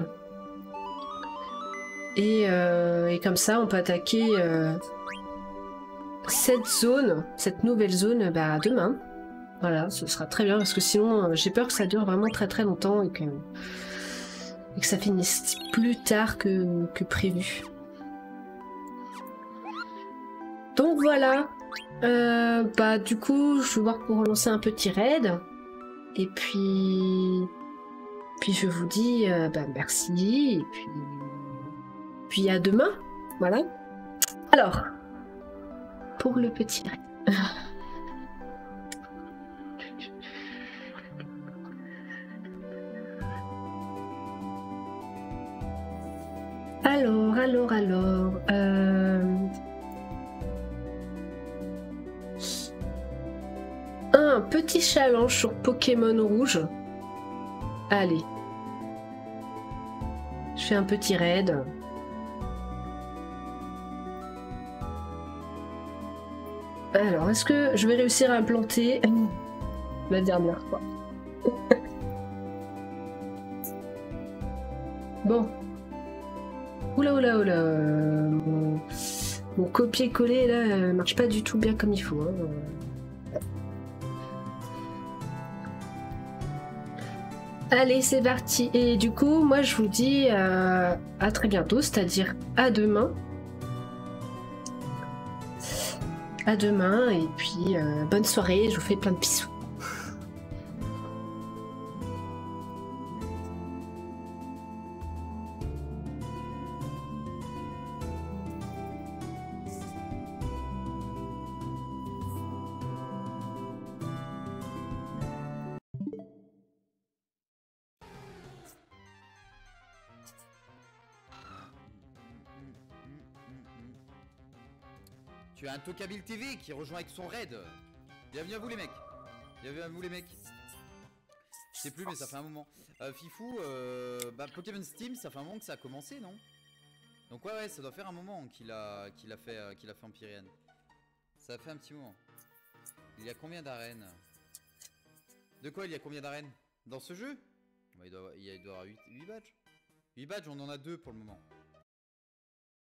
Et, euh, et comme ça, on peut attaquer euh, cette zone, cette nouvelle zone, bah, demain. Voilà, ce sera très bien, parce que sinon, euh, j'ai peur que ça dure vraiment très très longtemps et que, et que ça finisse plus tard que, que prévu. Donc voilà, Euh, bah du coup, je vais voir pour relancer un petit raid. Et puis... Puis je vous dis euh, bah, merci. Et puis... Puis à demain. Voilà. Alors, pour le petit raid. Alors, alors, alors... Euh... Un petit challenge sur Pokémon Rouge. Allez. Je fais un petit raid. Alors, est-ce que je vais réussir à implanter la dernière fois? Bon. Oula, oula, oula. Mon, mon copier-coller, là, marche pas du tout bien comme il faut. Hein. Allez, c'est parti. Et du coup, moi, je vous dis euh, à très bientôt, c'est-à-dire à demain. À demain, et puis euh, bonne soirée, je vous fais plein de bisous. Tu as un Tokabil T V qui rejoint avec son raid. Bienvenue à vous les mecs. Bienvenue à vous les mecs. Je sais plus mais ça fait un moment. Euh, Fifou, euh, bah, Pokémon Steam, ça fait un moment que ça a commencé, non? Donc ouais ouais, ça doit faire un moment qu'il a, qu'il a fait, euh, qu'il a fait Empyrean. Ça a fait un petit moment. Il y a combien d'arènes? De quoi il y a combien d'arènes? Dans ce jeu bah, il, doit, il doit y avoir huit badges. huit badges, on en a deux pour le moment.